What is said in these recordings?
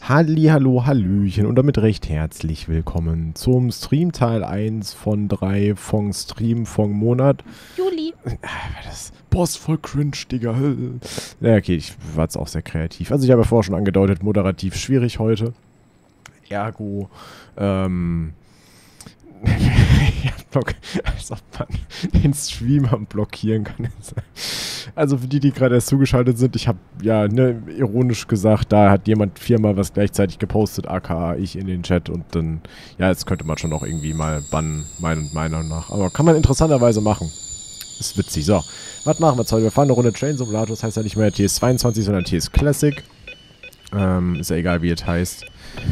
Hallihallo, Hallöchen und damit recht herzlich willkommen zum Stream Teil 1 von 3 von Stream von Monat. Juli. Das Boss voll cringe, Digga. Ja, okay, ich war jetzt auch sehr kreativ. Also ich habe ja vorher schon angedeutet, moderativ schwierig heute. Ergo, als ob man den Streamer blockieren kann. Also für die gerade erst zugeschaltet sind, ich habe ja ironisch gesagt, da hat jemand viermal was gleichzeitig gepostet, aka ich in den Chat und dann, ja, jetzt könnte man schon auch irgendwie mal bannen, meiner Meinung nach. Aber kann man interessanterweise machen. Ist witzig. So, was machen wir jetzt heute? Wir fahren eine Runde Train Simulator, das heißt ja nicht mehr TS22, sondern TS Classic. Ist ja egal, wie es heißt.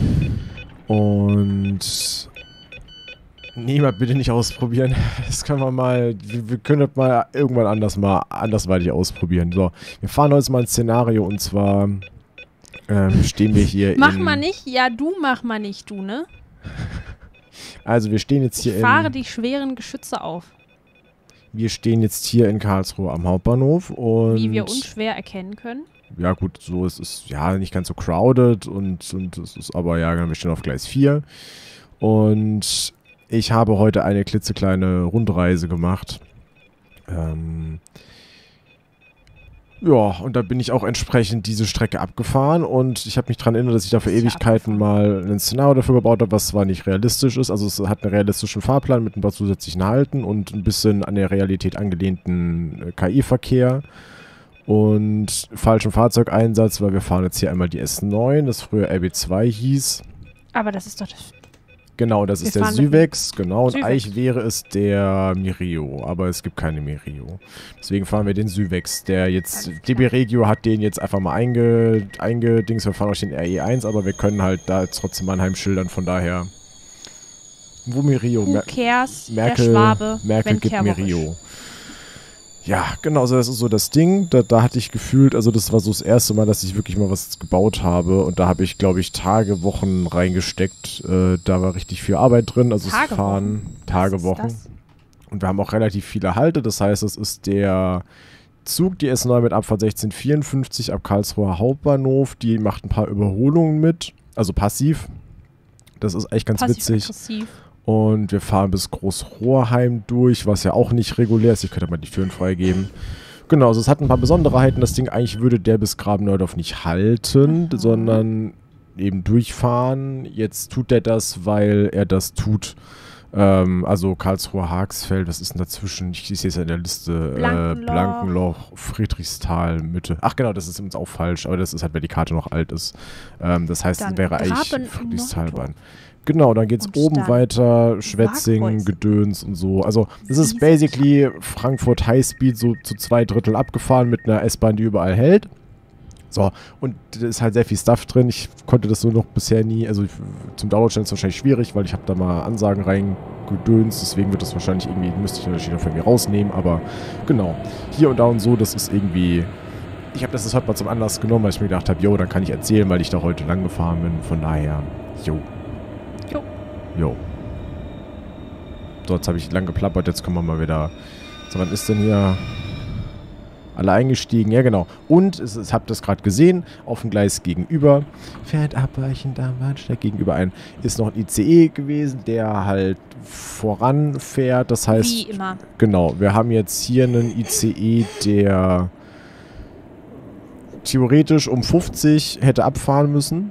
Und niemand bitte nicht ausprobieren. Das können wir mal, wir können das mal irgendwann andersweitig ausprobieren. So, wir fahren heute mal ein Szenario und zwar stehen wir hier Mach mal nicht, ja du mach mal nicht, du, ne? Also wir stehen jetzt hier ich fahre die schweren Geschütze auf. Wir stehen jetzt hier in Karlsruhe am Hauptbahnhof und wie wir unschwer erkennen können. Ja gut, so es ist ja nicht ganz so crowded und es ist aber ja, wir stehen auf Gleis 4 und ich habe heute eine klitzekleine Rundreise gemacht. Ja, und da bin ich auch entsprechend diese Strecke abgefahren und ich habe mich daran erinnert, dass ich da für Ewigkeiten mal ein Szenario dafür gebaut habe, was zwar nicht realistisch ist, also es hat einen realistischen Fahrplan mit ein paar zusätzlichen Halten und ein bisschen an der Realität angelehnten KI-Verkehr und falschen Fahrzeugeinsatz, weil wir fahren jetzt hier einmal die S9, das früher RB2 hieß. Aber das ist doch das... Genau, das ist der Syvex, genau, und eigentlich wäre es der Mirio, aber es gibt keine Mirio. Deswegen fahren wir den Syvex, der jetzt, DB Regio hat den jetzt einfach mal eingedings, wir fahren auch den RE1, aber wir können halt da trotzdem Mannheim schildern, von daher, wo Mirio? Who cares, Merkel, der Schwabe, Merkel gibt Mirio. Ja, genau, also das ist so das Ding, da hatte ich gefühlt, also das war so das erste Mal, dass ich wirklich mal was gebaut habe und da habe ich, glaube ich, Tage, Wochen reingesteckt, da war richtig viel Arbeit drin, also es fahren Tage, Wochen und wir haben auch relativ viele Halte, das heißt, es ist der Zug, die S9 mit Abfahrt 1654 ab Karlsruher Hauptbahnhof, die macht ein paar Überholungen mit, also passiv, das ist echt ganz witzig. Aggressiv. Und wir fahren bis Großrohrheim durch, was ja auch nicht regulär ist. Ich könnte mal die Türen freigeben. Genau, also es hat ein paar Besonderheiten. Das Ding, eigentlich würde der bis Graben-Neudorf nicht halten, sondern eben durchfahren. Jetzt tut er das, weil er das tut. Also Karlsruhe-Haxfeld, was ist denn dazwischen? Ich sehe es ja in der Liste. Blankenloch, Friedrichsthal, Mitte. Ach genau, das ist uns auch falsch, aber das ist halt, weil die Karte noch alt ist. Das heißt, es wäre eigentlich Friedrichstalbahn. Genau, dann geht's oben weiter, Schwetzing, Gedöns und so. Also, das ist basically Frankfurt Highspeed so zu 2/3 abgefahren mit einer S-Bahn, die überall hält. So, und da ist halt sehr viel Stuff drin. Ich konnte das so noch bisher nie, also zum Download ist es wahrscheinlich schwierig, weil ich habe da mal Ansagen reingedöns, deswegen wird das wahrscheinlich irgendwie, müsste ich natürlich noch von mir rausnehmen, aber genau. Hier und da und so, das ist irgendwie, ich habe das heute mal zum Anlass genommen, weil ich mir gedacht habe, jo, dann kann ich erzählen, weil ich da heute lang gefahren bin, von daher, jo. Jo. So, jetzt habe ich lang geplappert, jetzt kommen wir mal wieder. So, wann ist denn hier alle eingestiegen? Ja, genau. Und, ich habe das gerade gesehen, auf dem Gleis gegenüber, fährt abweichen, da steigt gegenüber ein, ist noch ein ICE gewesen, der halt voranfährt. Das heißt, wie immer. Genau, wir haben jetzt hier einen ICE, der theoretisch um 50 hätte abfahren müssen.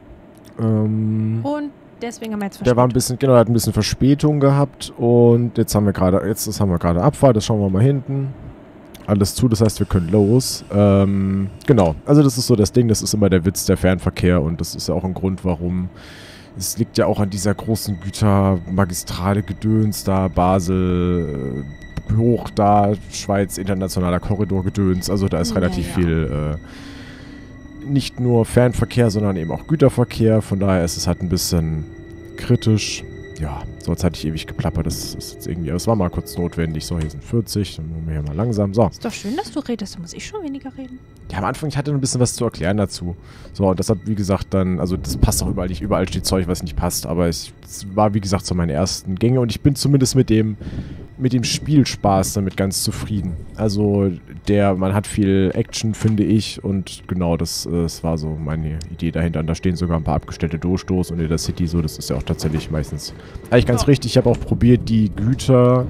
Und deswegen haben wir jetzt Verspätung. Der war ein bisschen, genau, hat ein bisschen Verspätung gehabt und jetzt haben wir gerade Abfahrt, das schauen wir mal hinten. Alles zu, das heißt, wir können los. Genau, also das ist so das Ding, das ist immer der Witz, der Fernverkehr und das ist ja auch ein Grund, warum, es liegt ja auch an dieser großen Gütermagistrale Gedöns da, Basel, hoch da, Schweiz, internationaler Korridor Gedöns, also da ist relativ viel, nicht nur Fernverkehr, sondern eben auch Güterverkehr. Von daher ist es halt ein bisschen kritisch. Ja, so jetzt hatte ich ewig geplappert. Das ist jetzt irgendwie, aber es war mal kurz notwendig. So, hier sind 40, dann machen wir hier mal langsam. So. Ist doch schön, dass du redest. Da muss ich schon weniger reden. Ja, am Anfang, ich hatte ein bisschen was zu erklären dazu. So, und das hat, wie gesagt, dann, also das passt auch überall nicht. Überall steht Zeug, was nicht passt. Aber es war, wie gesagt, so meine ersten Gänge. Und ich bin zumindest mit dem mit dem Spielspaß damit ganz zufrieden. Also man hat viel Action, finde ich, und genau, das war so meine Idee dahinter. Und da stehen sogar ein paar abgestellte Dostos und in der City so, das ist ja auch tatsächlich meistens eigentlich ganz richtig. Ich habe auch probiert, die Güter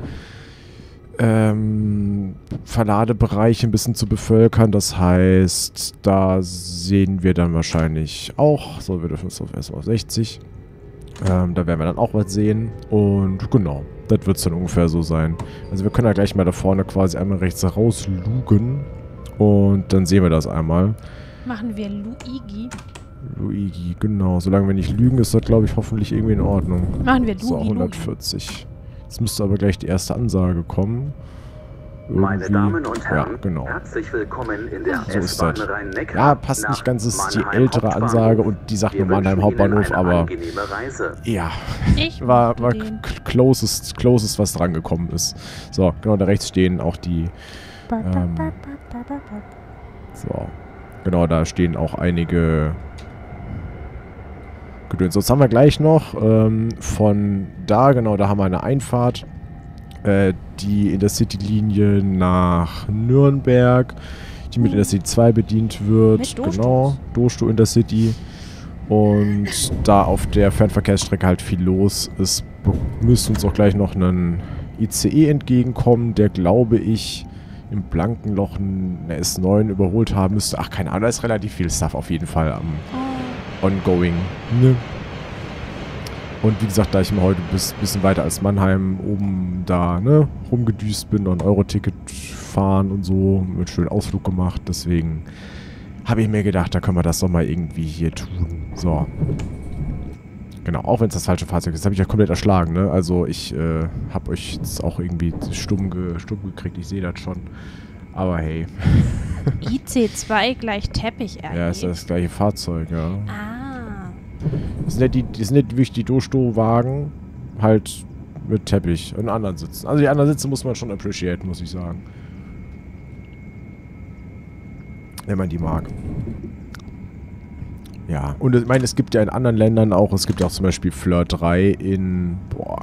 Verladebereiche ein bisschen zu bevölkern. Das heißt, da sehen wir dann wahrscheinlich auch, so, wir dürfen es erstmal auf 60. Da werden wir dann auch was sehen. Und genau, das wird es dann ungefähr so sein. Also wir können ja gleich mal da vorne quasi einmal rechts rauslugen. Und dann sehen wir das einmal. Machen wir Luigi. Luigi, genau. Solange wir nicht lügen, ist das, glaube ich, hoffentlich irgendwie in Ordnung. Machen wir Luigi. So, 140. Jetzt müsste aber gleich die erste Ansage kommen. Irgendwie. Meine Damen und Herren, ja, genau. herzlich willkommen in der So ist das. S-Bahn Rhein-Neckar. Ja, passt nicht ganz, es ist die ältere Ansage und die sagt nur Mannheim Hauptbahnhof, aber ja, war closest, was dran gekommen ist. So, genau, da rechts stehen auch die so, genau, da stehen auch einige Gedöns. Sonst haben wir gleich noch von da, genau, da haben wir eine Einfahrt, die Intercity-Linie nach Nürnberg, die mit Intercity 2 bedient wird. Genau, Dosto Intercity. Und da auf der Fernverkehrsstrecke halt viel los ist, müsste uns auch gleich noch ein ICE entgegenkommen, der, glaube ich, im Blankenloch eine S9 überholt haben müsste. Ach, keine Ahnung, da ist relativ viel Stuff auf jeden Fall am ongoing. Ne? Und wie gesagt, da ich mir heute ein bisschen weiter als Mannheim oben da rumgedüst bin und Euro-Ticket fahren und so, mit schönen Ausflug gemacht. Deswegen habe ich mir gedacht, da können wir das doch mal irgendwie hier tun. So. Genau, auch wenn es das falsche Fahrzeug ist. Das habe ich ja komplett erschlagen, ne? Also ich habe euch jetzt auch irgendwie stumm gekriegt. Ich sehe das schon. Aber hey. IC2 gleich Teppich RE. Ja, ist das gleiche Fahrzeug, ja. Ah. Das sind nicht wirklich die Dosto-Wagen, halt mit Teppich und anderen Sitzen. Also die anderen Sitze muss man schon appreciaten, muss ich sagen. Wenn man die mag. Ja, und ich meine, es gibt ja in anderen Ländern auch, es gibt ja auch zum Beispiel Fleur 3 in,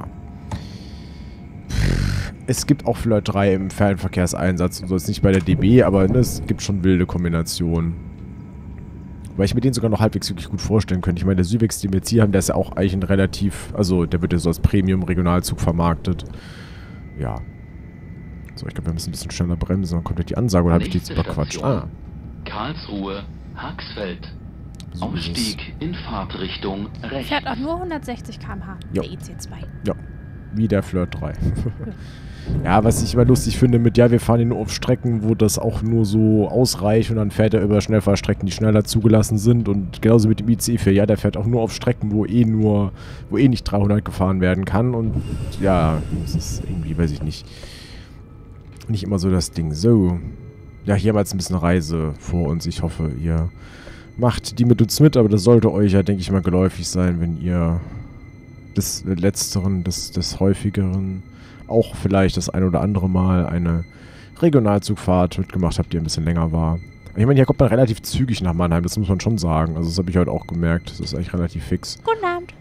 es gibt auch Fleur 3 im Fernverkehrseinsatz und so, ist nicht bei der DB, aber es gibt schon wilde Kombinationen. Weil ich mir den sogar noch halbwegs wirklich gut vorstellen könnte. Ich meine, der Süwex, den wir jetzt hier haben, der ist ja auch eigentlich ein relativ, also der wird ja so als Premium-Regionalzug vermarktet. Ja. So, ich glaube, wir müssen ein bisschen schneller bremsen, dann kommt ja die Ansage, oder habe ich die jetzt überquatscht? Ah. Karlsruhe, Haxfeld. So Ausstieg in Fahrtrichtung rechts. Fährt auch nur 160 km/h, der IC2. Ja, wie der Fleur 3. Ja, was ich immer lustig finde wir fahren ihn nur auf Strecken, wo das auch nur so ausreicht und dann fährt er über Schnellfahrstrecken, die schneller zugelassen sind und genauso mit dem ICE-4, ja, der fährt auch nur auf Strecken, wo nicht 300 gefahren werden kann und ja, das ist irgendwie, weiß ich nicht immer so das Ding. So, ja, hier haben wir jetzt ein bisschen Reise vor uns. Ich hoffe, ihr macht die mit uns mit, aber das sollte euch ja, denke ich mal, geläufig sein, wenn ihr des Letzteren, des Häufigeren auch vielleicht das ein oder andere Mal eine Regionalzugfahrt mitgemacht habt, die ein bisschen länger war. Ich meine, hier kommt man relativ zügig nach Mannheim, das muss man schon sagen. Also das habe ich heute auch gemerkt, das ist eigentlich relativ fix. Guten Abend.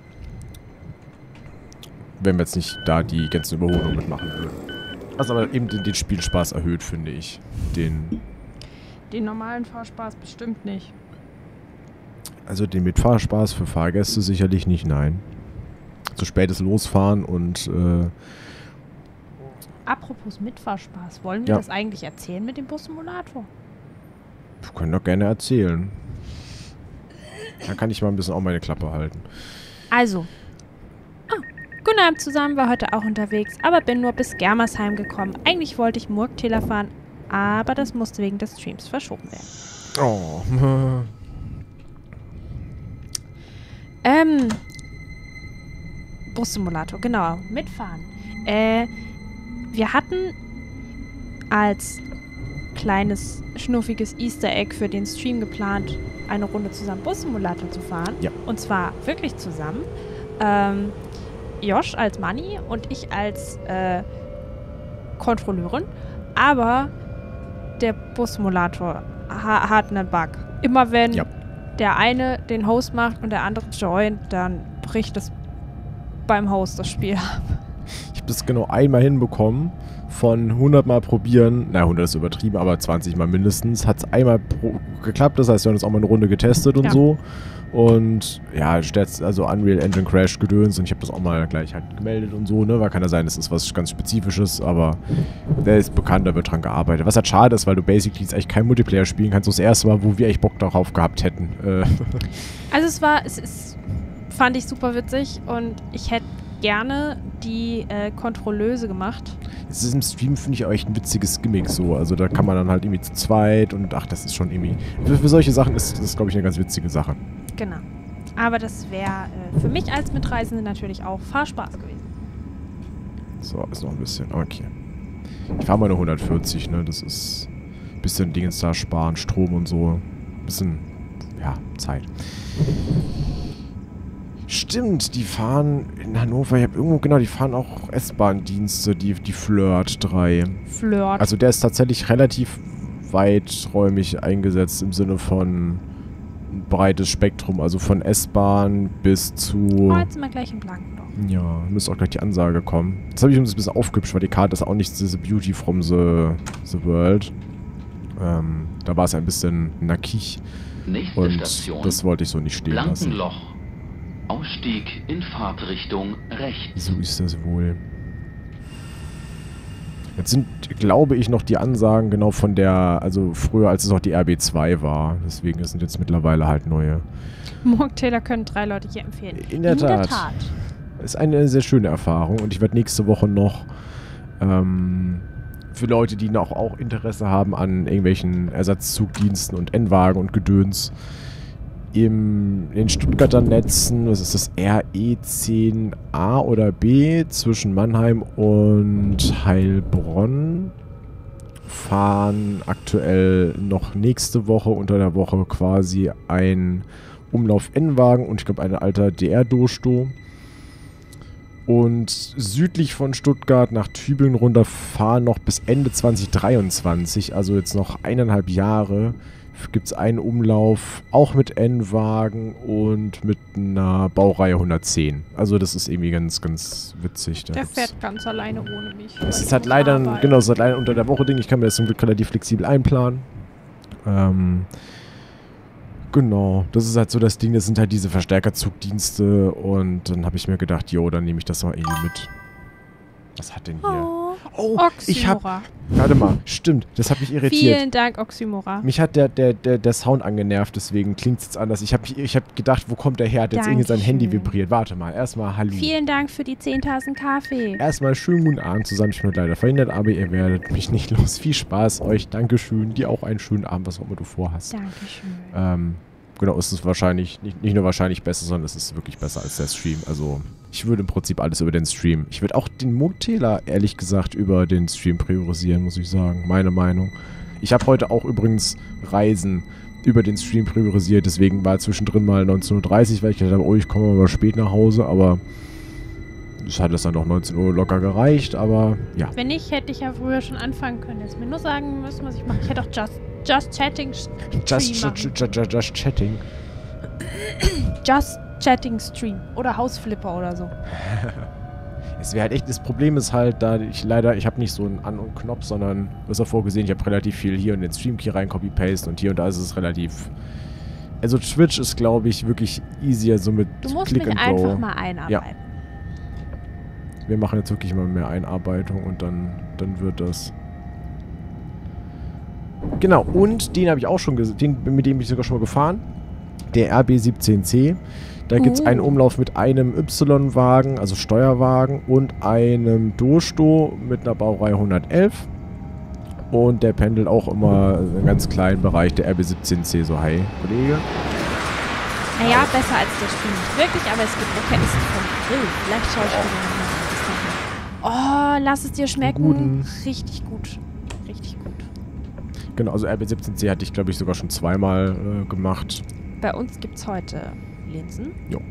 Wenn wir jetzt nicht da die ganzen Überholungen mitmachen würden. Was aber eben den Spielspaß erhöht, finde ich. Den normalen Fahrspaß bestimmt nicht. Also den mit Fahrspaß für Fahrgäste sicherlich nicht, nein. Zu spätes Losfahren und Apropos Mitfahrspaß, wollen wir das eigentlich erzählen mit dem Bus-Simulator? Wir können doch gerne erzählen. Dann kann ich mal ein bisschen auch meine Klappe halten. Also, guten Abend zusammen, war heute auch unterwegs, aber bin nur bis Germersheim gekommen. Eigentlich wollte ich Murgtäler fahren, aber das musste wegen des Streams verschoben werden. Oh. Bus-Simulator, genau, mitfahren. Wir hatten als kleines, schnuffiges Easter Egg für den Stream geplant, eine Runde zusammen Bus-Simulator zu fahren. Ja. Und zwar wirklich zusammen. Josh als Manni und ich als Kontrolleurin. Aber der Bus-Simulator hat einen Bug. Immer wenn der eine den Host macht und der andere joint, dann bricht es beim Host das Spiel ab. das genau einmal hinbekommen. Von 100 Mal probieren, 100 ist übertrieben, aber 20 Mal mindestens, hat es einmal geklappt. Das heißt, wir haben uns auch mal eine Runde getestet und so. Und ja, also Unreal Engine Crash gedöns und ich habe das auch mal gleich halt gemeldet und so, ne? Weil kann ja sein, das ist was ganz Spezifisches, aber der ist bekannt, da wird dran gearbeitet. Was halt schade ist, weil du basically jetzt eigentlich kein Multiplayer spielen kannst. Das erste Mal, wo wir echt Bock darauf gehabt hätten. Also fand ich super witzig und ich hätte gerne die Kontrollöse gemacht. Es ist im Stream, finde ich, auch echt ein witziges Gimmick so. Also da kann man dann halt irgendwie zu zweit und ach, das ist schon irgendwie... Für solche Sachen ist das, glaube ich, eine ganz witzige Sache. Genau. Aber das wäre für mich als Mitreisende natürlich auch Fahrspaß gewesen. So, ist noch ein bisschen... Okay. Ich fahre mal eine 140, ne? Das ist ein bisschen Dingens da sparen, Strom und so. Ein bisschen, ja, Zeit. Stimmt, die fahren in Hannover, ich habe irgendwo, genau, die fahren auch S-Bahn-Dienste, die Flirt 3. Flirt. Also der ist tatsächlich relativ weiträumig eingesetzt im Sinne von ein breites Spektrum, also von S-Bahn bis zu... Oh, jetzt sind wir gleich im Blanken. Ja, müsste auch gleich die Ansage kommen. Das habe ich uns ein bisschen aufgehübscht, weil die Karte ist auch nicht diese Beauty from the World. Da war es ein bisschen nackig. Nächste Und Station. das wollte ich so nicht stehen lassen. Blankenloch. Ausstieg in Fahrtrichtung rechts. So ist das wohl. Jetzt sind, glaube ich, noch die Ansagen genau von der, also früher, als es noch die RB2 war. Deswegen sind jetzt mittlerweile halt neue. Mocktailor können 3 Leute hier empfehlen. In der Tat. Ist eine sehr schöne Erfahrung und ich werde nächste Woche noch für Leute, die noch auch Interesse haben an irgendwelchen Ersatzzugdiensten und N-Wagen und Gedöns in den Stuttgarter Netzen, was ist das, RE10A oder B zwischen Mannheim und Heilbronn, fahren aktuell noch nächste Woche unter der Woche quasi ein Umlauf-N-Wagen und ich glaube eine alter DR-Dosto. Und südlich von Stuttgart nach Tübingen runter fahren noch bis Ende 2023, also jetzt noch 1,5 Jahre, gibt es einen Umlauf, auch mit N-Wagen und mit einer Baureihe 110. Also das ist irgendwie ganz, ganz witzig. Der fährt ganz alleine ohne mich. Es ist halt leider, genau, es ist halt leider unter der Woche Ding. Ich kann mir das zum Glück relativ flexibel einplanen. Genau, das ist halt so das Ding, das sind halt diese Verstärkerzugdienste und dann habe ich mir gedacht, jo, dann nehme ich das mal irgendwie mit. Was hat denn hier? Oh, ich hab... Warte mal, stimmt, das hat mich irritiert. Vielen Dank, Oxymora. Mich hat der Sound angenervt, deswegen klingt es jetzt anders. Ich hab gedacht, wo kommt der her? Hat jetzt irgendwie sein Handy vibriert. Warte mal, erstmal hallo. Vielen Dank für die 10.000 Kaffee. Erstmal schönen guten Abend zusammen. Ich bin leider verhindert, aber ihr werdet mich nicht los. Viel Spaß euch. Dankeschön. Dir auch einen schönen Abend, was auch immer du vorhast. Dankeschön. Genau, es ist wahrscheinlich, nicht nur wahrscheinlich besser, sondern es ist wirklich besser als der Stream. Also, ich würde im Prinzip alles über den Stream. Ich würde auch den Mocktailor, ehrlich gesagt, über den Stream priorisieren, muss ich sagen. Meine Meinung. Ich habe heute auch übrigens Reisen über den Stream priorisiert, deswegen war zwischendrin mal 19:30 Uhr, weil ich gedacht habe, oh, ich komme mal spät nach Hause, aber es hat es dann doch 19 Uhr locker gereicht, aber ja. Wenn nicht, hätte ich ja früher schon anfangen können. Jetzt mir nur sagen müssen, was ich mache. Ich hätte auch Just Chatting Stream Just Chatting. Just Chatting Stream. Oder Hausflipper oder so. Es wäre halt echt, das Problem ist halt, da ich habe nicht so einen An- und Knopf, sondern, du hast ja vorgesehen, ich habe relativ viel hier in den Stream-Key rein, Copy-Paste und hier und da ist es relativ... Also Twitch ist, glaube ich, wirklich easier so mit Du musst Click mich and Go. einfach mal einarbeiten. Ja. Wir machen jetzt wirklich mal mehr Einarbeitung und dann wird das. Genau, und den habe ich auch schon gesehen, mit dem bin ich sogar schon mal gefahren. Der RB17C. Da gibt es einen Umlauf mit einem Y-Wagen, also Steuerwagen, und einem Dosto mit einer Baureihe 111. Und der pendelt auch immer einen ganz kleinen Bereich, der RB17C. So, hi, Kollege. Naja, besser als der Stream nicht wirklich, aber es gibt auch Essen vom Grill. Vielleicht schaue ich wieder mal. Oh, lass es dir schmecken. Richtig gut. Richtig gut. Genau, also RB17C hatte ich, glaube ich, sogar schon zweimal gemacht. Bei uns gibt es heute Linsen. Jo.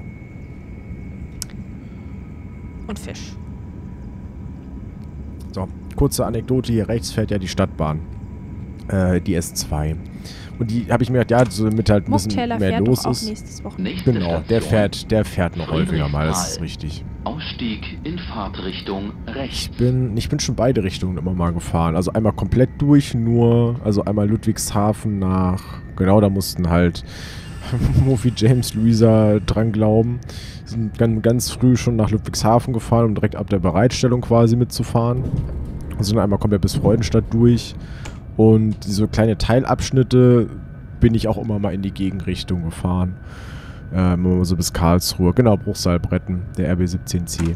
Und Fisch. So, kurze Anekdote. Hier rechts fährt ja die Stadtbahn. Die S2. Und die habe ich mir gedacht, ja, so damit halt ein bisschen Mucktaylor mehr fährt los doch auch ist. nächstes Wochenende. Nächste Genau, Station. der fährt noch häufiger mal, das ist richtig. Ausstieg in Fahrtrichtung rechts. Ich bin schon beide Richtungen immer mal gefahren. Also einmal komplett durch, also einmal Ludwigshafen nach, genau, da mussten halt Mofi, James, Luisa dran glauben. Sind ganz früh schon nach Ludwigshafen gefahren, um direkt ab der Bereitstellung quasi mitzufahren. Also dann einmal komplett bis Freudenstadt durch. Und diese kleine Teilabschnitte bin ich auch immer mal in die Gegenrichtung gefahren. So bis Karlsruhe. Genau, Bruchsal-Bretten, der RB17C.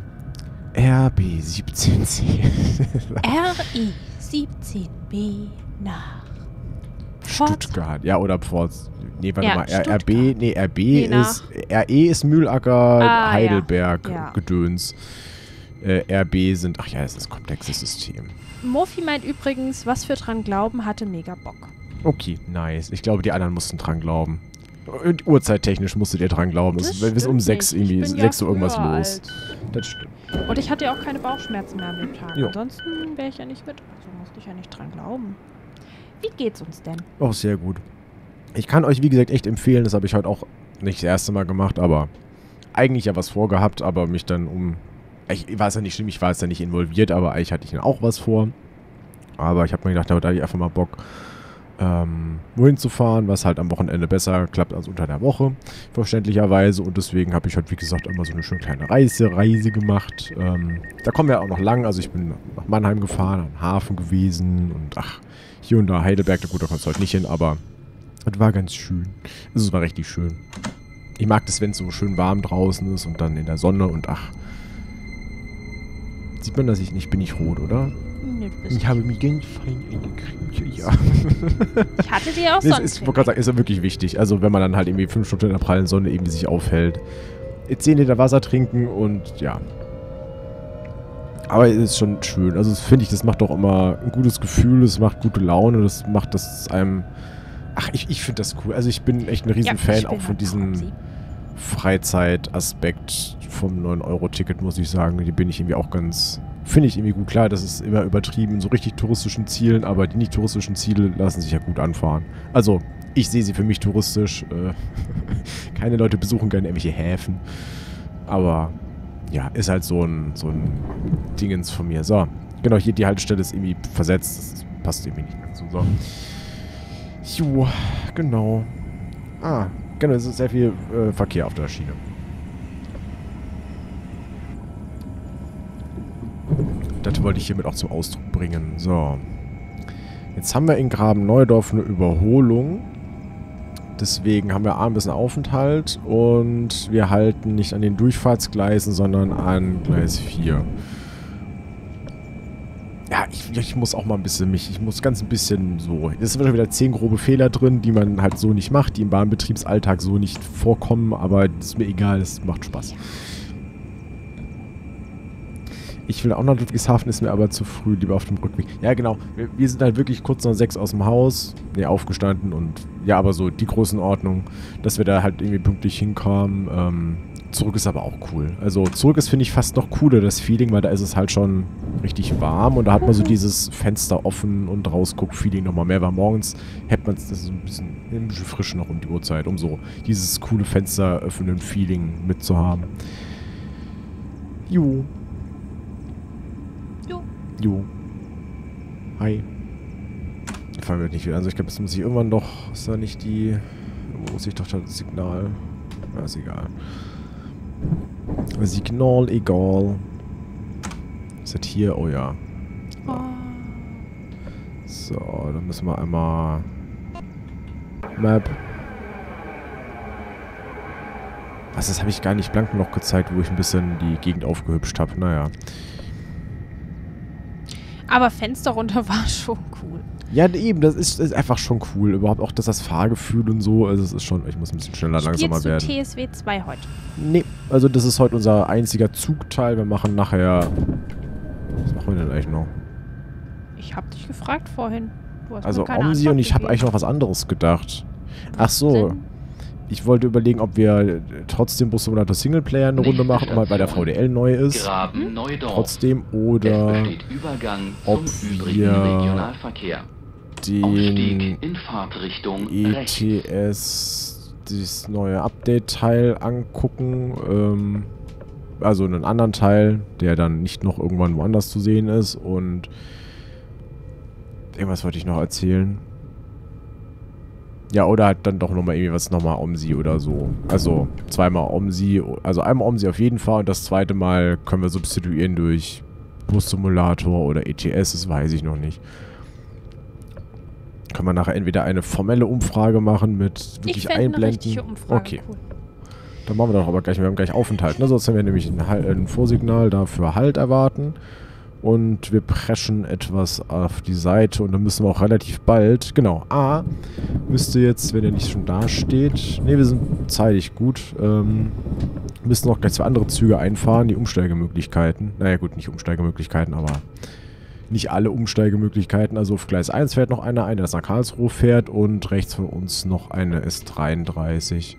RB17C. RI17B nach Stuttgart. Ja, oder Pfort. Nee, warte Ja, mal. Stuttgart. RB Nee, ist. RE ist Mühlacker, Heidelberg, ja. Gedöns. RB sind. Ach ja, es ist ein komplexes System. Mofi meint übrigens, was für dran glauben, hatte mega Bock. Okay, nice. Ich glaube, die anderen mussten dran glauben. Und uhrzeittechnisch musstet ihr dran glauben. Das Es ist um stimmt 6 nicht. irgendwie, Ich bin 6 ja Uhr irgendwas früher los. alt. Das stimmt. Und ich hatte ja auch keine Bauchschmerzen mehr an dem Tag. Jo. Ansonsten wäre ich ja nicht mit. Also musste ich ja nicht dran glauben. Wie geht's uns denn? Auch sehr gut. Ich kann euch, wie gesagt, echt empfehlen. Das habe ich heute auch nicht das erste Mal gemacht, aber eigentlich ja was vorgehabt, aber mich dann Ich war es ja nicht schlimm, ich war jetzt ja nicht involviert, aber eigentlich hatte ich dann auch was vor. Aber ich habe mir gedacht, da hatte ich einfach mal Bock, wohin zu fahren, was halt am Wochenende besser klappt als unter der Woche, verständlicherweise. Und deswegen habe ich halt, wie gesagt, immer so eine schöne kleine Reise gemacht. Da kommen wir auch noch lang. Also ich bin nach Mannheim gefahren, an den Hafen gewesen und hier und da Heidelberg, gut, da kommst du heute nicht hin, aber es war ganz schön. Es war richtig schön. Ich mag das, wenn es so schön warm draußen ist und dann in der Sonne und sieht man, dass ich nicht, bin ich rot, oder? Nee, du bist Ich habe mich ganz fein eingecremt, ja. Ich hatte dir auch Nee, sonst. ich wollte gerade sagen, ist ja wirklich wichtig. Also wenn man dann halt irgendwie 5 Stunden in der prallen Sonne irgendwie sich aufhält. 10 Liter Wasser trinken und ja. Aber es ist schon schön. Also finde ich, das macht doch immer ein gutes Gefühl, es macht gute Laune, das macht das einem... ich finde das cool. Also ich bin echt ein Riesenfan auch von diesem Freizeitaspekt vom 9-Euro-Ticket, muss ich sagen. Die bin ich irgendwie auch finde ich irgendwie gut. Klar, das ist immer übertrieben in so richtig touristischen Zielen, aber die nicht touristischen Ziele lassen sich ja gut anfahren. Also, ich sehe sie für mich touristisch. Keine Leute besuchen gerne irgendwelche Häfen. Aber, ja, ist halt so ein Dingens von mir. So, genau, hier die Haltestelle ist irgendwie versetzt. Das passt irgendwie nicht ganz so. Jo, genau. Genau, es ist sehr viel Verkehr auf der Schiene. Das wollte ich hiermit auch zum Ausdruck bringen. So. Jetzt haben wir in Graben-Neudorf eine Überholung. Deswegen haben wir ein bisschen Aufenthalt und wir halten nicht an den Durchfahrtsgleisen, sondern an Gleis 4. Ja, ich muss auch mal ein bisschen ich muss ganz ein bisschen so. Es sind schon wieder 10 grobe Fehler drin, die man halt so nicht macht, die im Bahnbetriebsalltag so nicht vorkommen, aber das ist mir egal, es macht Spaß. Ich will auch nach Ludwigshafen, ist mir aber zu früh, lieber auf dem Rückweg. Ja, genau. Wir sind halt wirklich kurz nach 6 aus dem Haus, aufgestanden und ja, aber so die Größenordnung, dass wir da halt irgendwie pünktlich hinkamen. Zurück ist aber auch cool. Also zurück ist, finde ich, fast noch cooler, das Feeling, weil da ist es halt schon richtig warm und da hat man so dieses Fenster offen und rausguck-Feeling nochmal mehr, weil morgens hätte man es so ein bisschen frisch noch um die Uhrzeit, um so dieses coole Fenster öffnen Feeling mitzuhaben. Jo. Hi. Fangen wir nicht wieder an. Also ich glaube, jetzt muss ich irgendwann doch... Ist da nicht die... Muss ich doch das Signal... Ja, ist egal. Signal egal. Ist das hier? Oh ja. Oh. So, dann müssen wir einmal... Map. Das habe ich gar nicht blank noch gezeigt, wo ich ein bisschen die Gegend aufgehübscht habe. Naja. Aber Fenster runter war schon cool. Ja, eben, das ist einfach schon cool. Überhaupt auch das Fahrgefühl und so. Also es ist schon, ich muss ein bisschen schneller, langsamer werden. Spielst du TSW 2 heute? Nee, also das ist heute unser einziger Zugteil. Wir machen nachher... Was machen wir denn eigentlich noch? Ich hab dich gefragt vorhin. Du hast Also mir keine Omsi Antwort und ich habe gegeben. eigentlich noch was anderes gedacht. Ach so. Ich wollte überlegen, ob wir trotzdem Bus Simulator Singleplayer eine Runde machen, weil bei der VDL neu ist. Graben-Neudorf. Trotzdem. Es Oder besteht Übergang ob zum übrigen wir- Regionalverkehr. Ausstieg in Fahrtrichtung rechts. ETS, dieses neue Update-Teil angucken. Also einen anderen Teil, der dann nicht noch irgendwann woanders zu sehen ist. Und irgendwas wollte ich noch erzählen. Ja, oder halt dann doch nochmal irgendwie was nochmal OMSI oder so. Also zweimal OMSI, also einmal OMSI auf jeden Fall und das zweite Mal können wir substituieren durch Bus-Simulator oder ETS, das weiß ich noch nicht. Können wir nachher entweder eine formelle Umfrage machen mit wirklich Einblenden. Eine richtige Umfrage, okay. cool. Dann machen wir doch aber gleich, wir haben gleich Aufenthalt, ne? Sonst haben wir nämlich ein Vorsignal dafür Halt erwarten. Und wir preschen etwas auf die Seite und dann müssen wir auch relativ bald, genau, A, müsste jetzt, wenn er nicht schon da steht, ne, wir sind zeitig gut, müssen noch gleich 2 andere Züge einfahren, die Umsteigemöglichkeiten, naja gut, nicht Umsteigemöglichkeiten, aber nicht alle Umsteigemöglichkeiten, also auf Gleis 1 fährt noch einer ein, der nach Karlsruhe fährt und rechts von uns noch eine S33.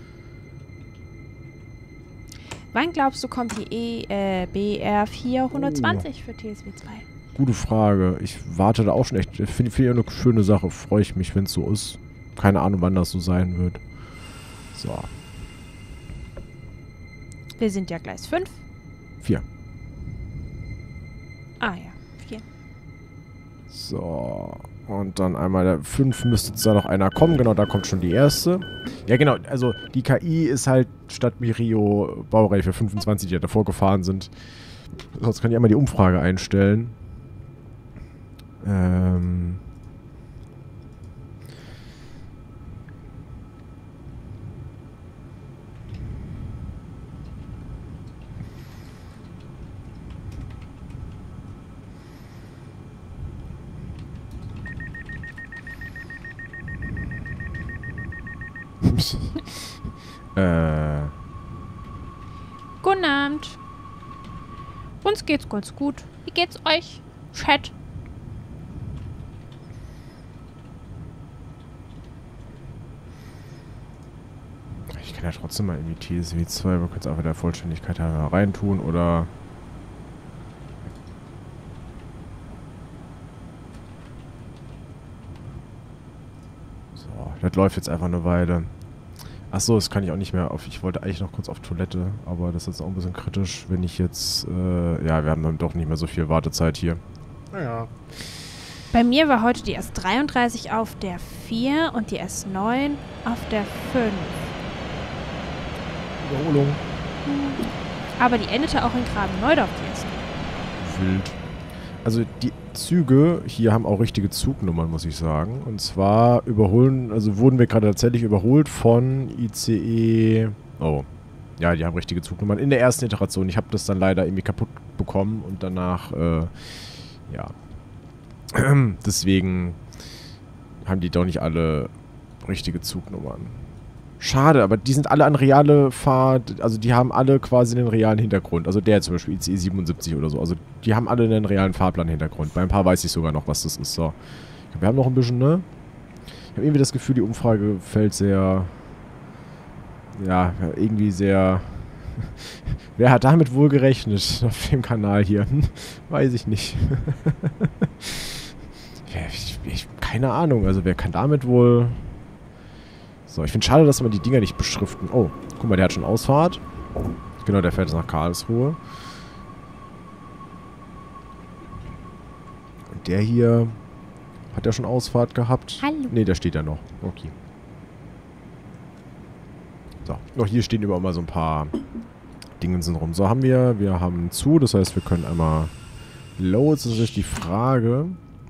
Wann glaubst du, kommt die BR 420 für TSW 2? Gute Frage. Ich warte da auch schon echt. Ich finde eine schöne Sache. Freue ich mich, wenn es so ist. Keine Ahnung, wann das so sein wird. So. Wir sind ja Gleis 5. 4. Ah ja, 4. So. Und dann einmal der 5 müsste jetzt da noch einer kommen. Genau, da kommt schon die erste. Ja, genau. Also die KI ist halt statt Mirio Baureihe für 25, die ja davor gefahren sind. Sonst kann ich einmal die Umfrage einstellen. Guten Abend. Uns geht's ganz gut. Wie geht's euch? Chat. Ich kann ja trotzdem mal irgendwie TSW 2, wir können es einfach der Vollständigkeit halber reintun oder... So, das läuft jetzt einfach eine Weile. Achso, das kann ich auch nicht mehr auf... Ich wollte eigentlich noch kurz auf Toilette, aber das ist jetzt auch ein bisschen kritisch, wenn ich jetzt... ja, wir haben dann doch nicht mehr so viel Wartezeit hier. Naja. Bei mir war heute die S33 auf der 4 und die S9 auf der 5. Wiederholung. Aber die endete auch in Graben-Neudorf, die S9. Wild. Also die Züge hier haben auch richtige Zugnummern, muss ich sagen. Und zwar wurden wir gerade tatsächlich überholt von ICE... Oh. Ja, die haben richtige Zugnummern. In der ersten Iteration. Ich habe das dann leider irgendwie kaputt bekommen und danach, ja. Deswegen haben die doch nicht alle richtige Zugnummern. Schade, aber die sind alle an reale also die haben alle quasi einen realen Hintergrund. Also der zum Beispiel ICE 77 oder so. Also die haben alle einen realen Fahrplan-Hintergrund. Bei ein paar weiß ich sogar noch, was das ist. So. Wir haben noch ein bisschen, ne? Ich habe irgendwie das Gefühl, die Umfrage fällt sehr... Ja, irgendwie sehr... Wer hat damit wohl gerechnet auf dem Kanal hier? Weiß ich nicht. Keine Ahnung, also wer kann damit wohl... So, ich finde schade, dass man die Dinger nicht beschriften. Oh, guck mal, der hat schon Ausfahrt. Genau, der fährt jetzt nach Karlsruhe. Und der hier... Hat der schon Ausfahrt gehabt? Hallo. Ne, der steht ja noch. Okay. So, auch hier stehen überall mal so ein paar Dingensen rum. So, wir haben zu, das heißt, wir können einmal low. Jetzt ist natürlich die Frage,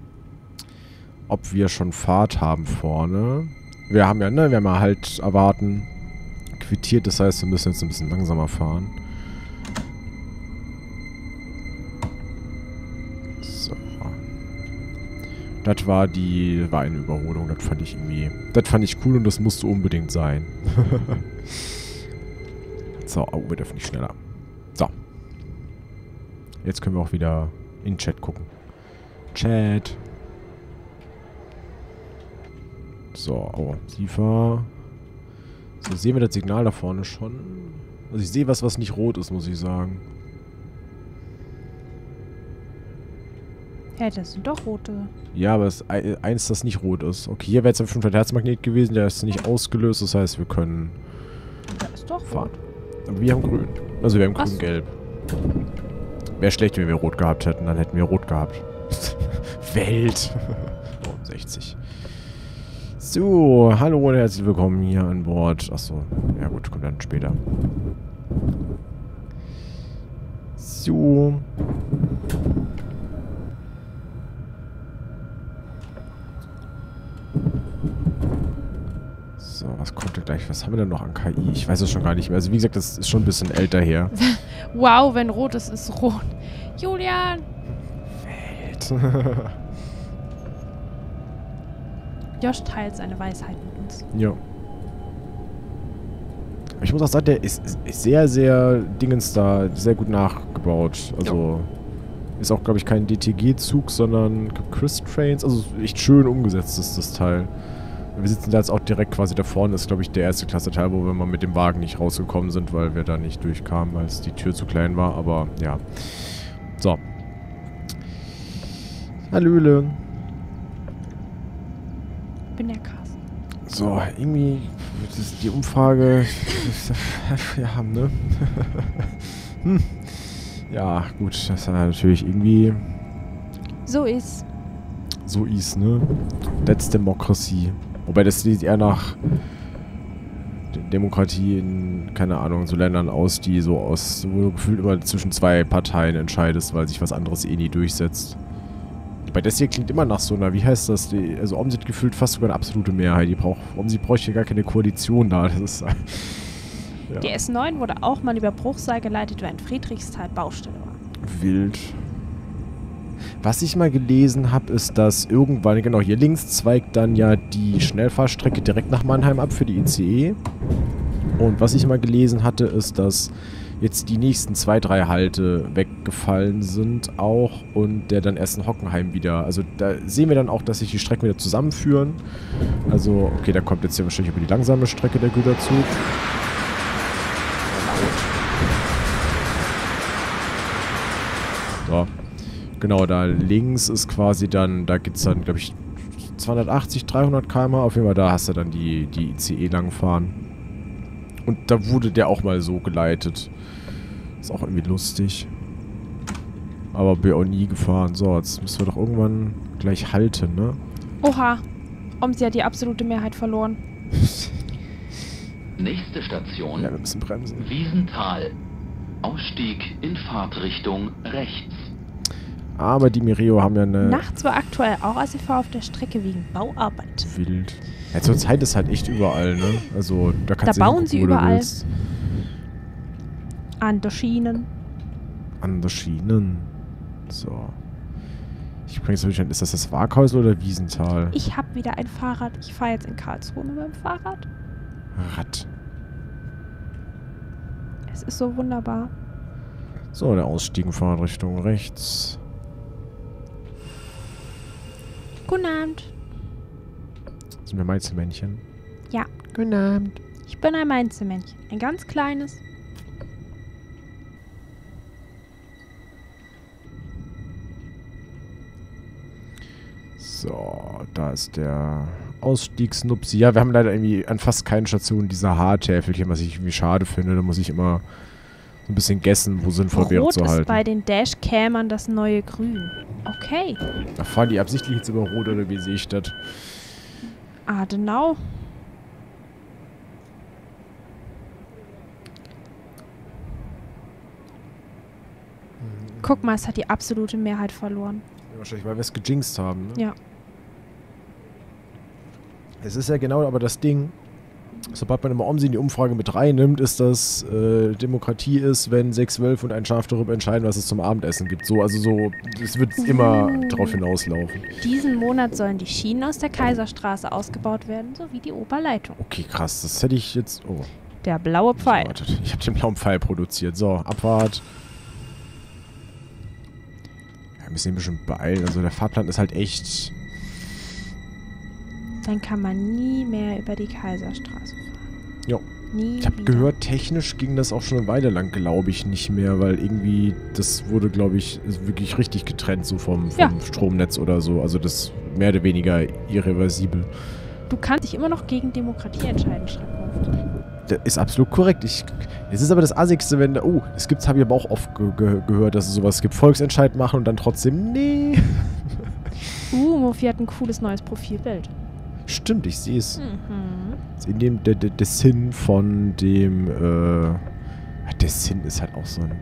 ob wir schon Fahrt haben vorne. Wir haben ja halt erwarten quittiert, das heißt, wir müssen jetzt ein bisschen langsamer fahren. So. Das war eine Überholung, das fand ich cool und das musste unbedingt sein. So, oh, wir dürfen nicht schneller. So. Jetzt können wir auch wieder in den Chat gucken. Chat. So, oh, SIFA. So, sehen wir das Signal da vorne schon? Also ich sehe was nicht rot ist, muss ich sagen. Ja, das sind doch rote. Ja, aber es ist eins, das nicht rot ist. Okay, hier wäre jetzt ein 500 Herzmagnet gewesen, der ist nicht ausgelöst, das heißt, wir können Da ist doch fahren. rot. Aber wir haben grün. Also wir haben Ach so. grün-gelb. Wäre schlecht, wenn wir rot gehabt hätten, dann hätten wir rot gehabt. Welt. Oh, 60. So, hallo und herzlich willkommen hier an Bord. Achso, ja gut, kommt dann später. So. So, was kommt denn gleich? Was haben wir denn noch an KI? Ich weiß es schon gar nicht mehr. Also wie gesagt, das ist schon ein bisschen älter her. Wow, wenn rot ist, ist rot. Julian! Welt. Josh teilt seine Weisheit mit uns. Ja. Ich muss auch sagen, der ist sehr, sehr Dingens da, sehr gut nachgebaut. Also ist auch, glaube ich, kein DTG-Zug, sondern Chris Trains. Also echt schön umgesetzt ist das Teil. Wir sitzen da jetzt auch direkt quasi da vorne. Das ist, glaube ich, der erste Klasse-Teil, wo wir mal mit dem Wagen nicht rausgekommen sind, weil wir da nicht durchkamen, weil es die Tür zu klein war. Aber ja. So. Hallöle. Bin der Carsten. So, irgendwie das ist die Umfrage. Ja, ne? Ja, gut, das ist natürlich irgendwie So ist. so ist, ne? That's Democracy. Wobei das sieht eher nach Demokratie in, keine Ahnung, so Ländern aus, die so aus, wo du gefühlt immer zwischen zwei Parteien entscheidest, weil sich was anderes eh nie durchsetzt. Wobei das hier klingt immer nach so einer, wie heißt das? Also Omsit gefühlt fast sogar eine absolute Mehrheit. Omsit bräuchte gar keine Koalition da. Das ist, ja. Die S9 wurde auch mal über Bruchsal geleitet, während Friedrichsthal Baustelle war. Wild. Was ich mal gelesen habe, ist, dass irgendwann, genau hier links, zweigt dann ja die Schnellfahrstrecke direkt nach Mannheim ab für die ICE. Und was ich mal gelesen hatte, ist, dass jetzt die nächsten 2, 3 Halte weggefallen sind auch und der dann erst in Hockenheim wieder, also da sehen wir dann auch, dass sich die Strecken wieder zusammenführen. Also, okay, da kommt jetzt hier wahrscheinlich über die langsame Strecke der Güterzug. So. Genau, da links ist quasi dann, da geht's dann, glaube ich, 280, 300 km/h. Auf jeden Fall, da hast du dann die ICE langfahren. Und da wurde der auch mal so geleitet. Ist auch irgendwie lustig. Aber bin auch nie gefahren. So, jetzt müssen wir doch irgendwann gleich halten, ne? Oha, Omsi hat die absolute Mehrheit verloren. Nächste Station. Ja, wir müssen bremsen. Wiesenthal. Ausstieg in Fahrtrichtung rechts. Aber die Mireo haben ja eine... Nachts war aktuell auch ACV auf der Strecke wegen Bauarbeit. Wild. Ja, zur Zeit ist halt echt überall, ne? Also, da kannst Da du bauen hingucken, sie wo du überall. willst. An der Schienen. An der Schienen. So. Ich bringe es ist das Waghäusel oder Wiesenthal? Ich habe wieder ein Fahrrad. Ich fahre jetzt in Karlsruhe mit meinem Fahrrad. Rad. Es ist so wunderbar. So, der Ausstieg in Fahrtrichtung rechts. Guten Abend. Sind wir Mainzelmännchen? Ja. Guten Abend. Ich bin ein Mainzelmännchen. Ein ganz kleines. So, da ist der Ausstiegsnupsi. Ja, wir haben leider irgendwie an fast keinen Stationen diese Haartäfelchen, was ich irgendwie schade finde. Da muss ich immer so ein bisschen guessen, wo sinnvoll wäre Rot zu ist halten. bei den Dashcammern das neue Grün. Okay. Da fahren die absichtlich jetzt über Rot oder wie sehe ich das? Adenau. Guck mal, es hat die absolute Mehrheit verloren. Ja, wahrscheinlich, weil wir es gejinxt haben, ne? Ja. Es ist ja genau aber das Ding, sobald man immer Omsi in die Umfrage mit reinnimmt, ist das Demokratie ist, wenn 6 Wölfe und ein Schaf darüber entscheiden, was es zum Abendessen gibt. So, also so, es wird immer drauf hinauslaufen. Diesen Monat sollen die Schienen aus der Kaiserstraße ausgebaut werden, sowie die Oberleitung. Okay, krass, das hätte ich jetzt... Oh, Der blaue Pfeil. wartet. Ich habe den blauen Pfeil produziert. So, Abfahrt. Ja, wir müssen ihn ein bisschen beeilen. Also der Fahrplan ist halt echt... Dann kann man nie mehr über die Kaiserstraße fahren. Jo, Nie Ich habe wieder. gehört, technisch ging das auch schon eine Weile lang, glaube ich, nicht mehr, weil irgendwie, das wurde, glaube ich, ist wirklich richtig getrennt, so vom Ja. Stromnetz oder so. Also das mehr oder weniger irreversibel. Du kannst dich immer noch gegen Demokratie entscheiden, Schreckhaft. Das ist absolut korrekt. Es ist aber das Assigste, wenn, es gibt, habe ich aber auch oft gehört, dass es sowas gibt. Volksentscheid machen und dann trotzdem, nee. Mofi hat ein cooles neues Profilbild. Stimmt, ich sehe es. Mhm. In dem, der Sinn von dem, der Sinn ist halt auch so ein...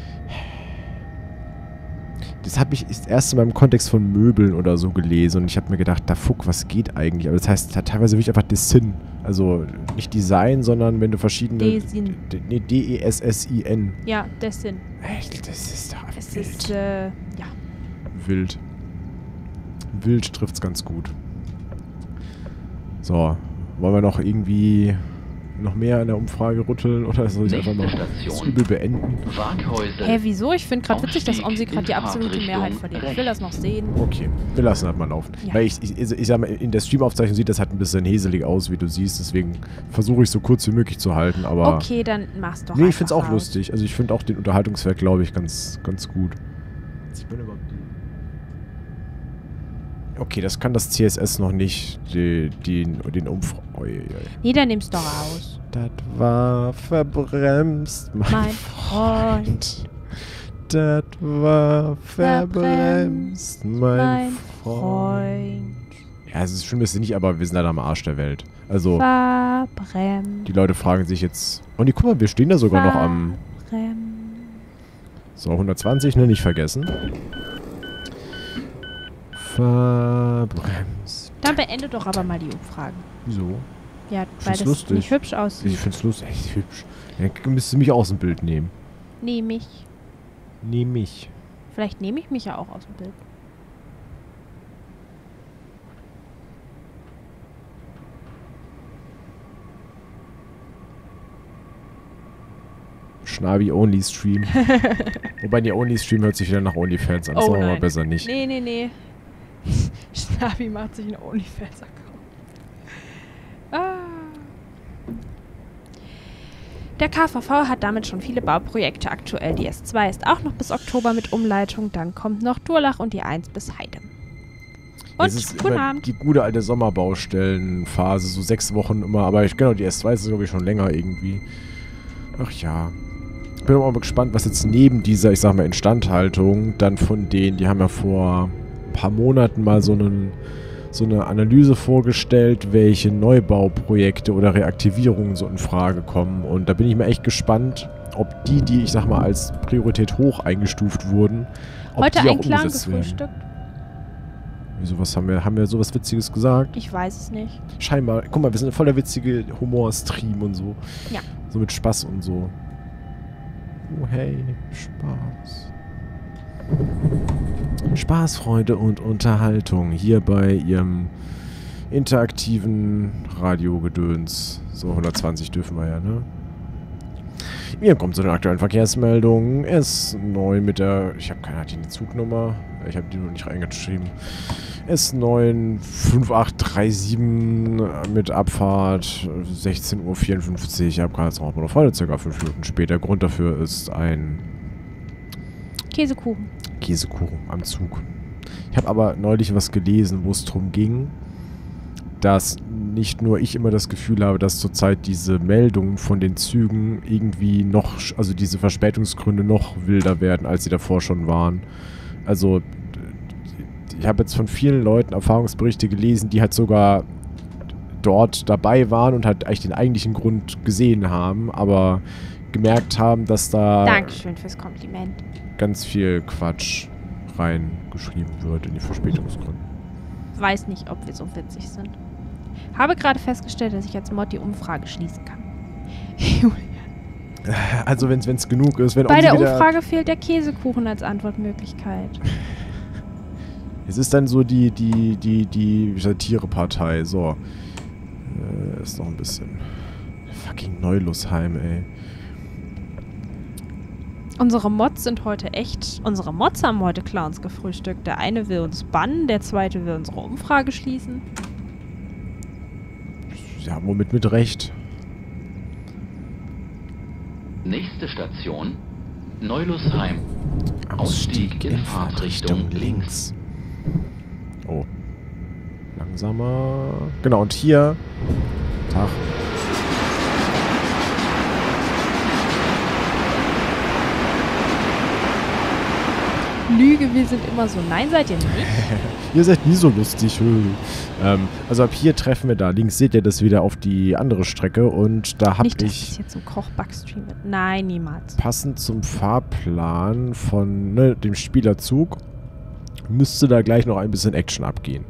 Das habe ich das erste Mal im Kontext von Möbeln oder so gelesen und ich habe mir gedacht, da fuck, was geht eigentlich? Aber das heißt teilweise wirklich einfach Design. Also nicht Design, sondern wenn du verschiedene... Desin. Nee, D-E-S-S-I-N. Ja, der Sinn. Echt, das ist doch Es wild. ist, ja. Wild. Wild trifft's ganz gut. So, wollen wir noch irgendwie noch mehr in der Umfrage rütteln oder soll ich einfach mal Nächste das Station. Übel beenden? Waghäusel. Hä, wieso? Ich finde gerade witzig, dass Aufstieg Omsi gerade die in absolute Fahrtrichtung Mehrheit verliert. Ich will das noch sehen. Okay, wir lassen das mal laufen. Ja. Weil ich sag mal, in der Streamaufzeichnung sieht das halt ein bisschen heselig aus, wie du siehst. Deswegen versuche ich so kurz wie möglich zu halten. Aber Okay, dann mach's doch nee, ich einfach finde es auch raus. lustig. Also ich finde auch den Unterhaltungswert, glaube ich, ganz gut. Okay, das kann das CSS noch nicht. Den Umfragen. Nee, dann nimm's doch raus. Das war verbremst, mein Freund. Das war verbremst, mein Freund. Ja, es ist schön, dass sie nicht, aber wir sind halt am Arsch der Welt. Also, Verbremst. die Leute fragen sich jetzt... Oh nee, guck mal, wir stehen da sogar noch am... So, 120, ne, nicht vergessen. Verbremst. Dann beende doch aber mal die Umfragen. Wieso? Ja, Ich weil find's das lustig. nicht hübsch aussieht. Ich find's lustig. Echt hübsch. Dann müsstest du mich aus dem Bild nehmen. Nehme ich. Nehm mich. Vielleicht nehme ich mich ja auch aus dem Bild. Schnabi-Only-Stream. Wobei, der Only-Stream hört sich wieder nach OnlyFans an. Das Oh sagen wir mal nein. besser nicht. Nee. Schnabi macht sich einen OnlyFans-Account. Ah. Der KVV hat damit schon viele Bauprojekte aktuell. Die S2 ist auch noch bis Oktober mit Umleitung. Dann kommt noch Durlach und die 1 bis Heide. Und Es ist guten immer Abend. die gute alte Sommerbaustellenphase, so 6 Wochen immer. Aber genau, die S2 ist, glaube ich, schon länger irgendwie. Ach ja. Ich bin auch mal gespannt, was jetzt neben dieser, ich sag mal, Instandhaltung dann von denen, die haben ja vor ein paar Monaten mal so eine Analyse vorgestellt, welche Neubauprojekte oder Reaktivierungen so in Frage kommen. Und da bin ich mir echt gespannt, ob die ich sag mal, als Priorität hoch eingestuft wurden, ob Heute die auch ein Clan umgesetzt werden. gefrühstückt? Wieso, haben wir sowas Witziges gesagt? Ich weiß es nicht. Scheinbar. Guck mal, wir sind ein voller witzige Humor-Stream und so. Ja. So mit Spaß und so. Oh, hey, Spaß. Spaß, Freude und Unterhaltung hier bei ihrem interaktiven Radiogedöns. So 120 dürfen wir ja, ne? Wir kommen zu den aktuellen Verkehrsmeldungen. S9 mit der... Ich habe keine Ahnung, die Zugnummer. Ich habe die noch nicht reingeschrieben. S9 5837 mit Abfahrt 16:54 Uhr. Ich habe gerade jetzt auch noch Freude, circa 5 Minuten später. Grund dafür ist ein Käsekuchen. Käsekuchen am Zug. Ich habe aber neulich was gelesen, wo es darum ging, dass nicht nur ich immer das Gefühl habe, dass zurzeit diese Meldungen von den Zügen irgendwie noch, also diese Verspätungsgründe noch wilder werden, als sie davor schon waren. Also ich habe jetzt von vielen Leuten Erfahrungsberichte gelesen, die halt sogar dort dabei waren und halt eigentlich den eigentlichen Grund gesehen haben, aber gemerkt haben, dass da Dankeschön fürs Kompliment. ganz viel Quatsch reingeschrieben wird in die Verspätungsgründe. Weiß nicht, ob wir so witzig sind. Habe gerade festgestellt, dass ich als Mod die Umfrage schließen kann. Also wenn es genug ist, wenn Bei Omsi der wieder, Umfrage fehlt der Käsekuchen als Antwortmöglichkeit. es ist dann so die Satirepartei. So. Ist noch ein bisschen. Fucking Neulusheim, ey. Unsere Mods sind heute echt... Unsere Mods haben heute Clowns gefrühstückt. Der eine will uns bannen, der zweite will unsere Umfrage schließen. Ja, womit mit Recht. Nächste Station Neulusheim. Ausstieg in Fahrtrichtung links. Oh. Langsamer. Genau, und hier. Tag. Lüge, wir sind immer so. Nein, seid ihr nicht? Ihr seid nie so lustig. Also ab hier treffen wir da. Links seht ihr das wieder auf die andere Strecke. Und da habe Nicht, dass ich das jetzt so ein Kochbackstream wird. Nein, niemals. passend zum Fahrplan von dem Spielerzug müsste da gleich noch ein bisschen Action abgehen.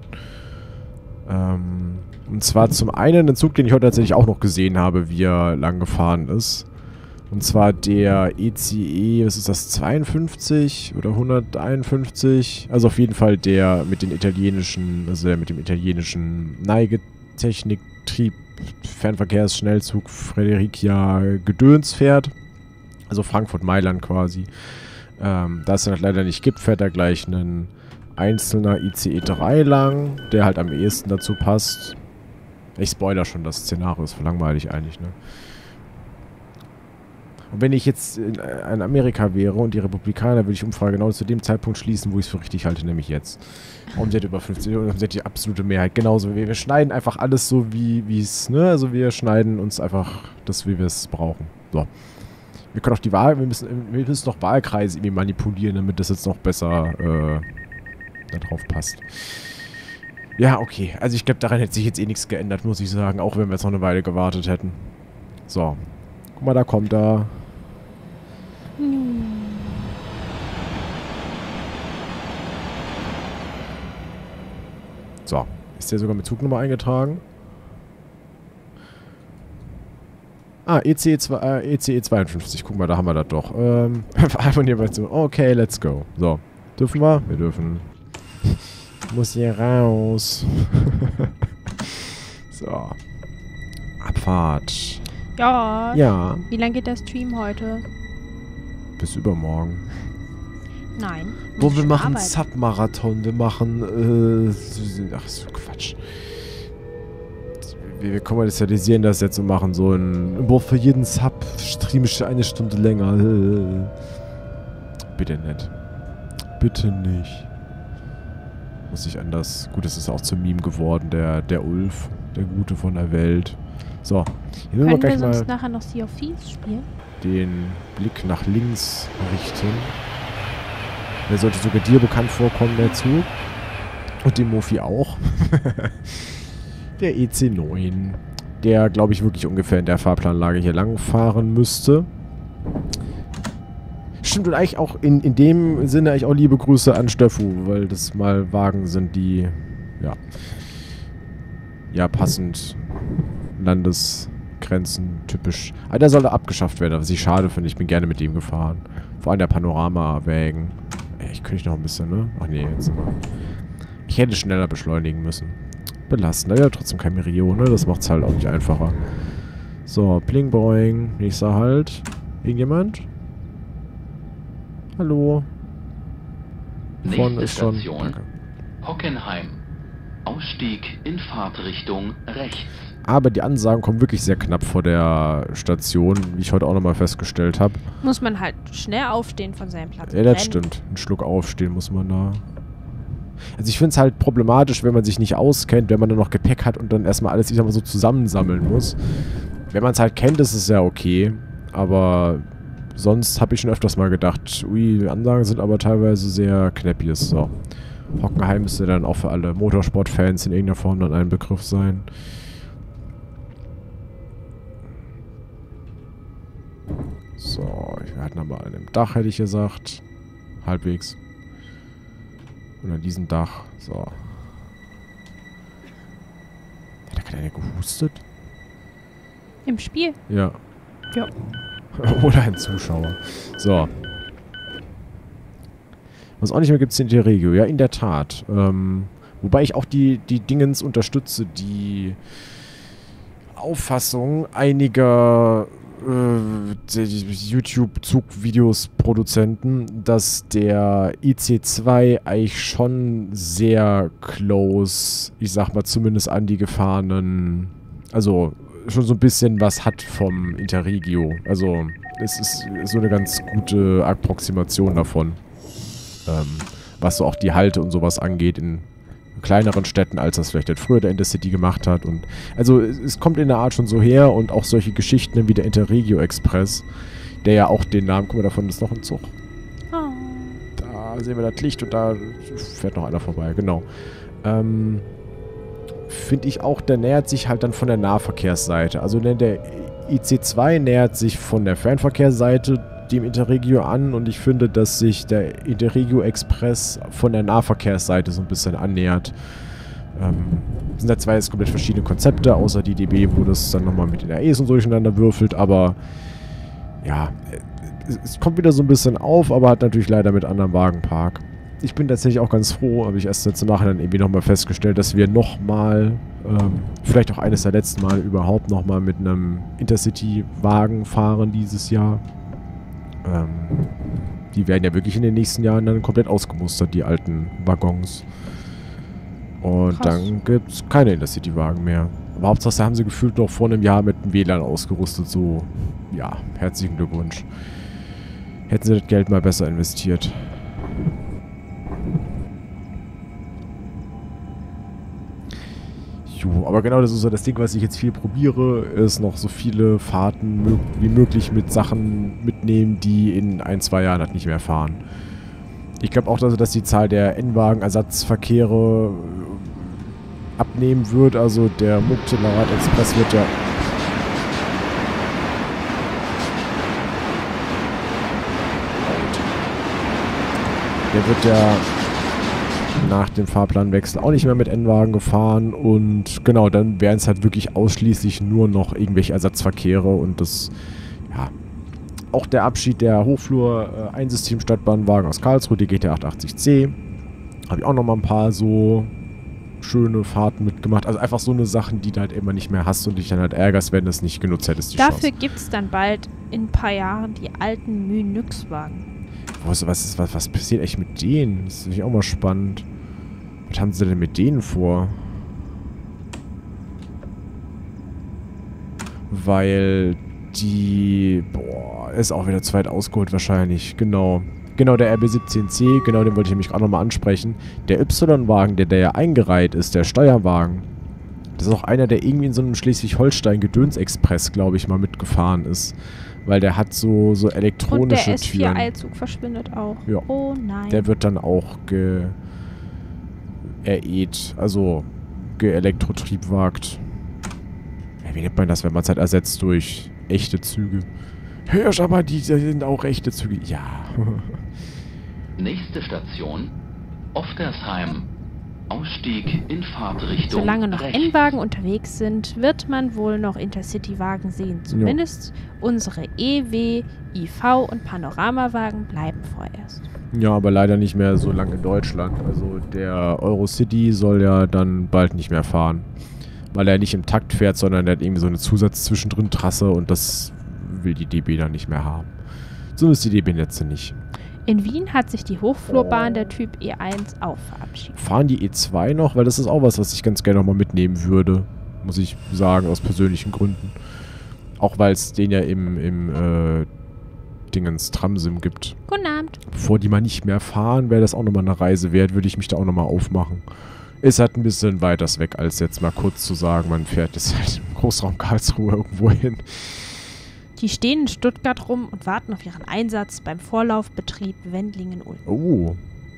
Und zwar zum einen ein Zug, den ich heute tatsächlich auch noch gesehen habe, wie er lang gefahren ist. Und zwar der ECE, was ist das, 52 oder 151? Also auf jeden Fall der mit den italienischen, also der mit dem italienischen Neigetechnik-Trieb Fernverkehrsschnellzug Fredericia Gedöns fährt. Also Frankfurt-Mailand quasi. Da es dann leider nicht gibt, fährt da gleich ein einzelner ICE 3 lang, der halt am ehesten dazu passt. Ich spoiler schon das Szenario, ist langweilig eigentlich, ne? Und wenn ich jetzt in Amerika wäre und die Republikaner, würde ich Umfrage genau zu dem Zeitpunkt schließen, wo ich es für richtig halte, nämlich jetzt. Und sie hat über 50 und sie hat die absolute Mehrheit. Genauso wie wir schneiden einfach alles so, wie es, ne? Also wir schneiden uns einfach das, wie wir es brauchen. So. Wir können auch die Wahl, wir müssen noch Wahlkreise irgendwie manipulieren, damit das jetzt noch besser da drauf passt. Ja, okay. Also ich glaube, daran hätte sich jetzt eh nichts geändert, muss ich sagen. Auch wenn wir jetzt noch eine Weile gewartet hätten. So. Guck mal, da kommt er. So. Ist der sogar mit Zugnummer eingetragen? Ah, ECE 52. Guck mal, da haben wir das doch. Einfach hier mal zu. Okay, let's go. So. Dürfen wir? Wir dürfen. Ich muss hier raus. So. Abfahrt. Ja. Ja. Wie lange geht der Stream heute? Bis übermorgen. Nein. Wo wir machen Arbeit. Sub-Marathon. Wir machen, ach so, Quatsch. Wir kommerzialisieren das jetzt und machen so ein, boah, für jeden Sub streame ich eine Stunde länger. Bitte nicht. Bitte nicht. Muss ich anders. Gut, es ist auch zum Meme geworden, der Ulf, der Gute von der Welt. So, hier Können wir wir gleich sonst mal nachher noch Sea of Thieves spielen? den Blick nach links richten. Der sollte sogar dir bekannt vorkommen, der Zug. Und dem Mofi auch. Der EC9. Der, glaube ich, wirklich ungefähr in der Fahrplanlage hier lang fahren müsste. Stimmt, und eigentlich auch in dem Sinne eigentlich auch liebe Grüße an Steffu, weil das mal Wagen sind, die, ja, passend Landesgrenzen typisch. Aber der sollte abgeschafft werden, was ich schade finde. Ich bin gerne mit dem gefahren. Vor allem der Panorama-Wägen. Ich könnte noch ein bisschen, ne? Ach nee, jetzt. Ich hätte schneller beschleunigen müssen. Belastend. Ja, trotzdem kein Merion, ne? Das macht's halt auch nicht einfacher. So, Bling Boing. Nächster Halt. Irgendjemand? Hallo? Nächste ist schon. Station Danke. Hockenheim. Ausstieg in Fahrtrichtung rechts. Aber die Ansagen kommen wirklich sehr knapp vor der Station, wie ich heute auch nochmal festgestellt habe. Muss man halt schnell aufstehen von seinem Platz. Ja, und das rennen. stimmt. Ein Schluck aufstehen muss man da. Also ich finde es halt problematisch, wenn man sich nicht auskennt, wenn man dann noch Gepäck hat und dann erstmal alles, ich sag mal, so zusammensammeln muss. Wenn man es halt kennt, ist es ja okay. Aber sonst habe ich schon öfters mal gedacht, ui, die Ansagen sind aber teilweise sehr knäppis. So. Hockenheim müsste dann auch für alle Motorsportfans in irgendeiner Form dann ein Begriff sein. So, wir hatten aber an dem Dach, hätte ich gesagt. Halbwegs. Und an diesem Dach. So. Hat da gerade einer gehustet? Im Spiel? Ja. Ja. Oder ein Zuschauer. So. Was auch nicht mehr gibt, ist Interregio. Ja, in der Tat. Wobei ich auch die Dingens unterstütze, die Auffassung einiger YouTube-Zugvideos-Produzenten, dass der IC2 eigentlich schon sehr close, ich sag mal zumindest an die gefahrenen, also schon so ein bisschen was hat vom Interregio. Also es ist so eine ganz gute Approximation davon, was so auch die Halte und sowas angeht in kleineren Städten, als das vielleicht halt früher der Intercity gemacht hat. Und also es kommt in der Art schon so her und auch solche Geschichten wie der Interregio Express, der ja auch den Namen, guck mal, davon ist noch ein Zug. Oh. Da sehen wir das Licht und da fährt noch einer vorbei, genau. Finde ich auch, der nähert sich halt dann von der Nahverkehrsseite. Also der IC2 nähert sich von der Fernverkehrsseite dem Interregio an und ich finde, dass sich der Interregio Express von der Nahverkehrsseite so ein bisschen annähert. Sind da zwei jetzt komplett verschiedene Konzepte, außer die DB, wo das dann nochmal mit den REs und so durcheinander würfelt, aber ja, es kommt wieder so ein bisschen auf, aber hat natürlich leider mit anderem Wagenpark. Ich bin tatsächlich auch ganz froh, habe ich erst jetzt im Nachhinein irgendwie nochmal festgestellt, dass wir nochmal, vielleicht auch eines der letzten Mal überhaupt nochmal mit einem Intercity-Wagen fahren dieses Jahr. Die werden ja wirklich in den nächsten Jahren dann komplett ausgemustert, die alten Waggons. Und Krass. dann gibt es keine Intercity-Wagen mehr. Aber Hauptsache haben sie gefühlt noch vor einem Jahr mit dem WLAN ausgerüstet. So, ja, herzlichen Glückwunsch. Hätten sie das Geld mal besser investiert. Jo, aber genau das ist so das Ding, was ich jetzt viel probiere, ist noch so viele Fahrten wie möglich mit Sachen mitnehmen, die in 1-2 Jahren halt nicht mehr fahren. Ich glaube auch, dass die Zahl der N-Wagen-Ersatzverkehre abnehmen wird. Also der Münchner Express wird ja... Der wird ja nach dem Fahrplanwechsel auch nicht mehr mit N-Wagen gefahren und genau, dann wären es halt wirklich ausschließlich nur noch irgendwelche Ersatzverkehre und das, ja, auch der Abschied der Hochflur-Einsystem-Stadtbahnwagen aus Karlsruhe, die GT 880C, habe ich auch nochmal ein paar so schöne Fahrten mitgemacht, also einfach so eine Sachen, die du halt immer nicht mehr hast und dich dann halt ärgerst, wenn du es nicht genutzt hättest, die Dafür Chance. gibt es dann bald in ein paar Jahren die alten Mü-Nyx-Wagen. Was passiert echt mit denen? Das ist natürlich auch mal spannend. Was haben sie denn mit denen vor? Weil die... Boah, ist auch wieder zu weit ausgeholt wahrscheinlich. Genau. Genau, der RB17C, genau, den wollte ich nämlich auch nochmal ansprechen. Der Y-Wagen, der ja eingereiht ist, der Steuerwagen. Das ist auch einer, der irgendwie in so einem Schleswig-Holstein-Gedöns-Express, glaube ich, mal mitgefahren ist. Weil der hat so elektronische Und der Türen. S4-Eilzug verschwindet auch. Ja. Oh nein. Der wird dann auch also geelektrotriebwagt. Ja, wie nennt man das, wenn man es halt ersetzt durch echte Züge? Hörst aber, die sind auch echte Züge. Ja. Nächste Station, Oftersheim. Ausstieg in Fahrtrichtung Solange noch rechts. N-Wagen unterwegs sind, wird man wohl noch Intercity-Wagen sehen. Zumindest unsere EW, IV und Panoramawagen bleiben vorerst. Ja, aber leider nicht mehr so lange in Deutschland. Also der Eurocity soll ja dann bald nicht mehr fahren. Weil er nicht im Takt fährt, sondern er hat irgendwie so eine Zusatz-Zwischendrin-Trasse und das will die DB dann nicht mehr haben. Zumindest die DB-Netze nicht. In Wien hat sich die Hochflurbahn der Typ E1 auch verabschiedet. Fahren die E2 noch? Weil das ist auch was ich ganz gerne nochmal mitnehmen würde. Muss ich sagen, aus persönlichen Gründen. Auch weil es den ja im Dingens Tramsim gibt. Guten Abend. Bevor die mal nicht mehr fahren, wäre das auch nochmal eine Reise wert, würde ich mich da auch nochmal aufmachen. Ist halt ein bisschen weiters weg, als jetzt mal kurz zu sagen, man fährt jetzt halt im Großraum Karlsruhe irgendwo hin. Die stehen in Stuttgart rum und warten auf ihren Einsatz beim Vorlaufbetrieb Wendlingen-Ulm. Oh.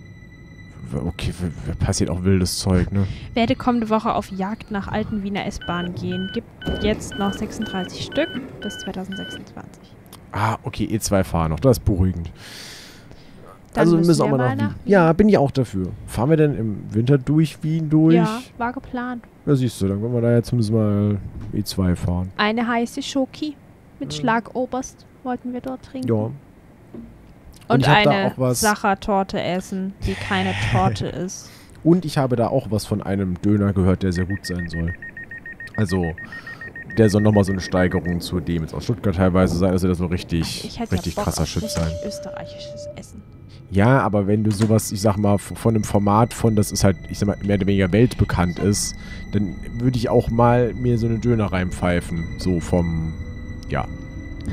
Okay, passiert auch wildes Zeug, ne? Werde kommende Woche auf Jagd nach alten Wiener S-Bahnen gehen. Gibt jetzt noch 36 Stück bis 2026. Ah, okay, E2 fahren noch, das ist beruhigend. Dann Also wir müssen müssen auch wir mal mal nach nach Wien. Ja, bin ich auch dafür. Fahren wir denn im Winter durch Wien durch? Ja, war geplant. Ja, siehst du, dann können wir da ja zumindest mal E2 fahren. Eine heiße Schoki mit Schlagoberst wollten wir dort trinken. Ja. Und ich hab da eine auch was- Sachertorte essen, die keine Torte ist. Und ich habe da auch was von einem Döner gehört, der sehr gut sein soll. Also, der soll nochmal so eine Steigerung zu dem jetzt aus Stuttgart teilweise sein. Also, der soll richtig, Ich hätte richtig ja Bock krasser auf Shit richtig sein. österreichisches Essen. Ja, aber wenn du sowas, ich sag mal, von einem Format von, das ist halt, ich sag mal, mehr oder weniger weltbekannt ist, dann würde ich auch mal mir so eine Döner reinpfeifen. So vom, ja.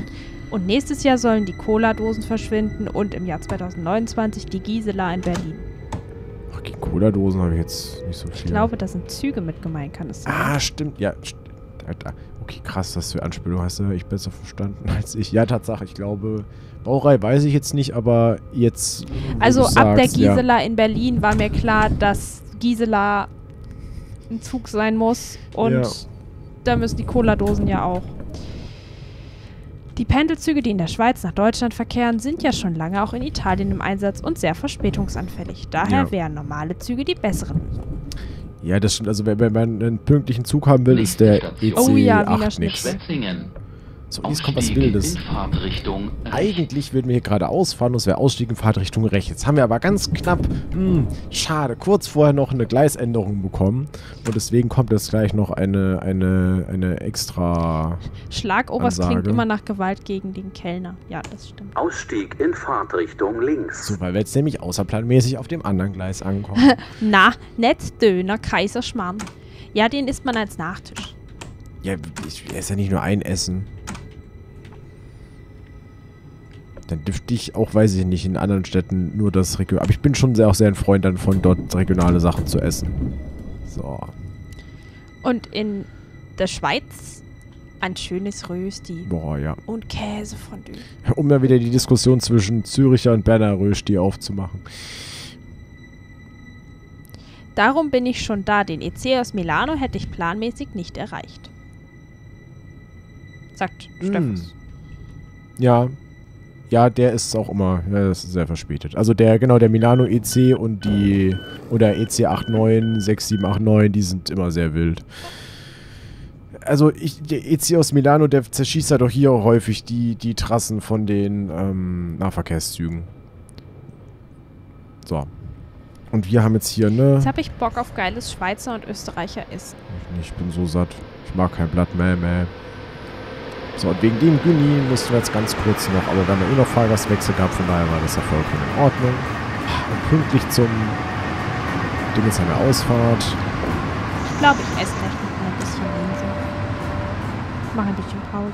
Und nächstes Jahr sollen die Cola-Dosen verschwinden und im Jahr 2029 die Gisela in Berlin. Ach, gegen Cola-Dosen habe ich jetzt nicht so viel. Ich glaube, da sind Züge mit gemeint, kann es sein? Ah, stimmt. Ja, okay, krass, was für Anspielung hast du ich besser verstanden als ich. Ja, Tatsache, ich glaube, Baureihe weiß ich jetzt nicht, aber jetzt. Also ab ab der Gisela in Berlin war mir klar, dass Gisela ein Zug sein muss und da müssen die Cola-Dosen ja auch. Die Pendelzüge, die in der Schweiz nach Deutschland verkehren, sind ja schon lange auch in Italien im Einsatz und sehr verspätungsanfällig. Daher wären normale Züge die besseren. Ja, das stimmt. Also wenn man einen pünktlichen Zug haben will, ist der EC Wiener 8 nichts. So, jetzt kommt was Wildes. Eigentlich würden wir hier gerade ausfahren und es wäre Ausstieg in Fahrtrichtung rechts. Jetzt haben wir aber ganz knapp, schade, kurz vorher noch eine Gleisänderung bekommen. Und deswegen kommt jetzt gleich noch eine extra Schlagoberst Ansage. Klingt immer nach Gewalt gegen den Kellner. Ja, das stimmt. Ausstieg in Fahrtrichtung links. So, weil wir jetzt nämlich außerplanmäßig auf dem anderen Gleis ankommen. Na, nicht Döner, Kaiserschmarrn. Ja, den isst man als Nachtisch. Ja, ich esse ja nicht nur ein Essen. Dann dürfte ich auch, weiß ich nicht, in anderen Städten nur das regionale. Aber ich bin schon auch sehr ein Freund dann von dort regionale Sachen zu essen. So. Und in der Schweiz ein schönes Rösti. Boah, ja. Und Käsefondue. Um mal wieder die Diskussion zwischen Züricher und Berner Rösti aufzumachen. Darum bin ich schon da. Den EC aus Milano hätte ich planmäßig nicht erreicht. Sagt Steffens. Ja. Ja, der ist auch immer, das ist sehr verspätet. Also der Milano EC und oder EC 89, 6789, die sind immer sehr wild. Also der EC aus Milano, der zerschießt ja doch hier auch häufig die Trassen von den Nahverkehrszügen. So. Und wir haben jetzt hier, Jetzt habe ich Bock auf geiles Schweizer und Österreicher Essen. Ich bin so satt. Ich mag kein Blatt mehr. So, und wegen dem Günni mussten wir jetzt ganz kurz noch, aber wir haben ja noch Fahrgastwechsel gehabt, von daher war das ja vollkommen in Ordnung. Und pünktlich zum Ding ist eine Ausfahrt. Ich glaube, ich esse gleich noch mal ein bisschen Linse. Mach ein bisschen Pause.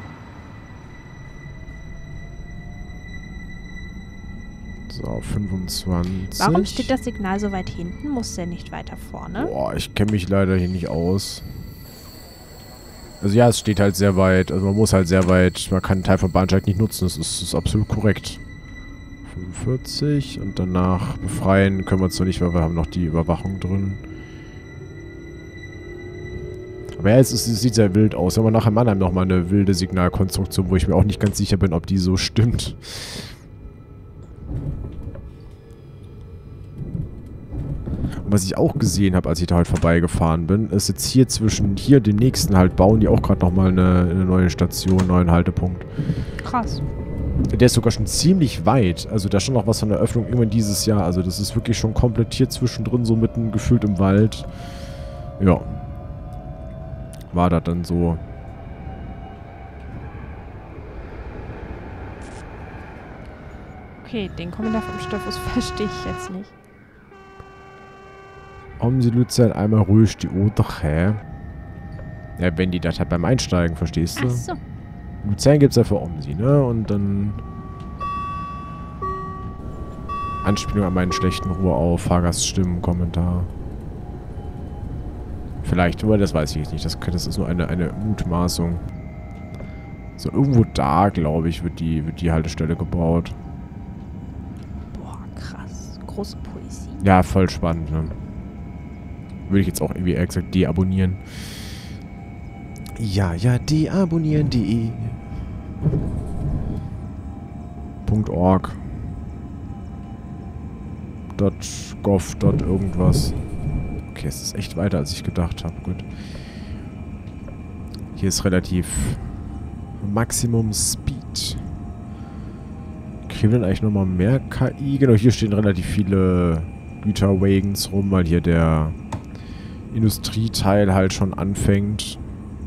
So, 25. Warum steht das Signal so weit hinten? Muss der nicht weiter vorne? Boah, ich kenne mich leider hier nicht aus. Also ja, es steht halt sehr weit. Also man muss halt sehr weit. Man kann einen Teil vom Bahnsteig nicht nutzen. Das ist absolut korrekt. 45 und danach befreien können wir uns noch nicht, weil wir haben noch die Überwachung drin. Aber ja, es sieht sehr wild aus. Wir haben nachher in Mannheim nochmal eine wilde Signalkonstruktion, wo ich mir auch nicht ganz sicher bin, ob die so stimmt. Und was ich auch gesehen habe, als ich da heute vorbeigefahren bin, ist jetzt hier zwischen dem nächsten halt bauen die auch gerade nochmal eine neue Station, einen neuen Haltepunkt. Krass. Der ist sogar schon ziemlich weit. Also da ist schon noch was von der Öffnung irgendwann dieses Jahr. Also das ist wirklich schon komplett hier zwischendrin, so mitten gefühlt im Wald. Ja. War das dann so. Okay, den Kommentar vom Steffus verstehe ich jetzt nicht. Haben Sie Luzern einmal ruhig die Oderche? Ja, wenn die das halt beim Einsteigen, verstehst du? Ach so. Luzern gibt's ja für Omsi, ne? Und dann Anspielung an meinen schlechten Ruhe auf, Fahrgaststimmen, Kommentar. Vielleicht, aber das weiß ich jetzt nicht. Das ist nur eine Mutmaßung. So, irgendwo da, glaube ich, wird die Haltestelle gebaut. Boah, krass. Große Poesie. Ja, voll spannend, ne? Würde ich jetzt auch irgendwie ehrlich gesagt deabonnieren. Ja, deabonnieren.de .org .gov .irgendwas. Okay, es ist echt weiter, als ich gedacht habe. Gut. Hier ist relativ Maximum Speed. Kriegen wir denn eigentlich nochmal mehr KI? Genau, hier stehen relativ viele Güterwagons rum, weil hier der Industrieteil halt schon anfängt.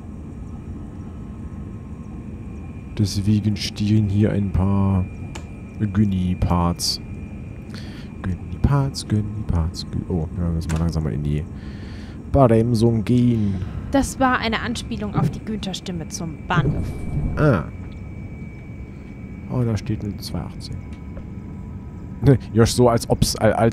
Deswegen stehen hier ein paar Günni-Parts. Oh, ja, müssen wir langsam mal in die Bremsung gehen. Das war eine Anspielung auf die Güterstimme zum Bahnhof. Ah. Oh, da steht eine 218. Ne, Josh, so als ob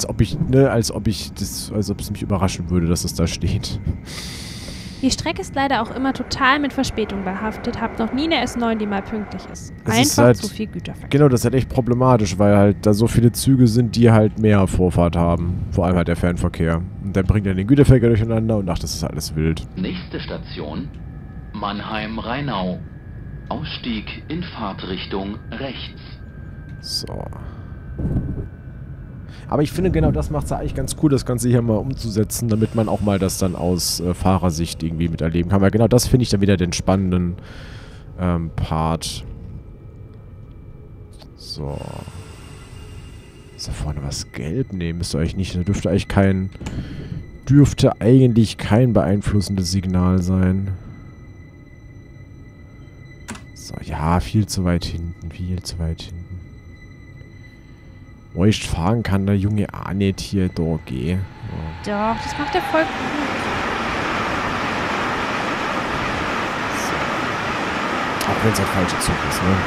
es mich überraschen würde, dass es da steht. Die Strecke ist leider auch immer total mit Verspätung behaftet. Hab noch nie eine S9, die mal pünktlich ist. Es ist Einfach halt, zu viel Güterverkehr. Genau, das ist halt echt problematisch, weil halt da so viele Züge sind, die halt mehr Vorfahrt haben. Vor allem halt der Fernverkehr. Und dann bringt er den Güterverkehr durcheinander und ach, das ist alles wild. Nächste Station Mannheim-Rheinau. Ausstieg in Fahrtrichtung rechts. So. Aber ich finde, genau das macht es ja eigentlich ganz cool, das Ganze hier mal umzusetzen, damit man auch mal das dann aus Fahrersicht irgendwie miterleben kann. Weil genau das finde ich dann wieder den spannenden Part. So. Ist da vorne was gelb? Nee, müsste eigentlich nicht. Da dürfte eigentlich kein beeinflussendes Signal sein. So, ja, viel zu weit hinten. Viel zu weit hinten. Wo ich fahren kann der Junge auch nicht hier da gehen. So. Doch, das macht er voll gut. Auch wenn es ein falscher Zug ist, ne?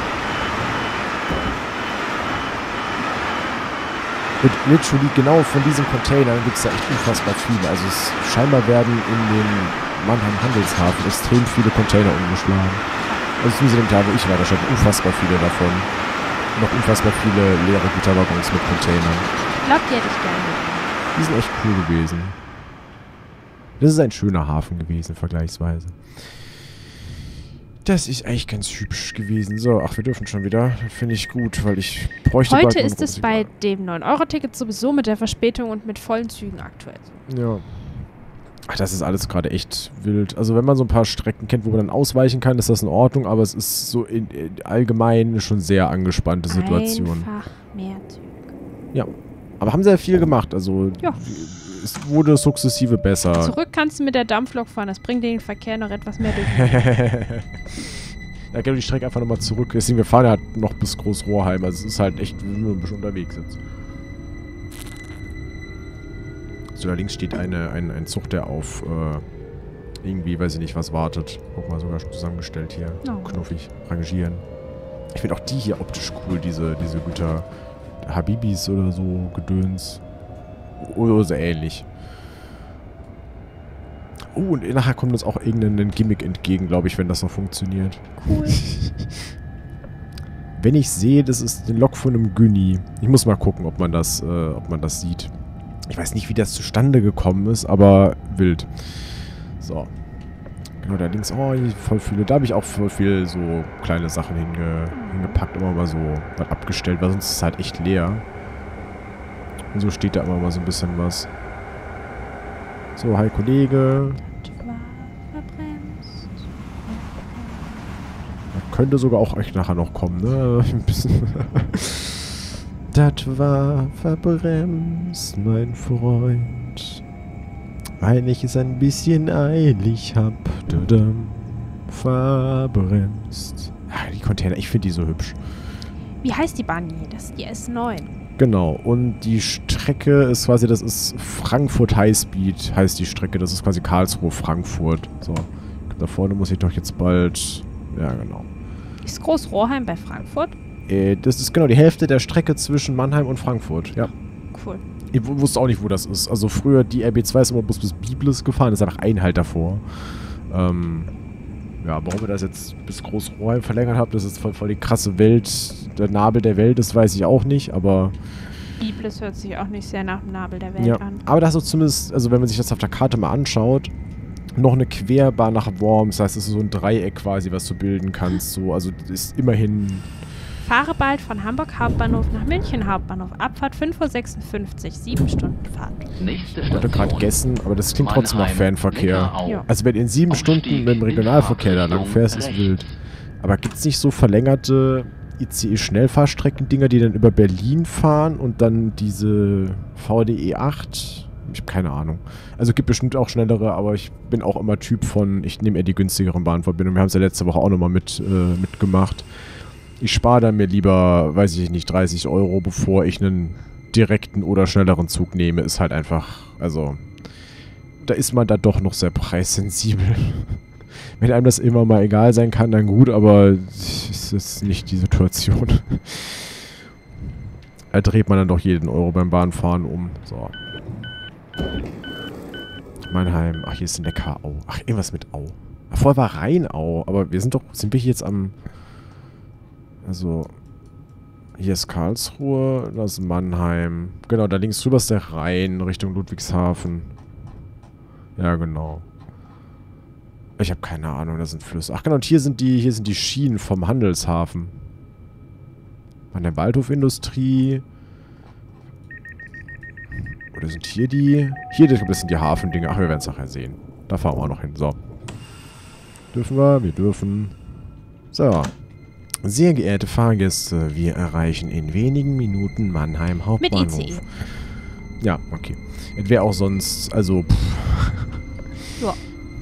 Und literally genau von diesen Containern gibt es da echt unfassbar viele. Also scheinbar werden in den Mannheim Handelshafen extrem viele Container umgeschlagen. Also zumindest in dem Teil, wo ich war, da standen unfassbar viele davon. Noch unfassbar viele leere Güterwaggons mit Containern. Ich glaube, die hätte ich gerne. Die sind echt cool gewesen. Das ist ein schöner Hafen gewesen, vergleichsweise. Das ist eigentlich ganz hübsch gewesen. So, ach, wir dürfen schon wieder. Finde ich gut, weil ich bräuchte bald Heute einen ist es bei dem 9-Euro-Ticket sowieso mit der Verspätung und mit vollen Zügen aktuell. Ja. Ach, das ist alles gerade echt wild. Also wenn man so ein paar Strecken kennt, wo man dann ausweichen kann, ist das in Ordnung, aber es ist so allgemein schon sehr angespannte Situation. Einfach mehr Züge. Ja. Aber haben sehr viel gemacht, also Ja. es wurde sukzessive besser. Zurück kannst du mit der Dampflok fahren, das bringt den Verkehr noch etwas mehr durch. Da gehen wir die Strecke einfach nochmal zurück. Deswegen, wir fahren ja halt noch bis Großrohrheim, also es ist halt echt, wenn wir ein bisschen unterwegs sind. So, da links steht ein Zug, der auf irgendwie, weiß ich nicht, was wartet. Guck mal, sogar schon zusammengestellt hier. Oh. Knuffig, rangieren. Ich finde auch die hier optisch cool, diese Güter. Habibis oder so, Gedöns. Oder so ähnlich. Oh, und nachher kommt uns auch irgendein Gimmick entgegen, glaube ich, wenn das noch funktioniert. Cool. Wenn ich sehe, das ist eine Lok von einem Günni. Ich muss mal gucken, ob man das sieht. Ich weiß nicht, wie das zustande gekommen ist, aber wild. So. Genau, da links, oh, hier voll viele. Da habe ich auch voll viel so kleine Sachen hingepackt, immer mal so was abgestellt, weil sonst ist es halt echt leer. Und so steht da immer mal so ein bisschen was. So, hi Kollege. Das könnte sogar auch echt nachher noch kommen, ne? Ein bisschen. Das war verbremst, mein Freund. Weil ich es ein bisschen eilig hab. Verbremst. Ja, die Container, ich finde die so hübsch. Wie heißt die Bahn hier? Das ist die S9. Genau, und die Strecke ist quasi, das ist Frankfurt Highspeed, heißt die Strecke. Das ist quasi Karlsruhe-Frankfurt. So, da vorne muss ich doch jetzt bald... Ja, genau. Ist Großrohrheim bei Frankfurt? Das ist genau die Hälfte der Strecke zwischen Mannheim und Frankfurt, ja. Cool. Ich wusste auch nicht, wo das ist. Also früher, die RB2 ist immer bloß bis Biblis gefahren, ist einfach ein Halt davor. Ja, warum ihr das jetzt bis Großrohrheim verlängert habt, das ist voll die krasse Welt, der Nabel der Welt ist, weiß ich auch nicht, aber... Biblis hört sich auch nicht sehr nach dem Nabel der Welt Ja, an. aber das ist zumindest, also wenn man sich das auf der Karte mal anschaut, noch eine Querbahn nach Worms, das heißt, es ist so ein Dreieck quasi, was du bilden kannst, so, also das ist immerhin... Fahre bald von Hamburg Hauptbahnhof nach München Hauptbahnhof. Abfahrt 5:56 Uhr, 7 Stunden Fahrt. Nächste Ich wollte gerade Station gessen, aber das klingt trotzdem nach Mannheim, Fernverkehr. Neckarau. Ja. Also wenn du in 7 Ausstieg Stunden mit dem Regionalverkehr da lang fährst, ist Richtung wild. Aber gibt es nicht so verlängerte ICE-Schnellfahrstrecken-Dinger, die dann über Berlin fahren und dann diese VDE 8? Ich habe keine Ahnung. Also gibt bestimmt auch schnellere, aber ich bin auch immer Typ von, ich nehme eher die günstigeren Bahnverbindungen. Wir haben es ja letzte Woche auch nochmal mitgemacht. Ich spare dann mir lieber, weiß ich nicht, 30 €, bevor ich einen direkten oder schnelleren Zug nehme. Ist halt einfach, also, da ist man da doch noch sehr preissensibel. Wenn einem das immer mal egal sein kann, dann gut, aber es ist nicht die Situation. Da dreht man dann doch jeden Euro beim Bahnfahren um. So. Mannheim. Ach, hier ist Neckarau. Ach, irgendwas mit Au. Ach, vorher war Rheinau, aber sind wir hier jetzt am... Also... Hier ist Karlsruhe, das ist Mannheim. Genau, da links drüber ist der Rhein, Richtung Ludwigshafen. Ja, genau. Ich habe keine Ahnung, das sind Flüsse. Ach genau, und hier sind die Schienen vom Handelshafen. An der Waldhofindustrie. Oder sind hier die... Hier, ich glaube, das sind die Hafendinge. Ach, wir werden es nachher sehen. Da fahren wir auch noch hin. So. Dürfen wir? Wir dürfen. So. Sehr geehrte Fahrgäste, wir erreichen in wenigen Minuten Mannheim Hauptbahnhof. Mit ICE. Ja, okay. Es wäre auch sonst, also... Ja.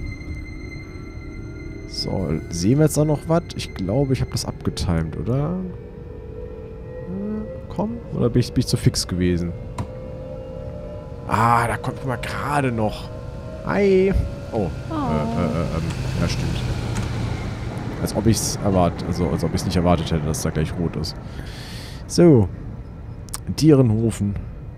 So, sehen wir jetzt da noch was? Ich glaube, ich habe das abgetimt, oder? Komm? Oder bin ich zu fix gewesen? Ah, da kommt mal gerade noch. Hi. Oh. Ja, stimmt. Als ob ich es als ob ich es nicht erwartet hätte, dass da gleich rot ist. So. Dierenhofen.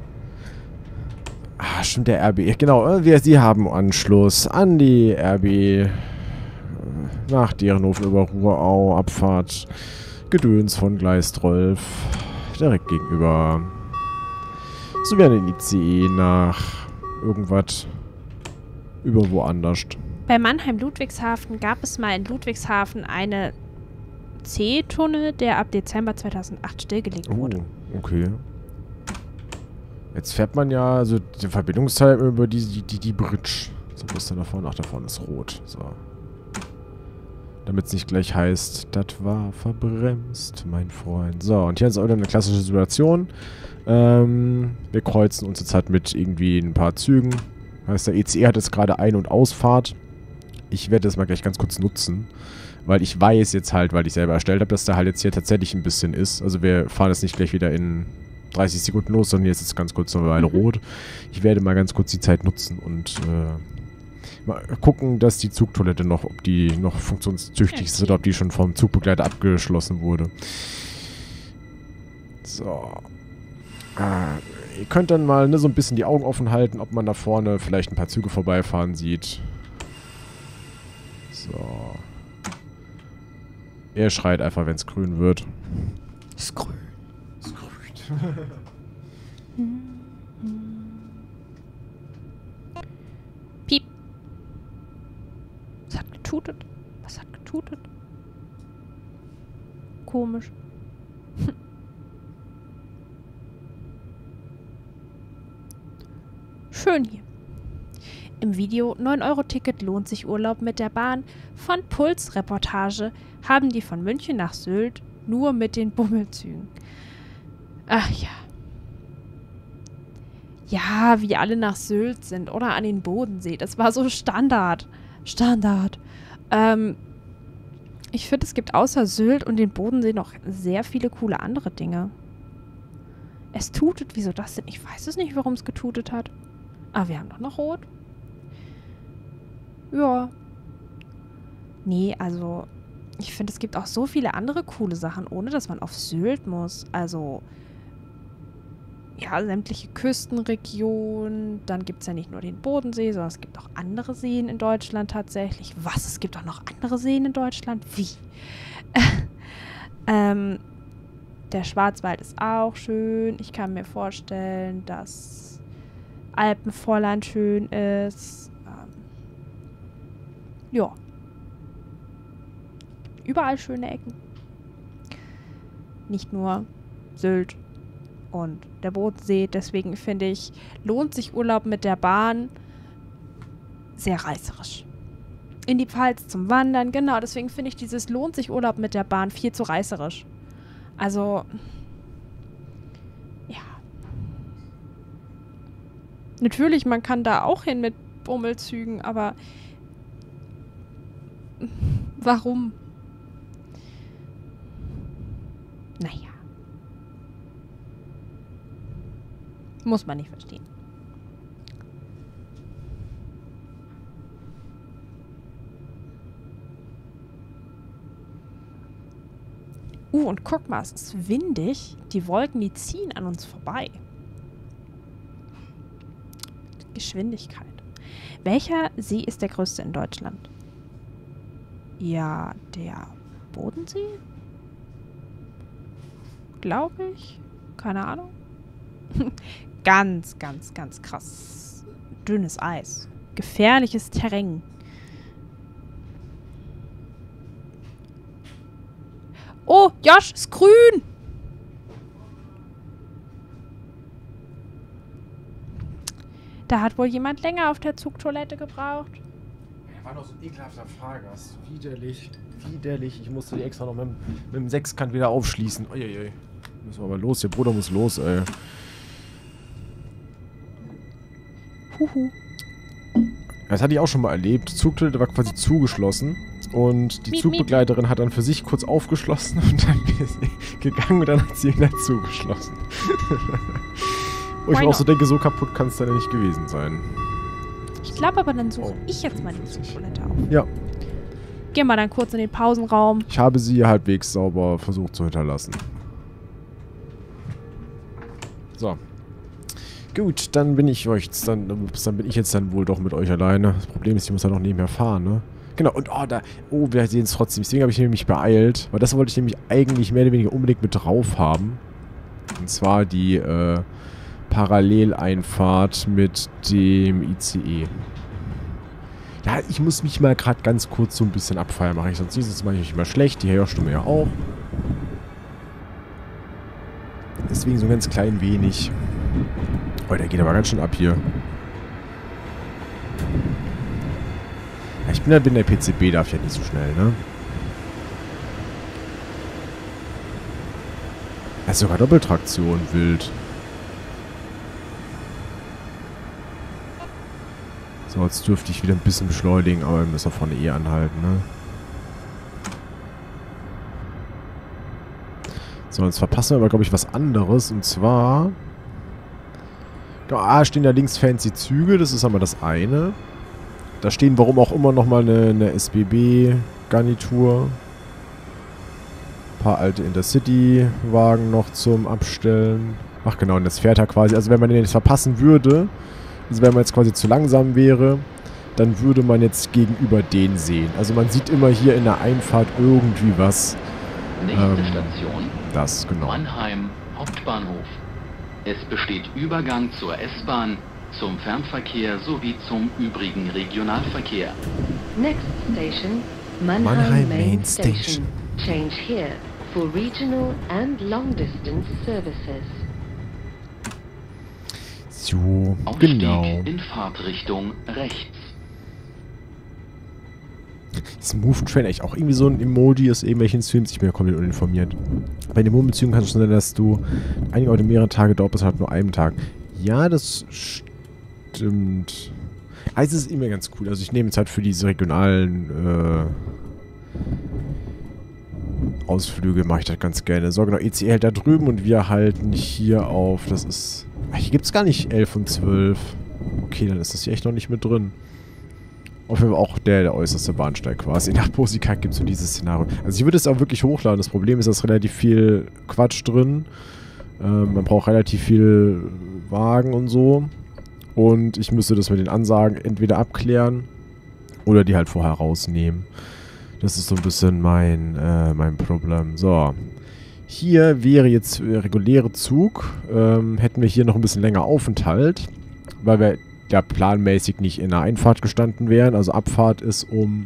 Ah, stimmt, der RB. Genau, sie haben Anschluss an die RB. Nach Dierenhofen über Ruhrau, Abfahrt. Gedöns von Gleis 12. Direkt gegenüber. Sowie an den ICE nach irgendwas über woanders. Bei Mannheim-Ludwigshafen gab es mal in Ludwigshafen eine C-Tunnel, der ab Dezember 2008 stillgelegt wurde. Oh, okay. Jetzt fährt man ja, also den Verbindungsteil über die Bridge. So, was ist denn da vorne? Ach, da vorne ist rot. So. Damit es nicht gleich heißt, das war verbremst, mein Freund. So, und hier ist auch wieder eine klassische Situation. Wir kreuzen uns jetzt halt mit irgendwie ein paar Zügen. Heißt, der ECE hat jetzt gerade Ein- und Ausfahrt. Ich werde das mal gleich ganz kurz nutzen. Weil ich weiß jetzt halt, weil ich selber erstellt habe, dass der halt jetzt hier tatsächlich ein bisschen ist. Also wir fahren jetzt nicht gleich wieder in 30 Sekunden los, sondern jetzt ist ganz kurz noch eine rot. Ich werde mal ganz kurz die Zeit nutzen und mal gucken, dass die Zugtoilette noch, ob die noch funktionstüchtig ist oder ob die schon vom Zugbegleiter abgeschlossen wurde. So. Ihr könnt dann mal so ein bisschen die Augen offen halten, ob man da vorne vielleicht ein paar Züge vorbeifahren sieht. So. Er schreit einfach, wenn es grün wird. Ist grün. Ist grün. Piep. Was hat getutet? Was hat getutet? Komisch. Schön hier. Im Video 9-Euro-Ticket lohnt sich Urlaub mit der Bahn von Puls Reportage haben die von München nach Sylt nur mit den Bummelzügen. Ach ja. Ja, wie alle nach Sylt sind oder an den Bodensee. Das war so Standard. Standard. Ich finde, es gibt außer Sylt und den Bodensee noch sehr viele coole andere Dinge. Es tutet. Wieso das denn? Ich weiß es nicht, warum es getutet hat. Aber wir haben doch noch Rot. Ja. Nee, also ich finde, es gibt auch so viele andere coole Sachen, ohne dass man auf Sylt muss. Also, ja, sämtliche Küstenregionen. Dann gibt es ja nicht nur den Bodensee, sondern es gibt auch andere Seen in Deutschland tatsächlich. Was? Es gibt auch noch andere Seen in Deutschland? Wie? Der Schwarzwald ist auch schön. Ich kann mir vorstellen, dass Alpenvorland schön ist. Ja. Überall schöne Ecken. Nicht nur Sylt und der Bodensee. Deswegen finde ich, lohnt sich Urlaub mit der Bahn sehr reißerisch. In die Pfalz zum Wandern, genau. Deswegen finde ich dieses lohnt sich Urlaub mit der Bahn viel zu reißerisch. Also, ja. Natürlich, man kann da auch hin mit Bummelzügen, aber warum? Naja. Muss man nicht verstehen. Und guck mal, es ist windig. Die Wolken, die ziehen an uns vorbei. Geschwindigkeit. Welcher See ist der größte in Deutschland? Ja, der Bodensee? Glaube ich. Keine Ahnung. Ganz, ganz, ganz krass. Dünnes Eis. Gefährliches Terrain. Oh, Josh, ist grün! Da hat wohl jemand länger auf der Zugtoilette gebraucht. Er war doch so ein ekelhafter Fahrgast. Widerlich. Widerlich. Ich musste die extra noch mit dem Sechskant wieder aufschließen. Uiuiui. Müssen wir aber los. Der Bruder muss los, ey. Huhu. Das hatte ich auch schon mal erlebt. Die Zugtoilette war quasi zugeschlossen. Und die Zugbegleiterin hat dann für sich kurz aufgeschlossen und dann ist sie gegangen und dann hat sie wieder zugeschlossen. Wo ich mir auch so denke, so kaputt kann es dann ja nicht gewesen sein. Ich glaube aber, dann suche ich jetzt mal die Zugtoilette auf. Ja. Geh mal dann kurz in den Pausenraum. Ich habe sie halbwegs sauber versucht zu hinterlassen. So. Gut, dann bin ich jetzt dann wohl doch mit euch alleine. Das Problem ist, ich muss ja noch nebenher fahren, ne? Genau, und wir sehen es trotzdem. Deswegen habe ich nämlich beeilt, weil das wollte ich nämlich eigentlich mehr oder weniger unbedingt mit drauf haben. Und zwar die Paralleleinfahrt mit dem ICE. Ja, ich muss mich mal gerade ganz kurz so ein bisschen abfeiern, mache ich sonst nicht, sonst mache ich mich immer schlecht. Die Hörstimme ja auch. Deswegen so ein ganz klein wenig. Oh, der geht aber ganz schön ab hier. Ja, ich bin ja der PCB, darf ja nicht so schnell, ne? Das ist sogar Doppeltraktion, wild. So, jetzt dürfte ich wieder ein bisschen beschleunigen, aber wir müssen vorne anhalten, ne? So, jetzt verpassen wir aber, glaube ich, was anderes. Und zwar... stehen da links fancy Züge. Das ist aber das eine. Da stehen, warum auch immer, nochmal eine SBB-Garnitur. Ein paar alte Intercity-Wagen noch zum Abstellen. Ach genau, und das fährt er quasi. Also wenn man den jetzt verpassen würde, also wenn man jetzt quasi zu langsam wäre, dann würde man jetzt gegenüber den sehen. Also man sieht immer hier in der Einfahrt irgendwie was. Nächste Station. Das, genau. Mannheim Hauptbahnhof. Es besteht Übergang zur S-Bahn, zum Fernverkehr sowie zum übrigen Regionalverkehr. Next station, Mannheim Main Station. Change here for regional and long distance services. So, Ausstieg genau. in Fahrtrichtung rechts. Das Move Train echt auch irgendwie so ein Emoji aus irgendwelchen Streams. Ich bin ja komplett uninformiert. Bei den Mobilzügen kann es schon sein, dass du einige oder mehrere Tage dort bist, halt nur einen Tag. Ja, das stimmt. Also es ist immer ganz cool. Also ich nehme jetzt halt für diese regionalen Ausflüge mache ich das ganz gerne. So, genau, ECE hält da drüben und wir halten hier auf. Das ist... Hier gibt es gar nicht 11 und 12. Okay, dann ist das hier echt noch nicht mit drin. Auf jeden Fall auch der äußerste Bahnsteig quasi. Nach Posigak gibt es so dieses Szenario. Also ich würde es auch wirklich hochladen. Das Problem ist, da ist relativ viel Quatsch drin. Man braucht relativ viel Wagen und so. Und ich müsste das mit den Ansagen entweder abklären oder die halt vorher rausnehmen. Das ist so ein bisschen mein Problem. So. Hier wäre jetzt reguläre Zug. Hätten wir hier noch ein bisschen länger Aufenthalt. Weil wir ja planmäßig nicht in der Einfahrt gestanden wären. Also Abfahrt ist um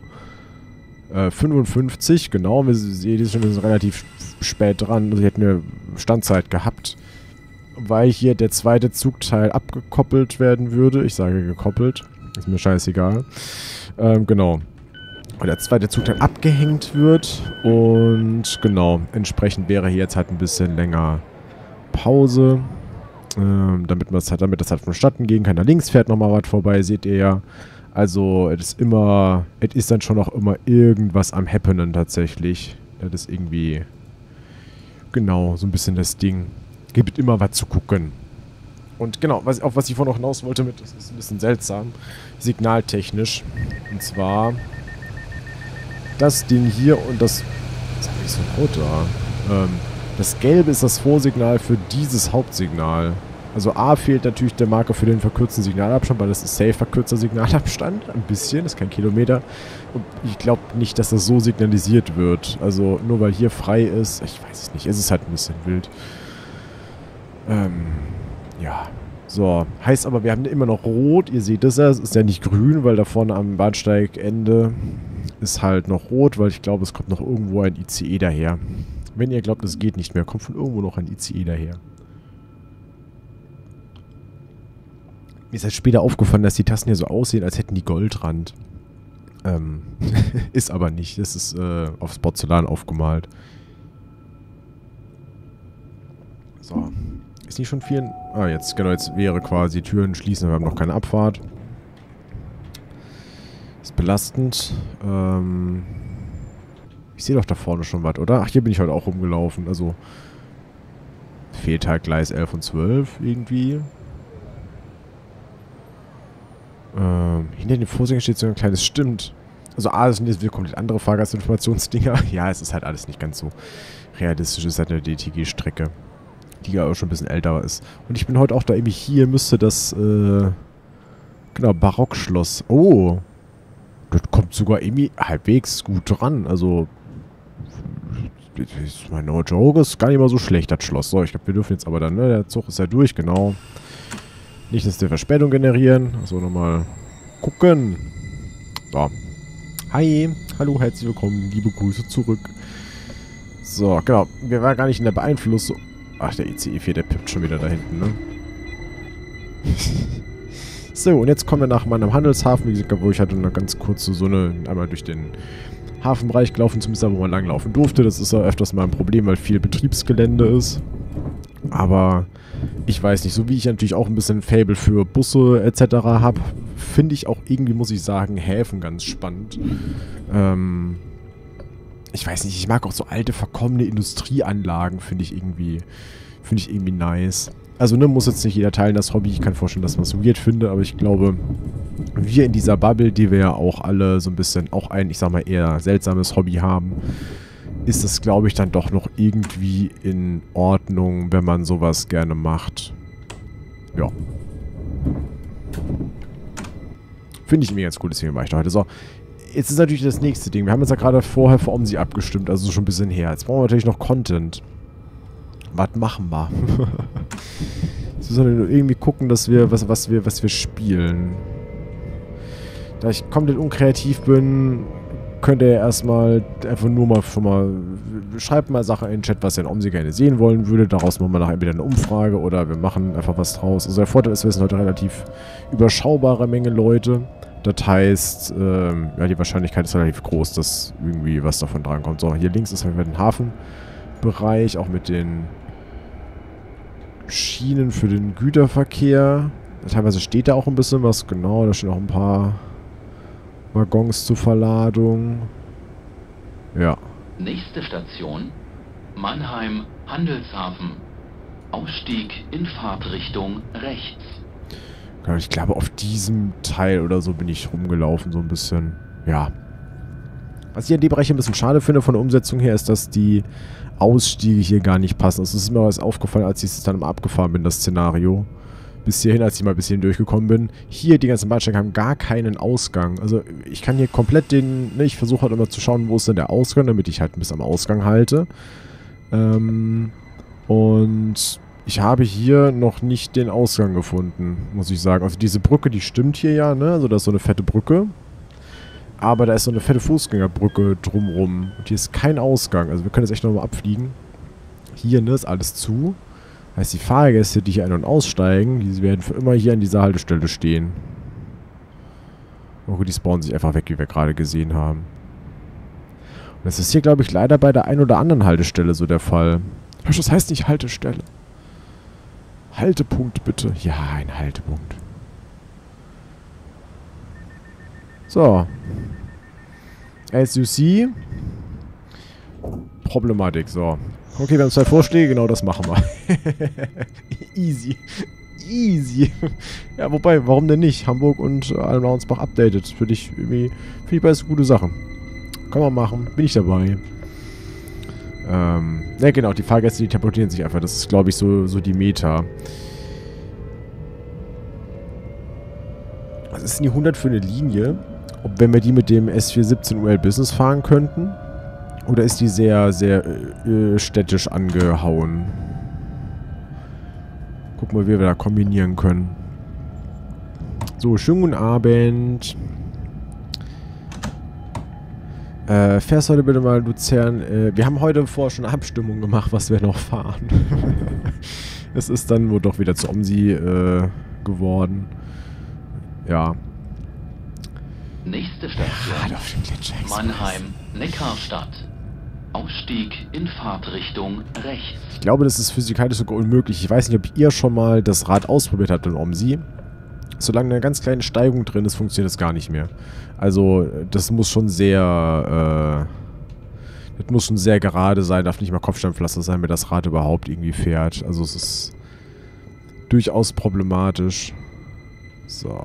55, genau. Wir sehen schon, wir sind relativ spät dran. Also hier hätten wir Standzeit gehabt. Weil hier der zweite Zugteil abgekoppelt werden würde. Ich sage gekoppelt. Ist mir scheißegal. Genau. Weil der zweite Zugteil abgehängt wird. Und genau, entsprechend wäre hier jetzt halt ein bisschen länger Pause. Damit das halt vonstatten gehen kann. Da links fährt nochmal was vorbei, seht ihr ja. Also, es ist dann schon auch immer irgendwas am Happenen tatsächlich. Das ist irgendwie, genau, so ein bisschen das Ding. Gibt immer was zu gucken. Und genau, auf was ich vorhin noch hinaus wollte das ist ein bisschen seltsam, signaltechnisch. Und zwar, das Ding hier und das... Was habe ich so laut da? Das Gelbe ist das Vorsignal für dieses Hauptsignal. Also A fehlt natürlich der Marker für den verkürzten Signalabstand, weil das ist safe verkürzter Signalabstand. Ein bisschen, das ist kein Kilometer. Und ich glaube nicht, dass das so signalisiert wird. Also nur weil hier frei ist, ich weiß es nicht. Es ist halt ein bisschen wild. Ja. So, heißt aber, wir haben immer noch rot. Ihr seht das ja, es ist ja nicht grün, weil da vorne am Bahnsteigende ist halt noch rot, weil ich glaube, es kommt noch irgendwo ein ICE daher. Wenn ihr glaubt, es geht nicht mehr, kommt von irgendwo noch ein ICE daher. Mir ist halt später aufgefallen, dass die Tasten hier so aussehen, als hätten die Goldrand. Ist aber nicht. Das ist aufs Porzellan aufgemalt. So. Ist nicht schon viel... Ah, jetzt, genau, jetzt wäre quasi Türen schließen, wir haben noch keine Abfahrt. Ist belastend. Ich sehe doch da vorne schon was, oder? Ach, hier bin ich heute auch rumgelaufen. Also fehlt halt Gleis 11 und 12 irgendwie. Hinter dem Vorsänger steht so ein kleines Stimmt. Also das sind jetzt komplett andere Fahrgastinformationsdinger. Ja, es ist halt alles nicht ganz so realistisch. Es ist halt eine DTG-Strecke, die ja auch schon ein bisschen älter ist. Und ich bin heute auch da irgendwie hier, müsste das, genau, Barockschloss. Oh, das kommt sogar irgendwie halbwegs gut dran. Also, ist mein No Joke, ist gar nicht mal so schlecht, das Schloss. So, ich glaube, wir dürfen jetzt aber dann, ne, der Zug ist ja durch, genau. Nicht, dass wir Verspätung generieren. Also nochmal gucken. So. Hi. Hallo, herzlich willkommen. Liebe Grüße zurück. So, genau. Wir waren gar nicht in der Beeinflussung. Ach, der ICE 4, der pippt schon wieder da hinten, ne? So, und jetzt kommen wir nach meinem Handelshafen. Wie gesagt, wo ich hatte eine ganz kurze einmal durch den Hafenbereich gelaufen, zumindest da, wo man langlaufen durfte. Das ist ja öfters mal ein Problem, weil viel Betriebsgelände ist. Aber ich weiß nicht, so wie ich natürlich auch ein bisschen Faible für Busse etc. habe, finde ich auch irgendwie, muss ich sagen, Häfen ganz spannend. Ich weiß nicht, ich mag auch so alte, verkommene Industrieanlagen, finde ich irgendwie nice. Also, ne, muss jetzt nicht jeder teilen, das Hobby. Ich kann vorstellen, dass man es weird finde, aber ich glaube, wir in dieser Bubble, die wir ja auch alle so ein bisschen, auch ein, ich sag mal, eher seltsames Hobby haben, ist es, glaube ich, dann doch noch irgendwie in Ordnung, wenn man sowas gerne macht. Ja. Finde ich irgendwie ganz cool, deswegen mache ich da heute. So, jetzt ist natürlich das nächste Ding. Wir haben jetzt ja gerade vorher für OMSI abgestimmt, also schon ein bisschen her. Jetzt brauchen wir natürlich noch Content. Was machen wir? Jetzt müssen wir irgendwie gucken, dass wir, was wir spielen. Da ich komplett unkreativ bin, könnt ihr erstmal einfach nur mal schon mal, schreibt mal Sachen in den Chat, was ihr in OMSI gerne sehen wollen würde. Daraus machen wir nachher entweder eine Umfrage oder wir machen einfach was draus. Also der Vorteil ist, wir sind heute relativ überschaubare Menge Leute. Das heißt, ja, die Wahrscheinlichkeit ist relativ groß, dass irgendwie was davon drankommt. So, hier links ist halt den Hafenbereich, auch mit den Schienen für den Güterverkehr. Teilweise steht da auch ein bisschen was, genau, da stehen auch ein paar Waggons zur Verladung. Ja. Nächste Station, Mannheim, Handelshafen. Ausstieg in Fahrtrichtung rechts. Ich glaube, auf diesem Teil oder so bin ich rumgelaufen, so ein bisschen. Ja. Was ich an dem Bereich ein bisschen schade finde von der Umsetzung her, ist, dass die Ausstiege hier gar nicht passen. Das ist mir was aufgefallen, als ich es dann mal abgefahren bin, das Szenario. Bis hierhin, als ich mal ein bisschen durchgekommen bin. Hier, die ganzen Bahnsteige haben gar keinen Ausgang. Also, ich kann hier komplett den... Ne, ich versuche halt immer zu schauen, wo ist denn der Ausgang, damit ich halt ein bisschen am Ausgang halte. Und ich habe hier noch nicht den Ausgang gefunden, muss ich sagen. Also, diese Brücke, die stimmt hier ja, ne? Also, da ist so eine fette Brücke. Aber da ist so eine fette Fußgängerbrücke drumrum. Und hier ist kein Ausgang. Also, wir können jetzt echt nochmal abfliegen. Hier, ne, ist alles zu. Heißt, die Fahrgäste, die hier ein- und aussteigen, die werden für immer hier an dieser Haltestelle stehen. Oh, die spawnen sich einfach weg, wie wir gerade gesehen haben. Und das ist hier, glaube ich, leider bei der einen oder anderen Haltestelle so der Fall. Das heißt nicht Haltestelle. Haltepunkt, bitte. Ja, ein Haltepunkt. So. As you see. Problematik, so. Okay, wir haben 2 Vorschläge, genau das machen wir. Easy. Easy. Ja, wobei, warum denn nicht? Hamburg und Alm-Lauensbach updated. Finde ich beides gute Sachen. Kann man machen. Bin ich dabei. Ja genau, die Fahrgäste, die teleportieren sich einfach. Das ist, glaube ich, so die Meta. Was ist denn die 100 für eine Linie? Wenn wir die mit dem S417 UL Business fahren könnten? Oder ist die sehr, sehr städtisch angehauen? Gucken wir, wie wir da kombinieren können. So, schönen guten Abend. Fährst heute bitte mal Luzern. Wir haben heute vorher schon eine Abstimmung gemacht, was wir noch fahren. Es ist dann wohl doch wieder zu OMSI geworden. Ja. Nächste Station. Mannheim, Neckarstadt. Ausstieg in Fahrtrichtung rechts. Ich glaube, das ist physikalisch sogar unmöglich. Ich weiß nicht, ob ihr schon mal das Rad ausprobiert habt in OMSI. Solange eine ganz kleine Steigung drin ist, funktioniert das gar nicht mehr. Also, das muss schon sehr, das muss schon sehr gerade sein, darf nicht mal Kopfsteinpflaster sein, wenn das Rad überhaupt irgendwie fährt. Also, es ist durchaus problematisch. So.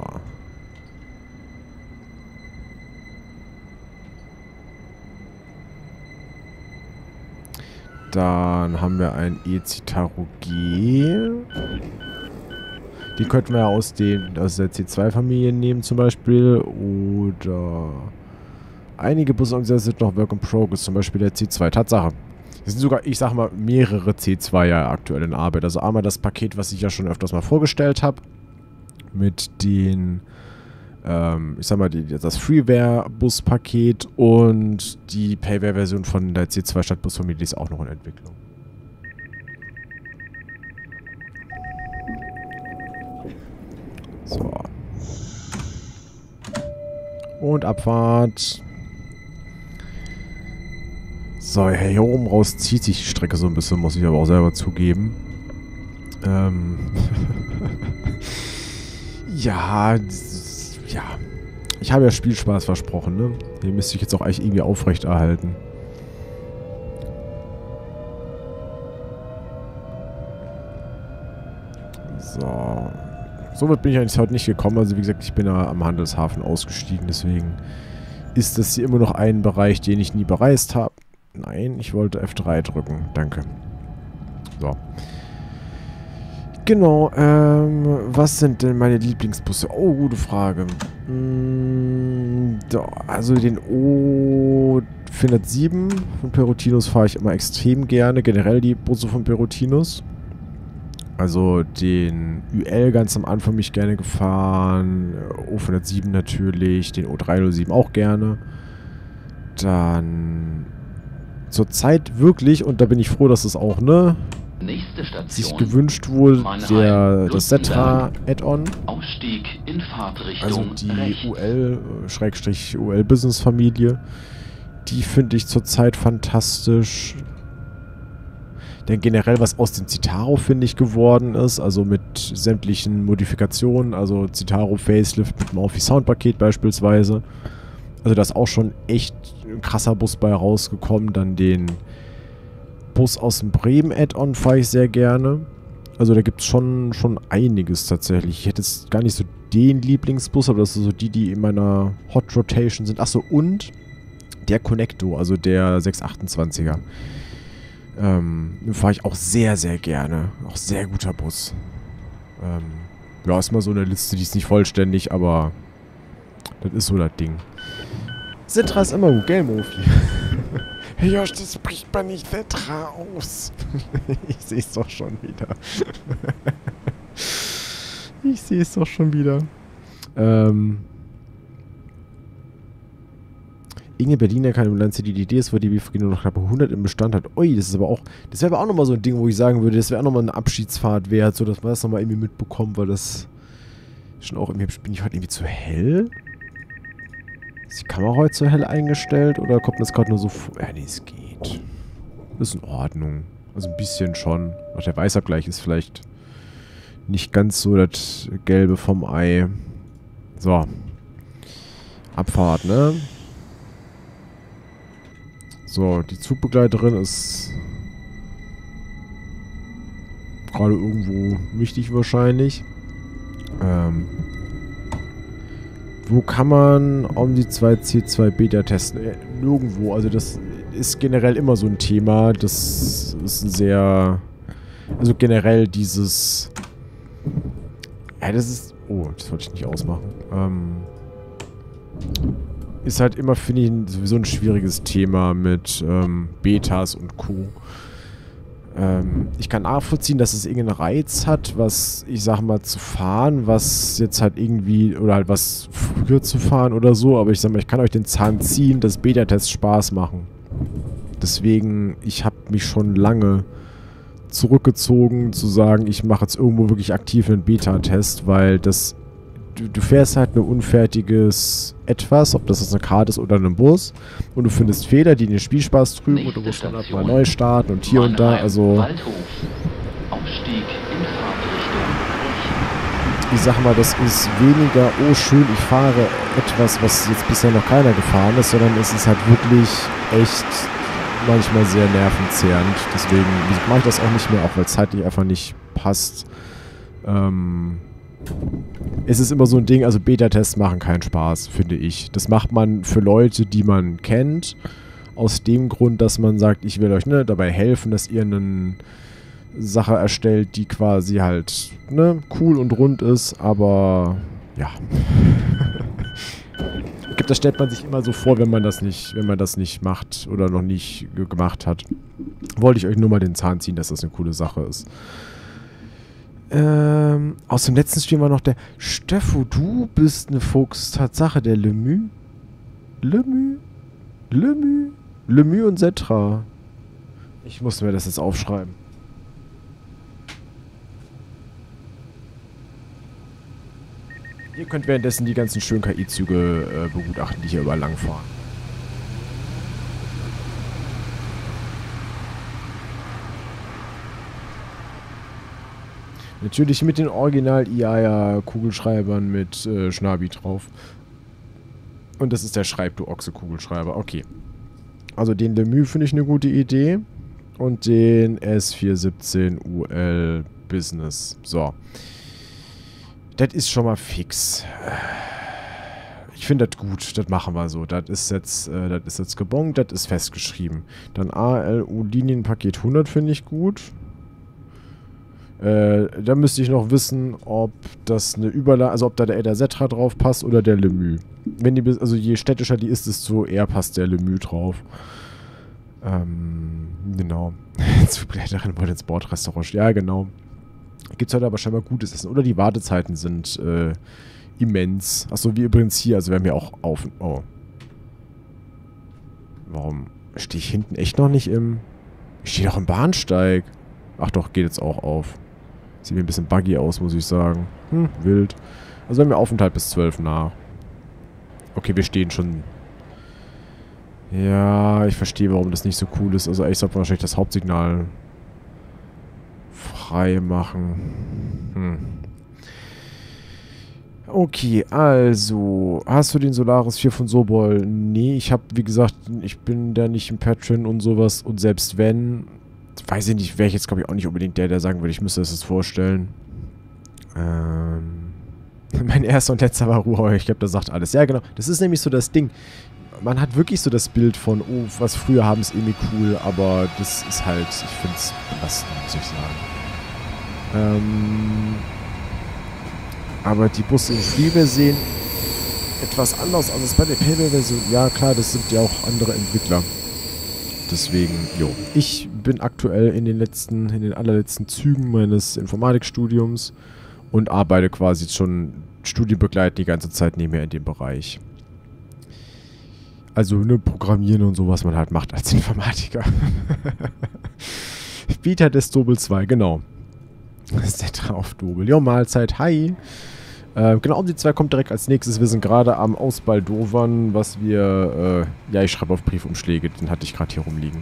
Dann haben wir ein E-Citaro G. Die könnten wir aus der C2-Familie nehmen zum Beispiel. Oder einige Busse sind noch Work in Progress, zum Beispiel der C2. Tatsache. Es sind sogar, ich sag mal, mehrere C2 ja aktuell in Arbeit. Also einmal das Paket, was ich ja schon öfters mal vorgestellt habe. Mit den, ich sag mal, das Freeware-Bus-Paket und die Payware-Version von der C2 Stadtbusfamilie ist auch noch in Entwicklung. So. Und Abfahrt. So, hier oben raus zieht sich die Strecke so ein bisschen, muss ich aber auch selber zugeben. Ja, ja. Ich habe ja Spielspaß versprochen, ne? Den müsste ich jetzt auch eigentlich irgendwie aufrechterhalten. So. Somit bin ich eigentlich heute nicht gekommen. Also wie gesagt, ich bin ja am Handelshafen ausgestiegen. Deswegen ist das hier immer noch ein Bereich, den ich nie bereist habe. Nein, ich wollte F3 drücken. Danke. So. Genau, was sind denn meine Lieblingsbusse? Oh, gute Frage. Also den O407 von Perotinus fahre ich immer extrem gerne. Generell die Busse von Perotinus. Also den UL ganz am Anfang mich gerne gefahren. O407 natürlich. Den O307 auch gerne. Dann zurzeit wirklich, und da bin ich froh, dass es auch, ne? Nächste Station. Sich gewünscht wohl das Setra Add-on. Ausstieg in Fahrtrichtung also die rechts. UL Business Familie. Die finde ich zurzeit fantastisch. Denn generell, was aus dem Citaro, finde ich, geworden ist, also mit sämtlichen Modifikationen, also Citaro Facelift mit dem Amphi-Sound-Paket beispielsweise. Also da ist auch schon echt ein krasser Bus bei rausgekommen. Dann den Bus aus dem Bremen Add-on fahre ich sehr gerne. Also da gibt es schon einiges tatsächlich. Ich hätte jetzt gar nicht so den Lieblingsbus, aber das sind so die in meiner Hot Rotation sind. Achso, und der Connecto, also der 628er. Den fahre ich auch sehr, sehr gerne. Auch sehr guter Bus. Ja, ist mal so eine Liste, die ist nicht vollständig, aber das ist so das Ding. Setra ist immer gut, gell, Mofi? Hey Josh, das spricht man nicht Setra aus. Ich sehe es doch schon wieder. Ich sehe es doch schon wieder. Irgendeine Berliner kann im Land die Idee ist, weil die BVG nur noch knapp 100 im Bestand hat. Ui, das ist aber auch, das wäre aber auch nochmal so ein Ding, wo ich sagen würde, das wäre auch nochmal eine Abschiedsfahrt wert, so dass man das nochmal irgendwie mitbekommt, weil das schon auch irgendwie, bin ich heute irgendwie zu hell? Ist die Kamera heute zu hell eingestellt oder kommt das gerade nur so vor? Ja, nee, es geht. Ist in Ordnung. Also ein bisschen schon. Auch der Weißabgleich ist vielleicht nicht ganz so das Gelbe vom Ei. So. Abfahrt, ne? So, die Zugbegleiterin ist gerade irgendwo wichtig wahrscheinlich. Wo kann man um die 2C2 Beta testen? Nirgendwo. Also das ist generell immer so ein Thema. Das ist ein sehr... Also generell dieses... Ja, das ist... Oh, das wollte ich nicht ausmachen. Ist halt immer, finde ich, sowieso ein schwieriges Thema mit Betas und Co. Ich kann nachvollziehen, dass es irgendeinen Reiz hat, was, ich sag mal, zu fahren, was jetzt halt irgendwie, oder halt was früher zu fahren oder so, aber ich sag mal, ich kann euch den Zahn ziehen, dass Beta-Tests Spaß machen. Deswegen, ich habe mich schon lange zurückgezogen, zu sagen, ich mache jetzt irgendwo wirklich aktiv einen Beta-Test, weil das, du fährst halt ein unfertiges Etwas, ob das jetzt eine Karte ist oder ein Bus, und du findest Fehler, die den Spielspaß trüben, und du musst dann halt mal neu starten und hier und da, also Waldhof. Aufstieg in Fahrtrichtung. ich sag mal, das ist weniger, oh schön, ich fahre etwas, was jetzt bisher noch keiner gefahren ist, sondern es ist halt wirklich echt manchmal sehr nervenzehrend. Deswegen mache ich das auch nicht mehr, auch weil es zeitlich einfach nicht passt. Es ist immer so ein Ding, also Beta-Tests machen keinen Spaß, finde ich. Das macht man für Leute, die man kennt, aus dem Grund, dass man sagt, ich will euch dabei helfen, dass ihr eine Sache erstellt, die quasi halt cool und rund ist, aber ja. Ich glaube, das stellt man sich immer so vor, wenn man das nicht macht oder noch nicht gemacht hat. Wollte ich euch nur mal den Zahn ziehen, dass das eine coole Sache ist. Aus dem letzten Stream war noch der Steffo, du bist eine Fuchs. Tatsache, der Lemü und Setra. Ich muss mir das jetzt aufschreiben. Ihr könnt währenddessen die ganzen schönen KI-Züge begutachten, die hier überall langfahren. Natürlich mit den Original-IAIA-Kugelschreibern mit Schnabi drauf. Und das ist der Schreib-du-Ochse-Kugelschreiber. Okay. Also den Lemü finde ich eine gute Idee. Und den S417UL Business. So. Das ist schon mal fix. Ich finde das gut. Das machen wir so. Das ist jetzt gebongt. Das ist festgeschrieben. Dann ALU-Linienpaket 100 finde ich gut. Da müsste ich noch wissen, ob das eine Überlage, also ob da der Setra drauf passt oder der Lemü. Wenn die, also je städtischer die ist, desto eher passt der Lemü drauf. Genau. Zublätterin wollte ins Bordrestaurant. Ja, genau. Gibt's heute aber scheinbar gutes Essen. Oder die Wartezeiten sind immens. Achso, wie übrigens hier. Also wir haben ja auch auf... Oh. Warum stehe ich hinten echt noch nicht im... Ich stehe doch im Bahnsteig. Ach doch, geht jetzt auch auf. Sieht mir ein bisschen buggy aus, muss ich sagen. Wild. Also wir haben ja Aufenthalt bis 12 nach. Okay, wir stehen schon... Ja, ich verstehe, warum das nicht so cool ist. Also ich sollte wahrscheinlich das Hauptsignal frei machen. Okay, also, hast du den Solaris 4 von Sobol? Nee, ich habe, wie gesagt, ich bin da nicht im Patreon und sowas. Und selbst wenn, weiß ich nicht, wäre ich jetzt, glaube ich, auch nicht unbedingt der sagen würde, ich müsste das jetzt vorstellen. Mein erster und letzter war Ruhe. Ich glaube, das sagt alles. Ja, genau. Das ist nämlich so das Ding. Man hat wirklich so das Bild von, oh, was früher haben ist irgendwie cool, aber das ist halt, ich finde es belastend, muss ich sagen. Aber die Busse in Freeware sehen etwas anders aus als bei der Payback-Version. Ja, klar, das sind ja auch andere Entwickler. Deswegen, jo. Ich bin aktuell in den allerletzten Zügen meines Informatikstudiums und arbeite quasi schon studienbegleitend die ganze Zeit nebenher in dem Bereich. Also, ne, Programmieren und so, was man halt macht als Informatiker. Beta des Dobel 2, genau. Setra auf Dobel. Jo, Mahlzeit, hi. Genau, Omsi 2 kommt direkt als nächstes. Wir sind gerade am Ausbaldowern, was wir, ja, ich schreibe auf Briefumschläge, den hatte ich gerade hier rumliegen.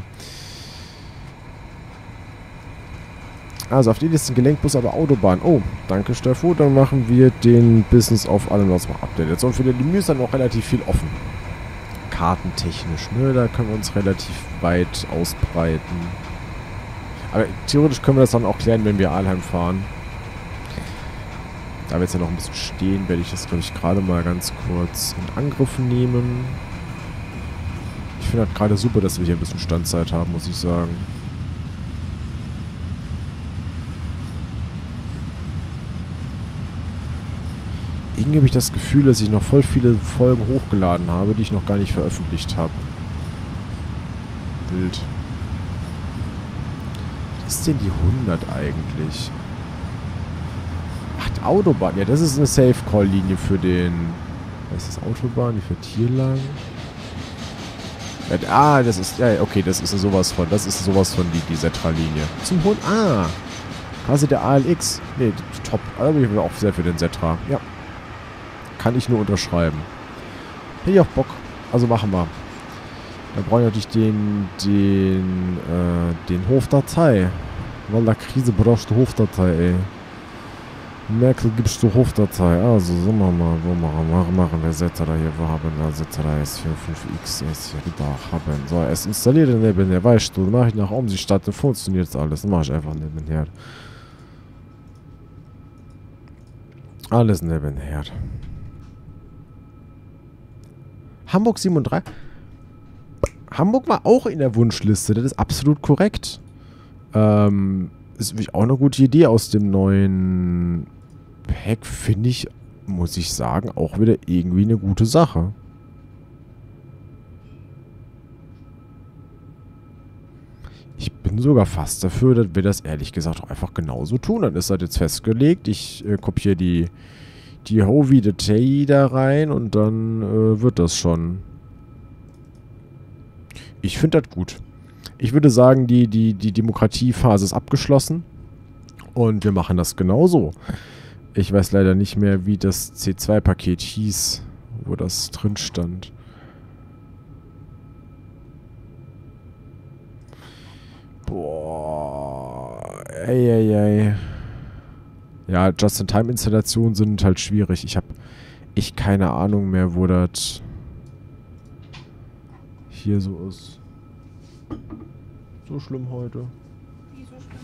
Also, auf die Liste Gelenkbus, aber Autobahn. Oh, danke, Steffo. Dann machen wir den Business auf allem, was wir updated. So, und für die Menü ist dann noch relativ viel offen. Kartentechnisch, ne? Da können wir uns relativ weit ausbreiten. Aber theoretisch können wir das dann auch klären, wenn wir Aalheim fahren. Da wir jetzt ja noch ein bisschen stehen, werde ich das, glaube ich, gerade mal ganz kurz in Angriff nehmen. Ich finde das gerade super, dass wir hier ein bisschen Standzeit haben, muss ich sagen. Irgendwie habe ich das Gefühl, dass ich noch voll viele Folgen hochgeladen habe, die ich noch gar nicht veröffentlicht habe. Wild. Was ist denn die 100 eigentlich? Ach, die Autobahn. Ja, das ist eine Safe-Call-Linie für den... Was ist das? Autobahn? Die fährt hier lang. Ja, das ist... Ja, okay, das ist sowas von... Das ist sowas von die Setra-Linie. Zum Hund... Ah! Quasi der ALX. Nee, top. Also ich bin auch sehr für den Setra. Ja. Kann ich nur unterschreiben. Hätte ich auch Bock. Also machen wir. Da brauche ich natürlich den Hofdatei. Weil der Krise brauchst du Hofdatei, ey. Merkel gibst du Hofdatei. Also, sagen wir mal, wo machen wir Setra hier. Wo haben wir Setra S45X jetzt hier da haben. So, es installiert nebenher. Weißt du, mache ich nach Umsicht, dann funktioniert alles. Dann mache ich einfach nebenher. Alles nebenher. Hamburg 37. Hamburg war auch in der Wunschliste. Das ist absolut korrekt. Ist wirklich auch eine gute Idee aus dem neuen Pack. Finde ich, muss ich sagen, auch wieder irgendwie eine gute Sache. Ich bin sogar fast dafür, dass wir das ehrlich gesagt auch einfach genauso tun. Dann ist das jetzt festgelegt. Ich kopiere die Hovi-Datei da rein und dann wird das schon. Ich finde das gut. Ich würde sagen, die Demokratiephase ist abgeschlossen und wir machen das genauso. Ich weiß leider nicht mehr, wie das C2-Paket hieß, wo das drin stand. Boah. Ey. Ja, Just-in-Time-Installationen sind halt schwierig. Ich habe echt keine Ahnung mehr, wo das hier so ist. So schlimm heute. Wie so schlimm?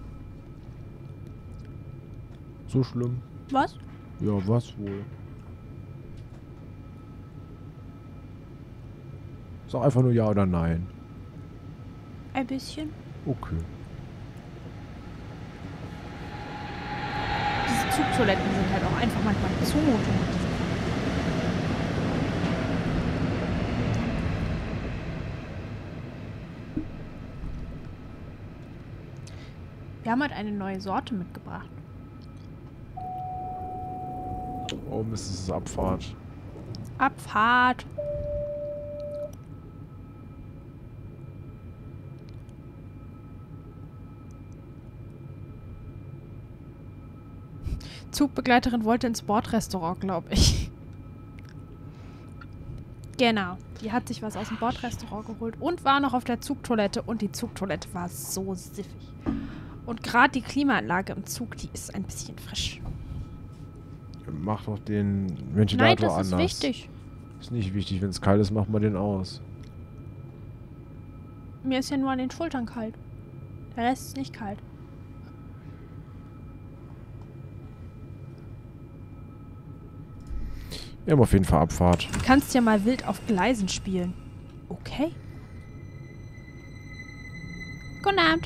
So schlimm. Was? Ja, was wohl? Sag einfach nur ja oder nein. Ein bisschen. Okay. Diese Zugtoiletten sind halt auch einfach manchmal Zumutung. Wir haben halt eine neue Sorte mitgebracht. Oh Mist, es ist Abfahrt. Abfahrt. Zugbegleiterin wollte ins Bordrestaurant, glaube ich. Genau. Die hat sich was aus dem Bordrestaurant geholt und war noch auf der Zugtoilette. Und die Zugtoilette war so siffig. Und gerade die Klimaanlage im Zug, die ist ein bisschen frisch. Mach doch den Ventilator anders. Nein, das ist wichtig. Ist nicht wichtig. Wenn es kalt ist, machen wir den aus. Mir ist ja nur an den Schultern kalt. Der Rest ist nicht kalt. Wir haben auf jeden Fall Abfahrt. Du kannst ja mal wild auf Gleisen spielen. Okay. Guten Abend.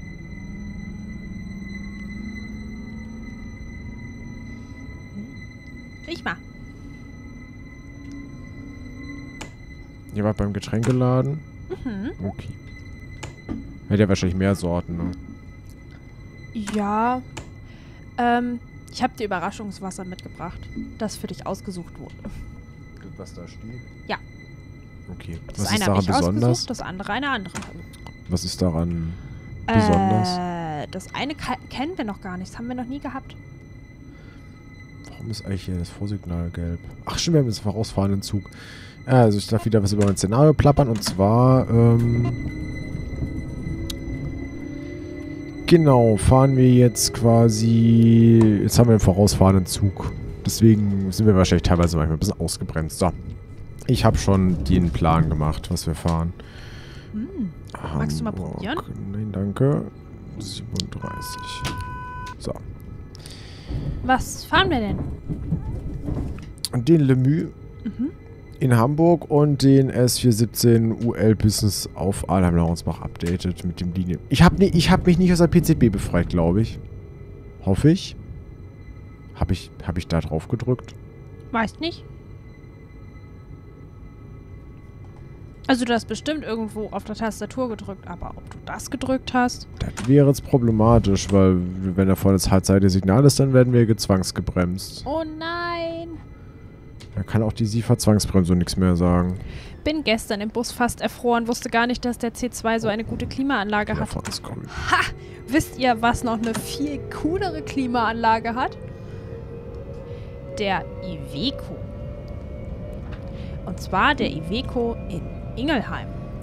Riech mal. Ihr wart beim Getränkeladen? Mhm. Okay. Hätte ja wahrscheinlich mehr Sorten, ne? Ja. Ich habe dir Überraschungswasser mitgebracht, das für dich ausgesucht wurde. Was da steht? Ja. Okay. Das Was eine ist habe daran ich besonders? ausgesucht, das andere eine andere. Was ist daran besonders? Das eine kennen wir noch gar nicht. Das haben wir noch nie gehabt. Warum ist eigentlich hier das Vorsignal gelb? Ach stimmt, wir haben jetzt einen vorausfahrenden Zug. Ja, also ich darf wieder was über mein Szenario plappern und zwar, genau, fahren wir jetzt quasi, jetzt haben wir einen vorausfahrenden Zug. Deswegen sind wir wahrscheinlich teilweise manchmal ein bisschen ausgebremst. So, ich habe schon den Plan gemacht, was wir fahren. Magst du mal Hamburg. probieren? Nein, danke. 37. So. Was fahren wir denn? Und den Lemü. in Hamburg und den S417 UL Business auf Alheim-Laurensbach updated mit dem Linie. Ich hab mich nicht aus der PCB befreit, glaube ich. Hoffe ich. Hab ich da drauf gedrückt? Weiß nicht. Also du hast bestimmt irgendwo auf der Tastatur gedrückt, aber ob du das gedrückt hast? Das wäre jetzt problematisch, weil wenn da vorne das Halbseite-Signal ist, dann werden wir gezwangsgebremst. Oh nein! Da kann auch die SIFA-Zwangsbremsung nichts mehr sagen. Bin gestern im Bus fast erfroren, wusste gar nicht, dass der C2 so eine gute Klimaanlage hat. Davon ist cool. Ha! Wisst ihr, was noch eine viel coolere Klimaanlage hat? Der Iveco. Und zwar der Iveco in Ingelheim.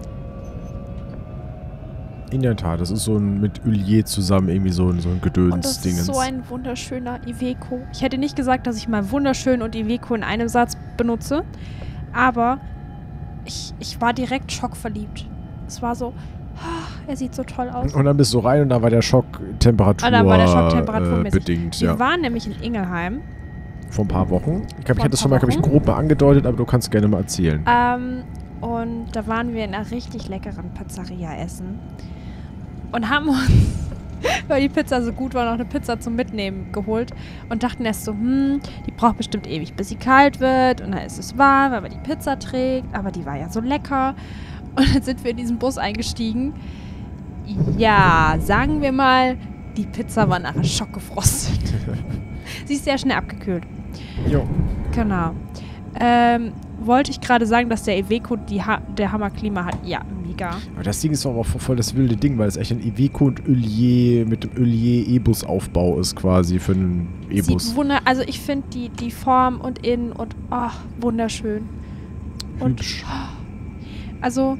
In der Tat, das ist so ein mit Heulier zusammen irgendwie so ein Und das Gedöns-Dingens. ist so ein wunderschöner Iveco. Ich hätte nicht gesagt, dass ich mal wunderschön und Iveco in einem Satz benutze, aber ich war direkt schockverliebt. Es war so, er sieht so toll aus. Und dann bist du rein und da war der Schocktemperatur bedingt. Wir waren nämlich in Ingelheim. Vor ein paar Wochen. Ich glaube, ich Vor hätte das ein schon mal, paar grob mal angedeutet, aber du kannst gerne mal erzählen. Und da waren wir in einer richtig leckeren Pizzeria essen. Und haben uns, weil die Pizza so gut war, noch eine Pizza zum Mitnehmen geholt. Und dachten erst so, die braucht bestimmt ewig, bis sie kalt wird. Und dann ist es warm, weil man die Pizza trägt. Aber die war ja so lecker. Und dann sind wir in diesen Bus eingestiegen. Ja, sagen wir mal, die Pizza war nachher schockgefrostet. Sie ist sehr schnell abgekühlt. Jo. Genau. Wollte ich gerade sagen, dass der Iveco der Hammerklima hat. Ja, mega. Aber das Ding ist auch voll das wilde Ding, weil es echt ein Iveco und Heulier mit dem Heulier-E-Bus-Aufbau ist quasi für einen E-Bus. Also ich finde die Form und innen und wunderschön. Und Hübsch. Also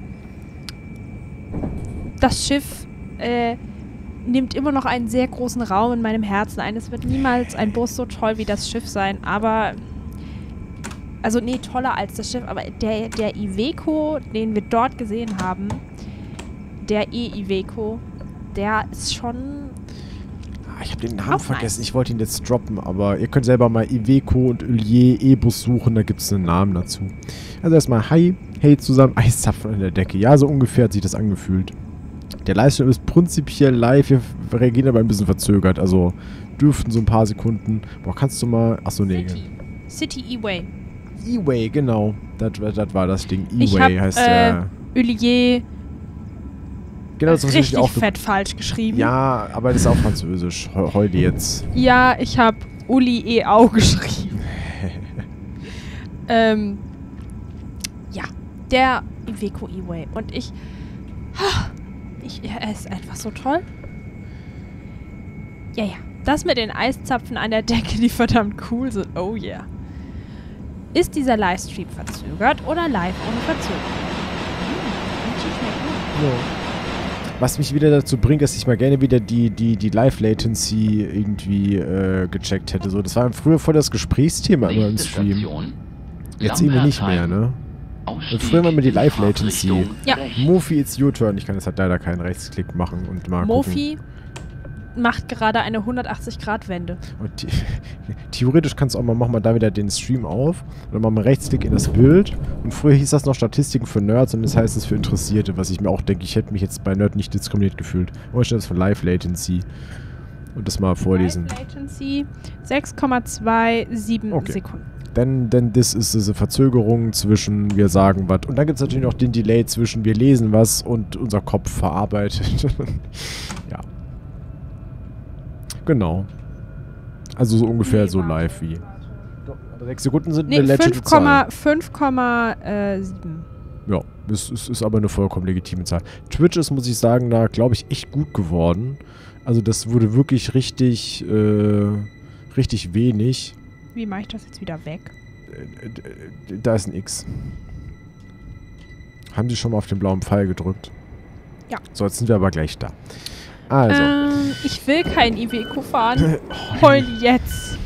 das Schiff nimmt immer noch einen sehr großen Raum in meinem Herzen ein. Es wird niemals ein Bus so toll wie das Schiff sein, aber also nee, toller als das Schiff, aber der Iveco, den wir dort gesehen haben, der E-Iveco, der ist schon... Ich habe den Namen vergessen, ich wollte ihn jetzt droppen, aber ihr könnt selber mal Iveco und Heulier E-Bus suchen, da gibt es einen Namen dazu. Also erstmal hey zusammen, Eiszapfen an der Decke. Ja, so ungefähr hat sich das angefühlt. Der Livestream ist prinzipiell live, wir reagieren aber ein bisschen verzögert, also dürften so ein paar Sekunden... Boah, kannst du mal... Achso, nee. City E-Way. E-Way, genau. Das war das Ding. E-Way heißt der. Heulier Genau, das ist richtig auch fett falsch geschrieben. Ja, aber das ist auch französisch. Heute jetzt. Ja, ich habe Uli E-Au geschrieben. Ja, der Iveco E-Way. Und er ist einfach so toll. Ja. Das mit den Eiszapfen an der Decke, die verdammt cool sind. Oh yeah. Ist dieser Livestream verzögert oder live ohne Verzögerung? Ja. Was mich wieder dazu bringt, dass ich mal gerne wieder die Live-Latency irgendwie gecheckt hätte. So, das war früher voll das Gesprächsthema immer im Stream. Jetzt irgendwie nicht mehr, ne? Und früher war immer die Live-Latency. Ja. Mofi, it's your turn. Ich kann jetzt halt leider keinen Rechtsklick machen und mal Mofi macht gerade eine 180-Grad-Wende. Und theoretisch kannst du auch mal, mach mal da wieder den Stream auf oder mach mal Rechtsklick in das Bild. Und früher hieß das noch Statistiken für Nerds und das heißt es für Interessierte, was ich mir auch denke, ich hätte mich jetzt bei Nerd nicht diskriminiert gefühlt. Und steht das von Live Latency. Und das mal vorlesen. Live Latency 6,27 Sekunden. Denn das ist diese Verzögerung zwischen wir sagen was. Und dann gibt es natürlich noch den Delay zwischen wir lesen was und unser Kopf verarbeitet. Ja. Genau. Also so ungefähr so live wie. Aber 6 Sekunden sind eine legit Zahl. 5,7. Ja, es ist aber eine vollkommen legitime Zahl. Twitch ist, muss ich sagen, da glaube ich echt gut geworden. Also das wurde wirklich richtig wenig. Wie mache ich das jetzt wieder weg? Da ist ein X. Haben Sie schon mal auf den blauen Pfeil gedrückt? Ja. So, jetzt sind wir aber gleich da. Also. Ich will kein Iveco fahren. Heul jetzt.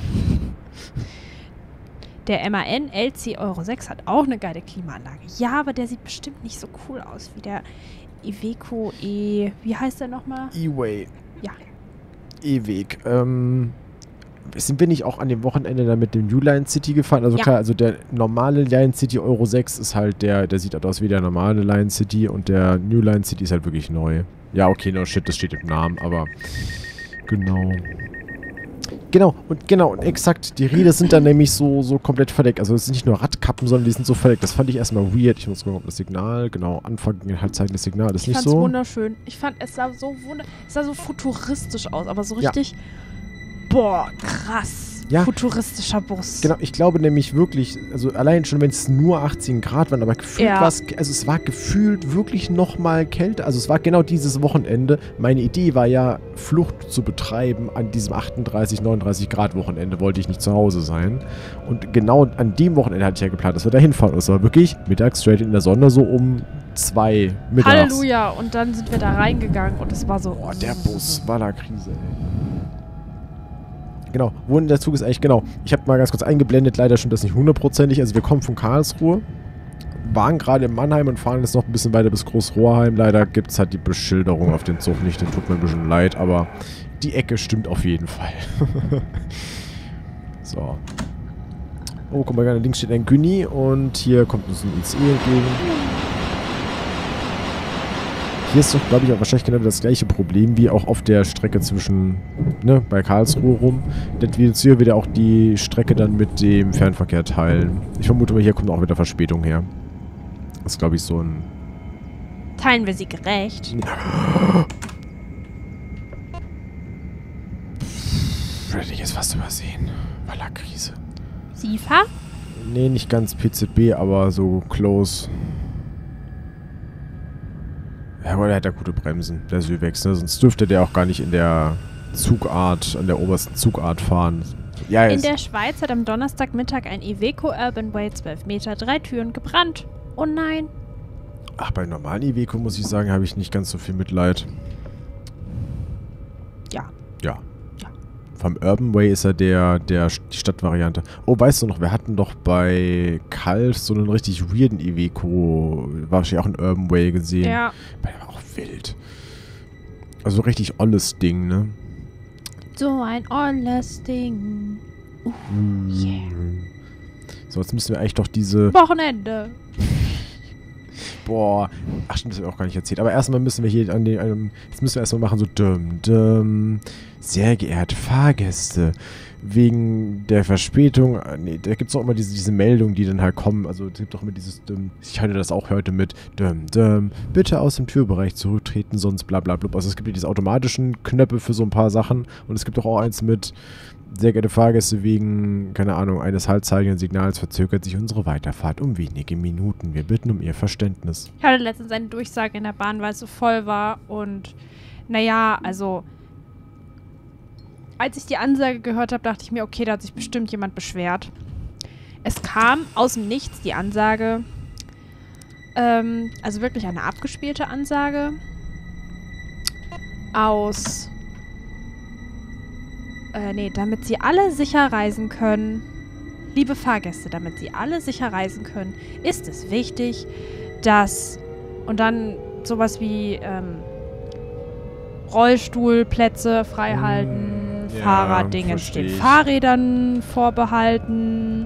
Der MAN LC Euro 6 hat auch eine geile Klimaanlage. Ja, aber der sieht bestimmt nicht so cool aus wie der Iveco E... Wie heißt der nochmal? E-Way. Ja. E-Weg. sind wir nicht auch an dem Wochenende dann mit dem New Line City gefahren? Also klar, also der normale Line City Euro 6 ist halt der sieht halt aus wie der normale Line City und der New Line City ist halt wirklich neu. Ja, okay, no shit, das steht im Namen, aber genau. Genau, und exakt, die Räder sind dann nämlich so komplett verdeckt. Also es sind nicht nur Radkappen, sondern die sind so verdeckt. Das fand ich erstmal weird. Ich muss gucken, ob das Signal, genau, Anfang halt zeigen, das Signal ist nicht so. Ich fand's wunderschön. Ich fand, es sah so futuristisch aus, aber so richtig, boah, krass. Ja. Futuristischer Bus. Genau, ich glaube nämlich wirklich, also allein schon, wenn es nur 18 Grad waren, aber gefühlt war es war gefühlt wirklich nochmal kälter. Also es war genau dieses Wochenende. Meine Idee war ja, Flucht zu betreiben an diesem 38, 39 Grad Wochenende, wollte ich nicht zu Hause sein. Und genau an dem Wochenende hatte ich ja geplant, dass wir da hinfahren. Und es war wirklich mittags straight in der Sonne, so um 2 mittags. Halleluja, und dann sind wir da reingegangen und es war so... Boah, der Bus war da Krise, ey. Genau, wo der Zug ist eigentlich, genau. Ich habe mal ganz kurz eingeblendet, leider schon das nicht hundertprozentig. Also wir kommen von Karlsruhe, waren gerade in Mannheim und fahren jetzt noch ein bisschen weiter bis Großrohrheim. Leider gibt es halt die Beschilderung auf den Zug nicht, den tut mir ein bisschen leid, aber die Ecke stimmt auf jeden Fall. So. Oh, guck mal, ganz links steht ein Güni und hier kommt uns ein ICE entgegen. Hier ist doch, glaube ich, auch wahrscheinlich genau das gleiche Problem wie auch auf der Strecke zwischen, ne, bei Karlsruhe rum. Das wird hier wieder auch die Strecke dann mit dem Fernverkehr teilen. Ich vermute mal, hier kommt auch wieder Verspätung her. Das ist, glaube ich, so ein... Teilen wir sie gerecht? Würde ich jetzt fast übersehen. Wallerkrise. SIFA? Nee, nicht ganz PZB, aber so close. Ja, aber der hat ja gute Bremsen, der Süwex, ne? Sonst dürfte der auch gar nicht in der Zugart, an der obersten Zugart fahren. Ja, in der Schweiz hat am Donnerstagmittag ein Iveco Urban Way 12 Meter 3 Türen gebrannt. Oh nein. Ach, bei normalen Iveco, muss ich sagen, habe ich nicht ganz so viel Mitleid. Ja. Ja. Vom Urban Way ist er die Stadtvariante. Oh, weißt du noch, wir hatten doch bei Kalf so einen richtig weirden Iveco, wahrscheinlich auch ein Urban Way gesehen. Ja. Der war auch wild. Also richtig olles Ding, ne? So ein olles Ding. Yeah. So, jetzt müssen wir eigentlich doch diese... Wochenende. Boah. Ach stimmt, das habe ich auch gar nicht erzählt. Aber erstmal müssen wir hier an den... Jetzt müssen wir erstmal machen so... Dum. Sehr geehrte Fahrgäste, wegen der Verspätung... Nee, da gibt es auch immer diese Meldungen, die dann halt kommen. Also es gibt auch immer dieses... Ich halte das auch heute mit... Bitte aus dem Türbereich zurücktreten, sonst bla bla bla. Also es gibt ja diese automatischen Knöpfe für so ein paar Sachen. Und es gibt auch eins mit... Sehr geehrte Fahrgäste, wegen, keine Ahnung, eines halbzeitigen Signals verzögert sich unsere Weiterfahrt um wenige Minuten. Wir bitten um Ihr Verständnis. Ich hatte letztens eine Durchsage in der Bahn, weil es so voll war. Und naja, also als ich die Ansage gehört habe, dachte ich mir, okay, da hat sich bestimmt jemand beschwert. Es kam aus dem Nichts die Ansage, also wirklich eine abgespielte Ansage aus... damit Sie alle sicher reisen können, liebe Fahrgäste, damit Sie alle sicher reisen können, ist es wichtig, dass, und dann sowas wie Rollstuhlplätze frei halten, Fahrraddingens den Fahrrädern vorbehalten.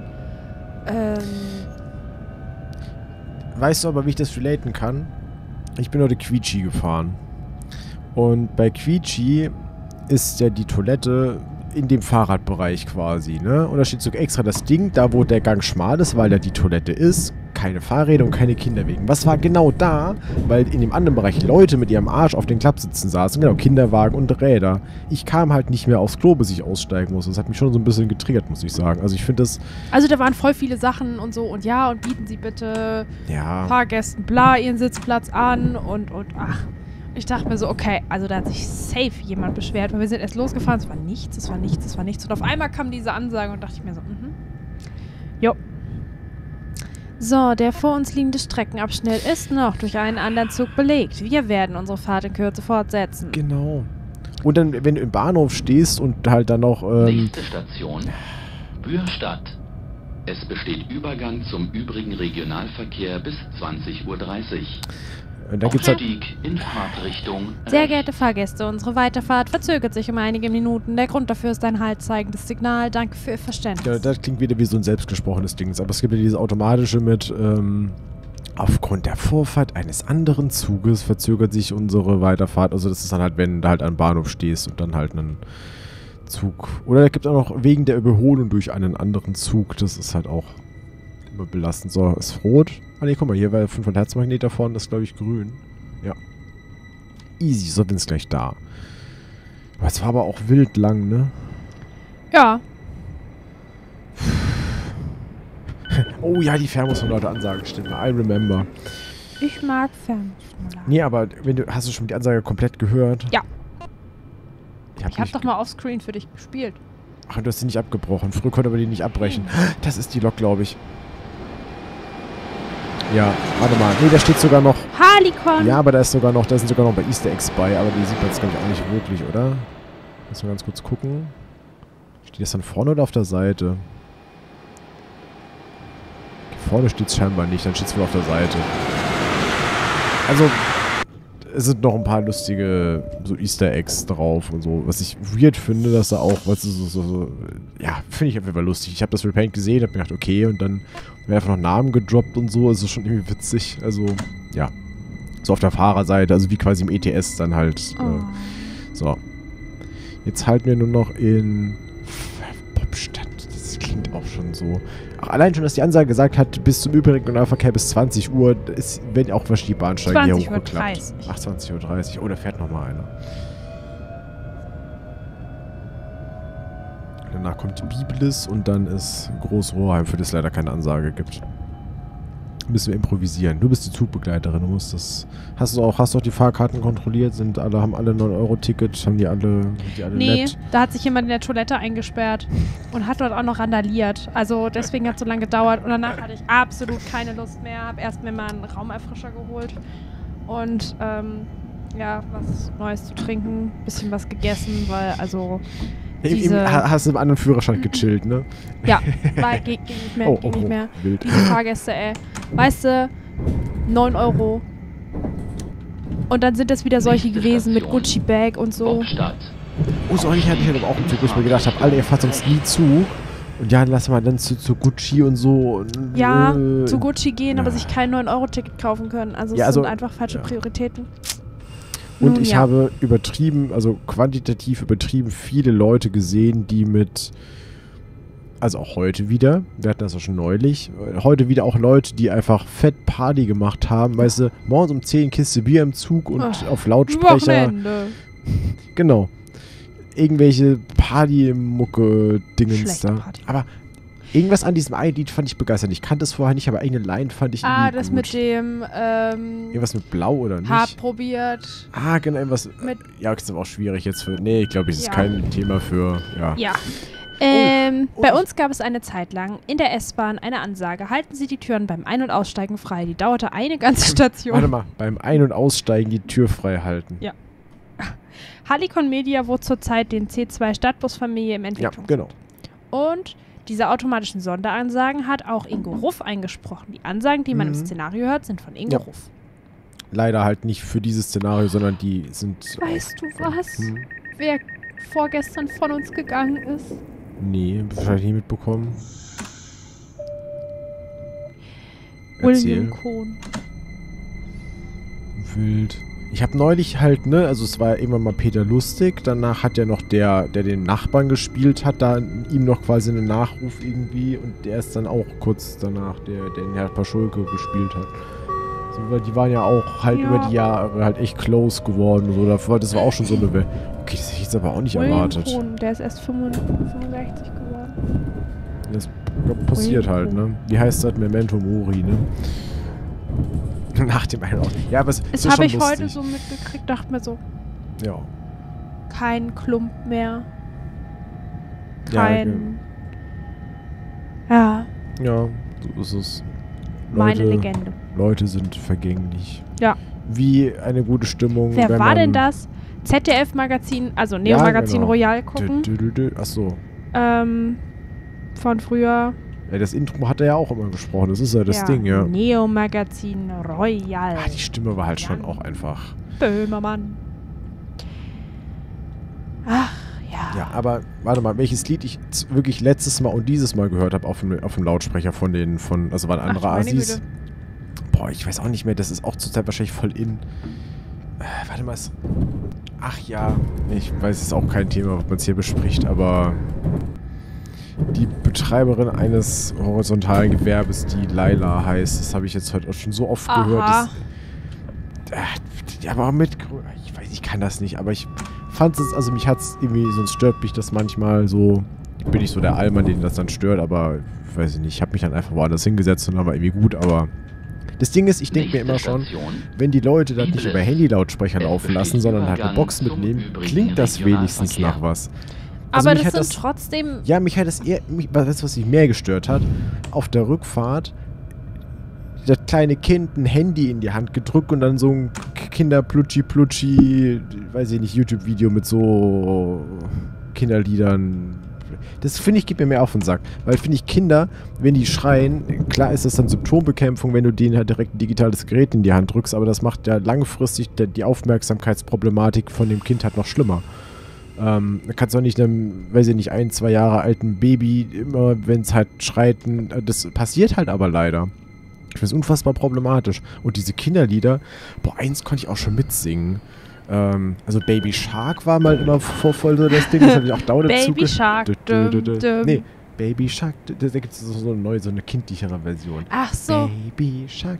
Weißt du aber, wie ich das relaten kann? Ich bin heute Quietschi gefahren. Und bei Quietschi ist ja die Toilette in dem Fahrradbereich quasi, ne? Und da steht so extra das Ding, da wo der Gang schmal ist, weil da die Toilette ist, keine Fahrräder und keine Kinderwegen. Was war genau da? Weil in dem anderen Bereich Leute mit ihrem Arsch auf den Klappsitzen saßen, genau, Kinderwagen und Räder. Ich kam halt nicht mehr aufs Klo, bis ich aussteigen musste. Das hat mich schon so ein bisschen getriggert, muss ich sagen. Also ich finde das... Also da waren voll viele Sachen und so und ja, und bieten Sie bitte Fahrgästen bla ihren Sitzplatz an und ach... Ich dachte mir so, okay, also da hat sich safe jemand beschwert, weil wir sind erst losgefahren, es war nichts. Und auf einmal kam diese Ansage und dachte ich mir so, Jo. So, der vor uns liegende Streckenabschnitt ist noch durch einen anderen Zug belegt. Wir werden unsere Fahrt in Kürze fortsetzen. Genau. Und dann, wenn du im Bahnhof stehst und halt dann noch... Nächste Station, Bürstadt. Es besteht Übergang zum übrigen Regionalverkehr bis 20:30 Uhr. Und dann gibt's halt... Aufstieg in Fahrtrichtung Sehr rechts. geehrte Fahrgäste, unsere Weiterfahrt verzögert sich um einige Minuten. Der Grund dafür ist ein haltzeigendes Signal. Danke für Ihr Verständnis. Ja, das klingt wieder wie so ein selbstgesprochenes Ding. Aber es gibt ja dieses automatische mit, aufgrund der Vorfahrt eines anderen Zuges verzögert sich unsere Weiterfahrt. Also das ist dann halt, wenn du halt am Bahnhof stehst und dann halt einen Zug... Oder da gibt es auch noch wegen der Überholung durch einen anderen Zug. Das ist halt auch immer belastend. So, ist rot. Ah ne, guck mal, hier war der 500 Hertz Magnet da vorne, das ist glaube ich grün. Ja. Easy, so bin ich gleich da. Aber es war aber auch wild lang, ne? Ja. Oh ja, die Fernbus-Leute-Ansage stimmt. I remember. Ich mag Fernbus. Nee, aber hast du schon die Ansage komplett gehört? Ja. Ich hab doch mal offscreen für dich gespielt. Ach, du hast die nicht abgebrochen. Früher konnte man die nicht abbrechen. Das ist die Lok, glaube ich. Ja, warte mal. Nee, da steht sogar noch... Harlikon! Ja, aber da sind sogar noch bei Easter Eggs bei, aber die sieht man jetzt, glaube ich, auch nicht wirklich, oder? Müssen wir ganz kurz gucken. Steht das dann vorne oder auf der Seite? Vorne steht es scheinbar nicht, dann steht es wohl auf der Seite. Also, es sind noch ein paar lustige so Easter Eggs drauf und so. Was ich weird finde, dass da auch, weißt du, so ja, finde ich einfach lustig. Ich habe das Repaint gesehen, habe mir gedacht, okay, und dann werden einfach noch Namen gedroppt und so. Es ist schon irgendwie witzig. Also, ja. So auf der Fahrerseite, also wie quasi im ETS dann halt. So. Jetzt halten wir nur noch in Popstadt. Das klingt auch schon so. Ach, allein schon, dass die Ansage gesagt hat, bis zum Überregionalverkehr bis 20 Uhr, werden auch wahrscheinlich die Bahnsteige hier hochgeklappt. 20:30 Uhr. Ach, 20:30 Uhr. Oh, da fährt nochmal einer. Danach kommt Biblis und dann ist Großrohrheim, für das es leider keine Ansage gibt. Müssen wir improvisieren. Du bist die Zugbegleiterin, du musst das... Hast du auch die Fahrkarten kontrolliert? Haben alle 9-Euro-Ticket? Haben die alle Nee, nett? da hat sich jemand in der Toilette eingesperrt und hat dort auch noch randaliert. Also deswegen hat es so lange gedauert und danach hatte ich absolut keine Lust mehr. Hab erst mir mal einen Raumerfrischer geholt und ja, was Neues zu trinken, bisschen was gegessen, weil also Hast du im anderen Führerschein gechillt, ne? Ja, ging nicht mehr, ging nicht mehr. Wild. Diese Fahrgäste, ey. Weißt du, 9 Euro. Und dann sind das wieder solche Nächste gewesen mit Station. Gucci-Bag und so. Hauptstadt. Oh, so eigentlich hatte ich aber auch einen Zug, wo ich mir gedacht habe, Alter, ihr fahrt sonst nie zu. Und ja, lass mal dann zu Gucci und so. Ja, zu Gucci gehen, aber ja. sich kein 9-Euro-Ticket kaufen können. Also Ja, es also, sind einfach falsche ja. Prioritäten. Und Nun, ich ja. habe quantitativ übertrieben viele Leute gesehen, die also auch heute wieder, wir hatten das ja schon neulich, heute wieder auch Leute, die einfach fett Party gemacht haben, weißt du, morgens um 10 Kiste Bier im Zug und auf Lautsprecher. Wochenende. Genau. Irgendwelche Party-Mucke-Dingens Schlechte da. Party. Aber irgendwas an diesem Lied fand ich begeistert. Ich kannte es vorher nicht, aber eine Line fand ich irgendwie Das gut. mit dem Irgendwas mit Blau oder nicht? hart probiert. Ah, genau, irgendwas. Mit Ja, das ist aber auch schwierig jetzt für... Nee, ich glaube, es ist Ja. kein Thema für... Ja. Ja. Oh, Bei uns gab es eine Zeit lang in der S-Bahn eine Ansage, halten Sie die Türen beim Ein- und Aussteigen frei. Die dauerte eine ganze Station. Warte mal, beim Ein- und Aussteigen die Tür frei halten. Ja. Harlikon Media wurde zurzeit den C2 Stadtbusfamilie im Ja, Entwicklung. genau. Und diese automatischen Sonderansagen hat auch Ingo Ruff eingesprochen. Die Ansagen, die man im Szenario hört, sind von Ingo Ja. Ruff. Leider halt nicht für dieses Szenario, sondern die sind... Weißt du was? Hm. Wer vorgestern von uns gegangen ist? Nee, wahrscheinlich nie mitbekommen. Erzähl. William Kohn. Wild. Ich habe neulich halt, ne, also es war irgendwann mal Peter Lustig, danach hat ja noch der den Nachbarn gespielt hat, da ihm noch quasi einen Nachruf irgendwie und der ist dann auch kurz danach, der den Herr Paschulke gespielt hat. So, weil die waren ja auch halt Ja. über die Jahre halt echt close geworden und so, das war auch schon so eine Okay, das hätte ich jetzt aber auch nicht William erwartet. Kohn, der ist erst 65 geworden. Das passiert William halt, ne? Wie heißt das? Memento Mori, ne? Nach dem einen auch. Ja, aber es Das ist habe schon ich heute lustig. so mitgekriegt, dachte mir so, Ja. kein Klump mehr. Ja, Kein... Ja, Ja, so ist es. meine Legende. Leute sind vergänglich. Ja. Wie eine gute Stimmung. Wer wenn war man denn das? ZDF-Magazin, also Neo-Magazin genau. Royal gucken. Achso. Von früher. Ja, das Intro hat er ja auch immer gesprochen. Das ist ja das Ding, ja. Neo Magazin Royal. Die Stimme war halt schon auch einfach... Böhmermann. Ach, ja. Ja, aber warte mal, welches Lied ich wirklich letztes Mal und dieses Mal gehört habe auf dem Lautsprecher also waren andere Assis. Boah, ich weiß auch nicht mehr, das ist auch zurzeit wahrscheinlich voll in. Warte mal, ach ja, ich weiß, es ist auch kein Thema, was man jetzt hier bespricht, aber die Betreiberin eines horizontalen Gewerbes, die Laila heißt, das habe ich jetzt heute auch schon so oft gehört. Aber ich weiß, ich kann das nicht, aber ich fand es, also mich hat es irgendwie, sonst stört mich das manchmal so, ich bin nicht so der Allmann, den das dann stört, aber ich weiß nicht, ich habe mich dann einfach woanders hingesetzt und dann war irgendwie gut, aber das Ding ist, ich denke mir immer schon, wenn die Leute das nicht über Handy-Lautsprecher laufen lassen, sondern halt eine Box mitnehmen, klingt das wenigstens nach was. Also aber das sind trotzdem... Ja, mich hat das eher, weißt du, was mich mehr gestört hat? Auf der Rückfahrt das kleine Kind ein Handy in die Hand gedrückt und dann so ein Kinder-Plutschi-Plutschi, weiß ich nicht, YouTube-Video mit so Kinderliedern. Das, finde ich, geht mir mehr auf den Sack. Weil, finde ich, Kinder, wenn die schreien, klar ist das dann Symptombekämpfung, wenn du denen halt direkt ein digitales Gerät in die Hand drückst, aber das macht ja langfristig die Aufmerksamkeitsproblematik von dem Kind halt noch schlimmer. Da kannst du auch nicht einem, weiß ich nicht, 1, 2 Jahre alten Baby immer, wenn es halt schreit, das passiert halt aber leider. Ich finde es unfassbar problematisch. Und diese Kinderlieder, boah, eins konnte ich auch schon mitsingen. Also Baby Shark war mal immer voll so das Ding, das habe ich auch dauernd Baby Shark, Nee, Baby Shark, da gibt es so eine kindlichere Version. Ach so. Baby Shark,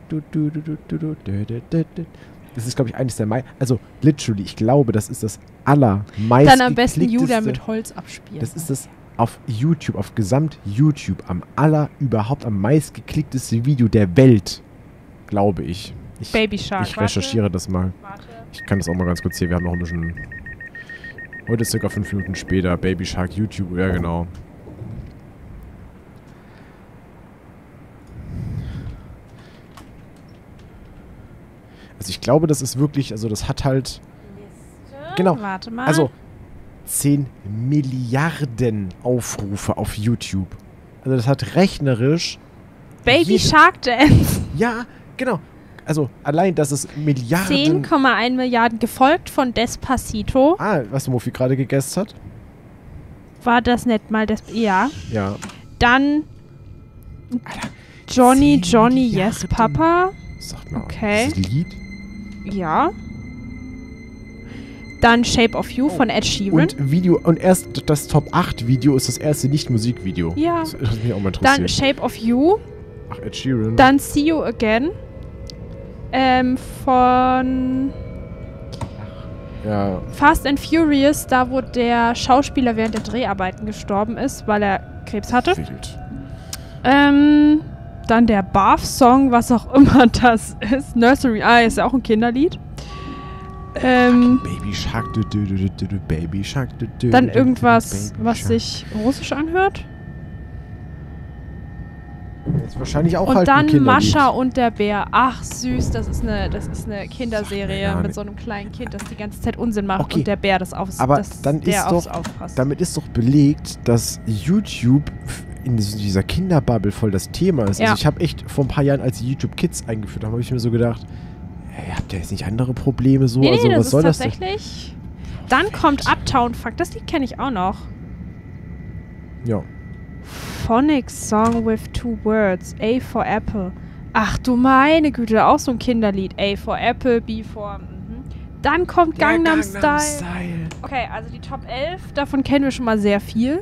Das ist, glaube ich, eines der also literally, ich glaube, das ist das allermeist. Dann am besten Judah mit Holz abspielen. Das ist das auf YouTube, auf Gesamt-YouTube überhaupt am meistgeklickteste Video der Welt, glaube ich. Baby Shark. Ich recherchiere das mal. Warte. Ich kann das auch mal ganz kurz hier, wir haben noch ein bisschen... Heute ist circa 5 Minuten später, Baby Shark, YouTube, ja genau. Also ich glaube, das ist wirklich, also das hat halt... Genau, warte mal. Also 10 Milliarden Aufrufe auf YouTube. Also das hat rechnerisch... Baby Shark Dance. Ja, genau. Also allein, dass es Milliarden... 10,1 Milliarden, gefolgt von Despacito. Was Mofi gerade gegessen hat? War das nicht mal Ja. Dann Alter, Johnny, Yes Papa. Sag mal, okay. Dieses Lied? Ja. Dann Shape of You von Ed Sheeran. Und erst das Top 8 Video ist das erste Nicht-Musikvideo. Ja. Das hat mich auch mal interessiert. Dann Shape of You. Ach, Ed Sheeran. Dann See You Again. Von Ja. Fast and Furious, da wo der Schauspieler während der Dreharbeiten gestorben ist, weil er Krebs hatte. Wild. Dann der Bath-Song, was auch immer das ist. Nursery ist ja auch ein Kinderlied. Baby Shark, Baby Shark, Dann irgendwas, was sich russisch anhört. Das ist wahrscheinlich auch Und halt ein dann Kinderlied. Mascha und der Bär. Ach süß, das ist eine Kinderserie Sag mir mit so einem kleinen Kind, das die ganze Zeit Unsinn macht Okay. und der Bär das aufs Aber das, dann der ist aufs doch, aufpasst. damit ist doch belegt, dass YouTube in dieser Kinderbubble voll das Thema ist. Ja. Also ich habe echt vor ein paar Jahren, als YouTube Kids eingeführt haben, habe ich mir so gedacht, hey, habt ihr jetzt nicht andere Probleme so? Nee, Also das was ist soll das denn? tatsächlich... Dann kommt Uptown Funk, das Lied kenne ich auch noch. Ja. Phonic Song with 2 words. A for Apple. Ach du meine Güte, auch so ein Kinderlied. A for Apple, B for... Dann kommt Gangnam Style. Okay, also die Top 11, davon kennen wir schon mal sehr viel.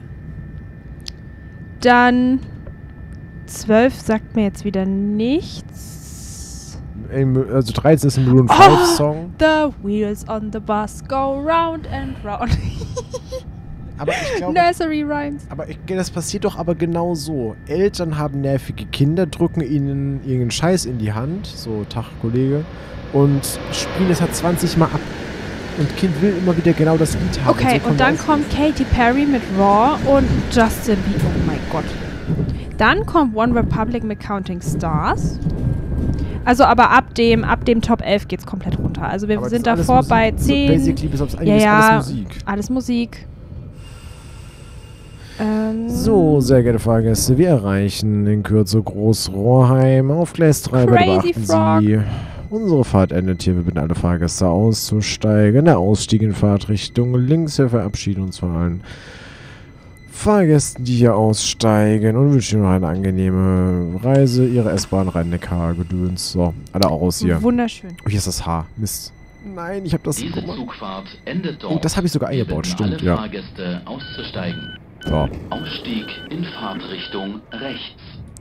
Dann 12 sagt mir jetzt wieder nichts. Also 13 ist ein Maroon 5 Song. The wheels on the bus go round and round. Aber ich glaube... Nursery Rhymes. Aber das passiert doch aber genau so. Eltern haben nervige Kinder, drücken ihnen irgendeinen Scheiß in die Hand, so Tag, Kollege, und spielen es halt 20 Mal ab. Und Kind will immer wieder genau das Lied haben. Okay, so und dann kommt Katy Perry mit Raw und Justin Bieber. Oh mein Gott. Dann kommt One Republic mit Counting Stars. Also aber ab dem Top 11 geht's komplett runter. Also wir sind davor bei 10. So basically bis aufs Ende Ja, ist ja, alles Musik. Alles Musik. So, sehr geehrte Fahrgäste, wir erreichen in Kürze Großrohrheim. Auf Gleis 3 beachten Sie. Unsere Fahrt endet hier. Wir bitten alle Fahrgäste auszusteigen. Der Ausstieg in Fahrtrichtung links. Wir verabschieden uns von allen Fahrgästen, die hier aussteigen und wünschen Ihnen noch eine angenehme Reise. Ihre S-Bahn Rhein-Neckar-Gedöns. So, alle aus hier. Wunderschön. Oh, hier ist das H. Mist. Nein, ich habe das... Diese Zugfahrt endet dort. Oh, das habe ich sogar eingebaut, stimmt, alle ja. Fahrgäste auszusteigen. So. Ausstieg in Fahrtrichtung rechts.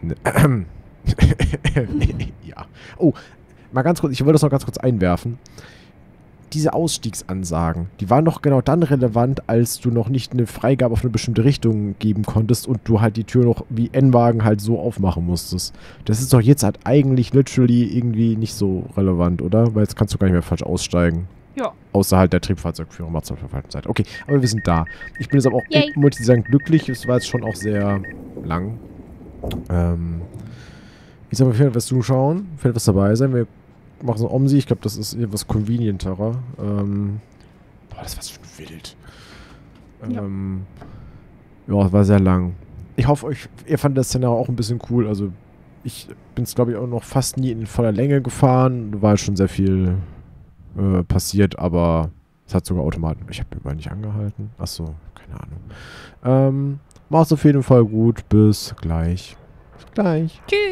Ja. Oh, mal ganz kurz, ich wollte das noch ganz kurz einwerfen. Diese Ausstiegsansagen, die waren doch genau dann relevant, als du noch nicht eine Freigabe auf eine bestimmte Richtung geben konntest und du halt die Tür noch wie N-Wagen halt so aufmachen musstest. Das ist doch jetzt halt eigentlich literally irgendwie nicht so relevant, oder? Weil jetzt kannst du gar nicht mehr falsch aussteigen. Ja. Außer halt der Triebfahrzeugführung macht es auf der falschen Seite. Okay, aber wir sind da. Ich bin jetzt aber auch, muss ich sagen, glücklich. Es war jetzt schon auch sehr lang. Ich sag mal, vielleicht was zuschauen, vielleicht was dabei sein. Wir machen so Omsi. Ich glaube, das ist etwas convenienterer. Boah, das war schon wild. Ja, es war sehr lang. Ich hoffe, ihr fandet das Szenario auch ein bisschen cool. Also, ich bin es, glaube ich, auch noch fast nie in voller Länge gefahren. Da war schon sehr viel passiert, aber es hat sogar Automaten. Ich habe überall nicht angehalten. Achso, keine Ahnung. Mach's auf jeden Fall gut. Bis gleich. Bis gleich. Tschüss.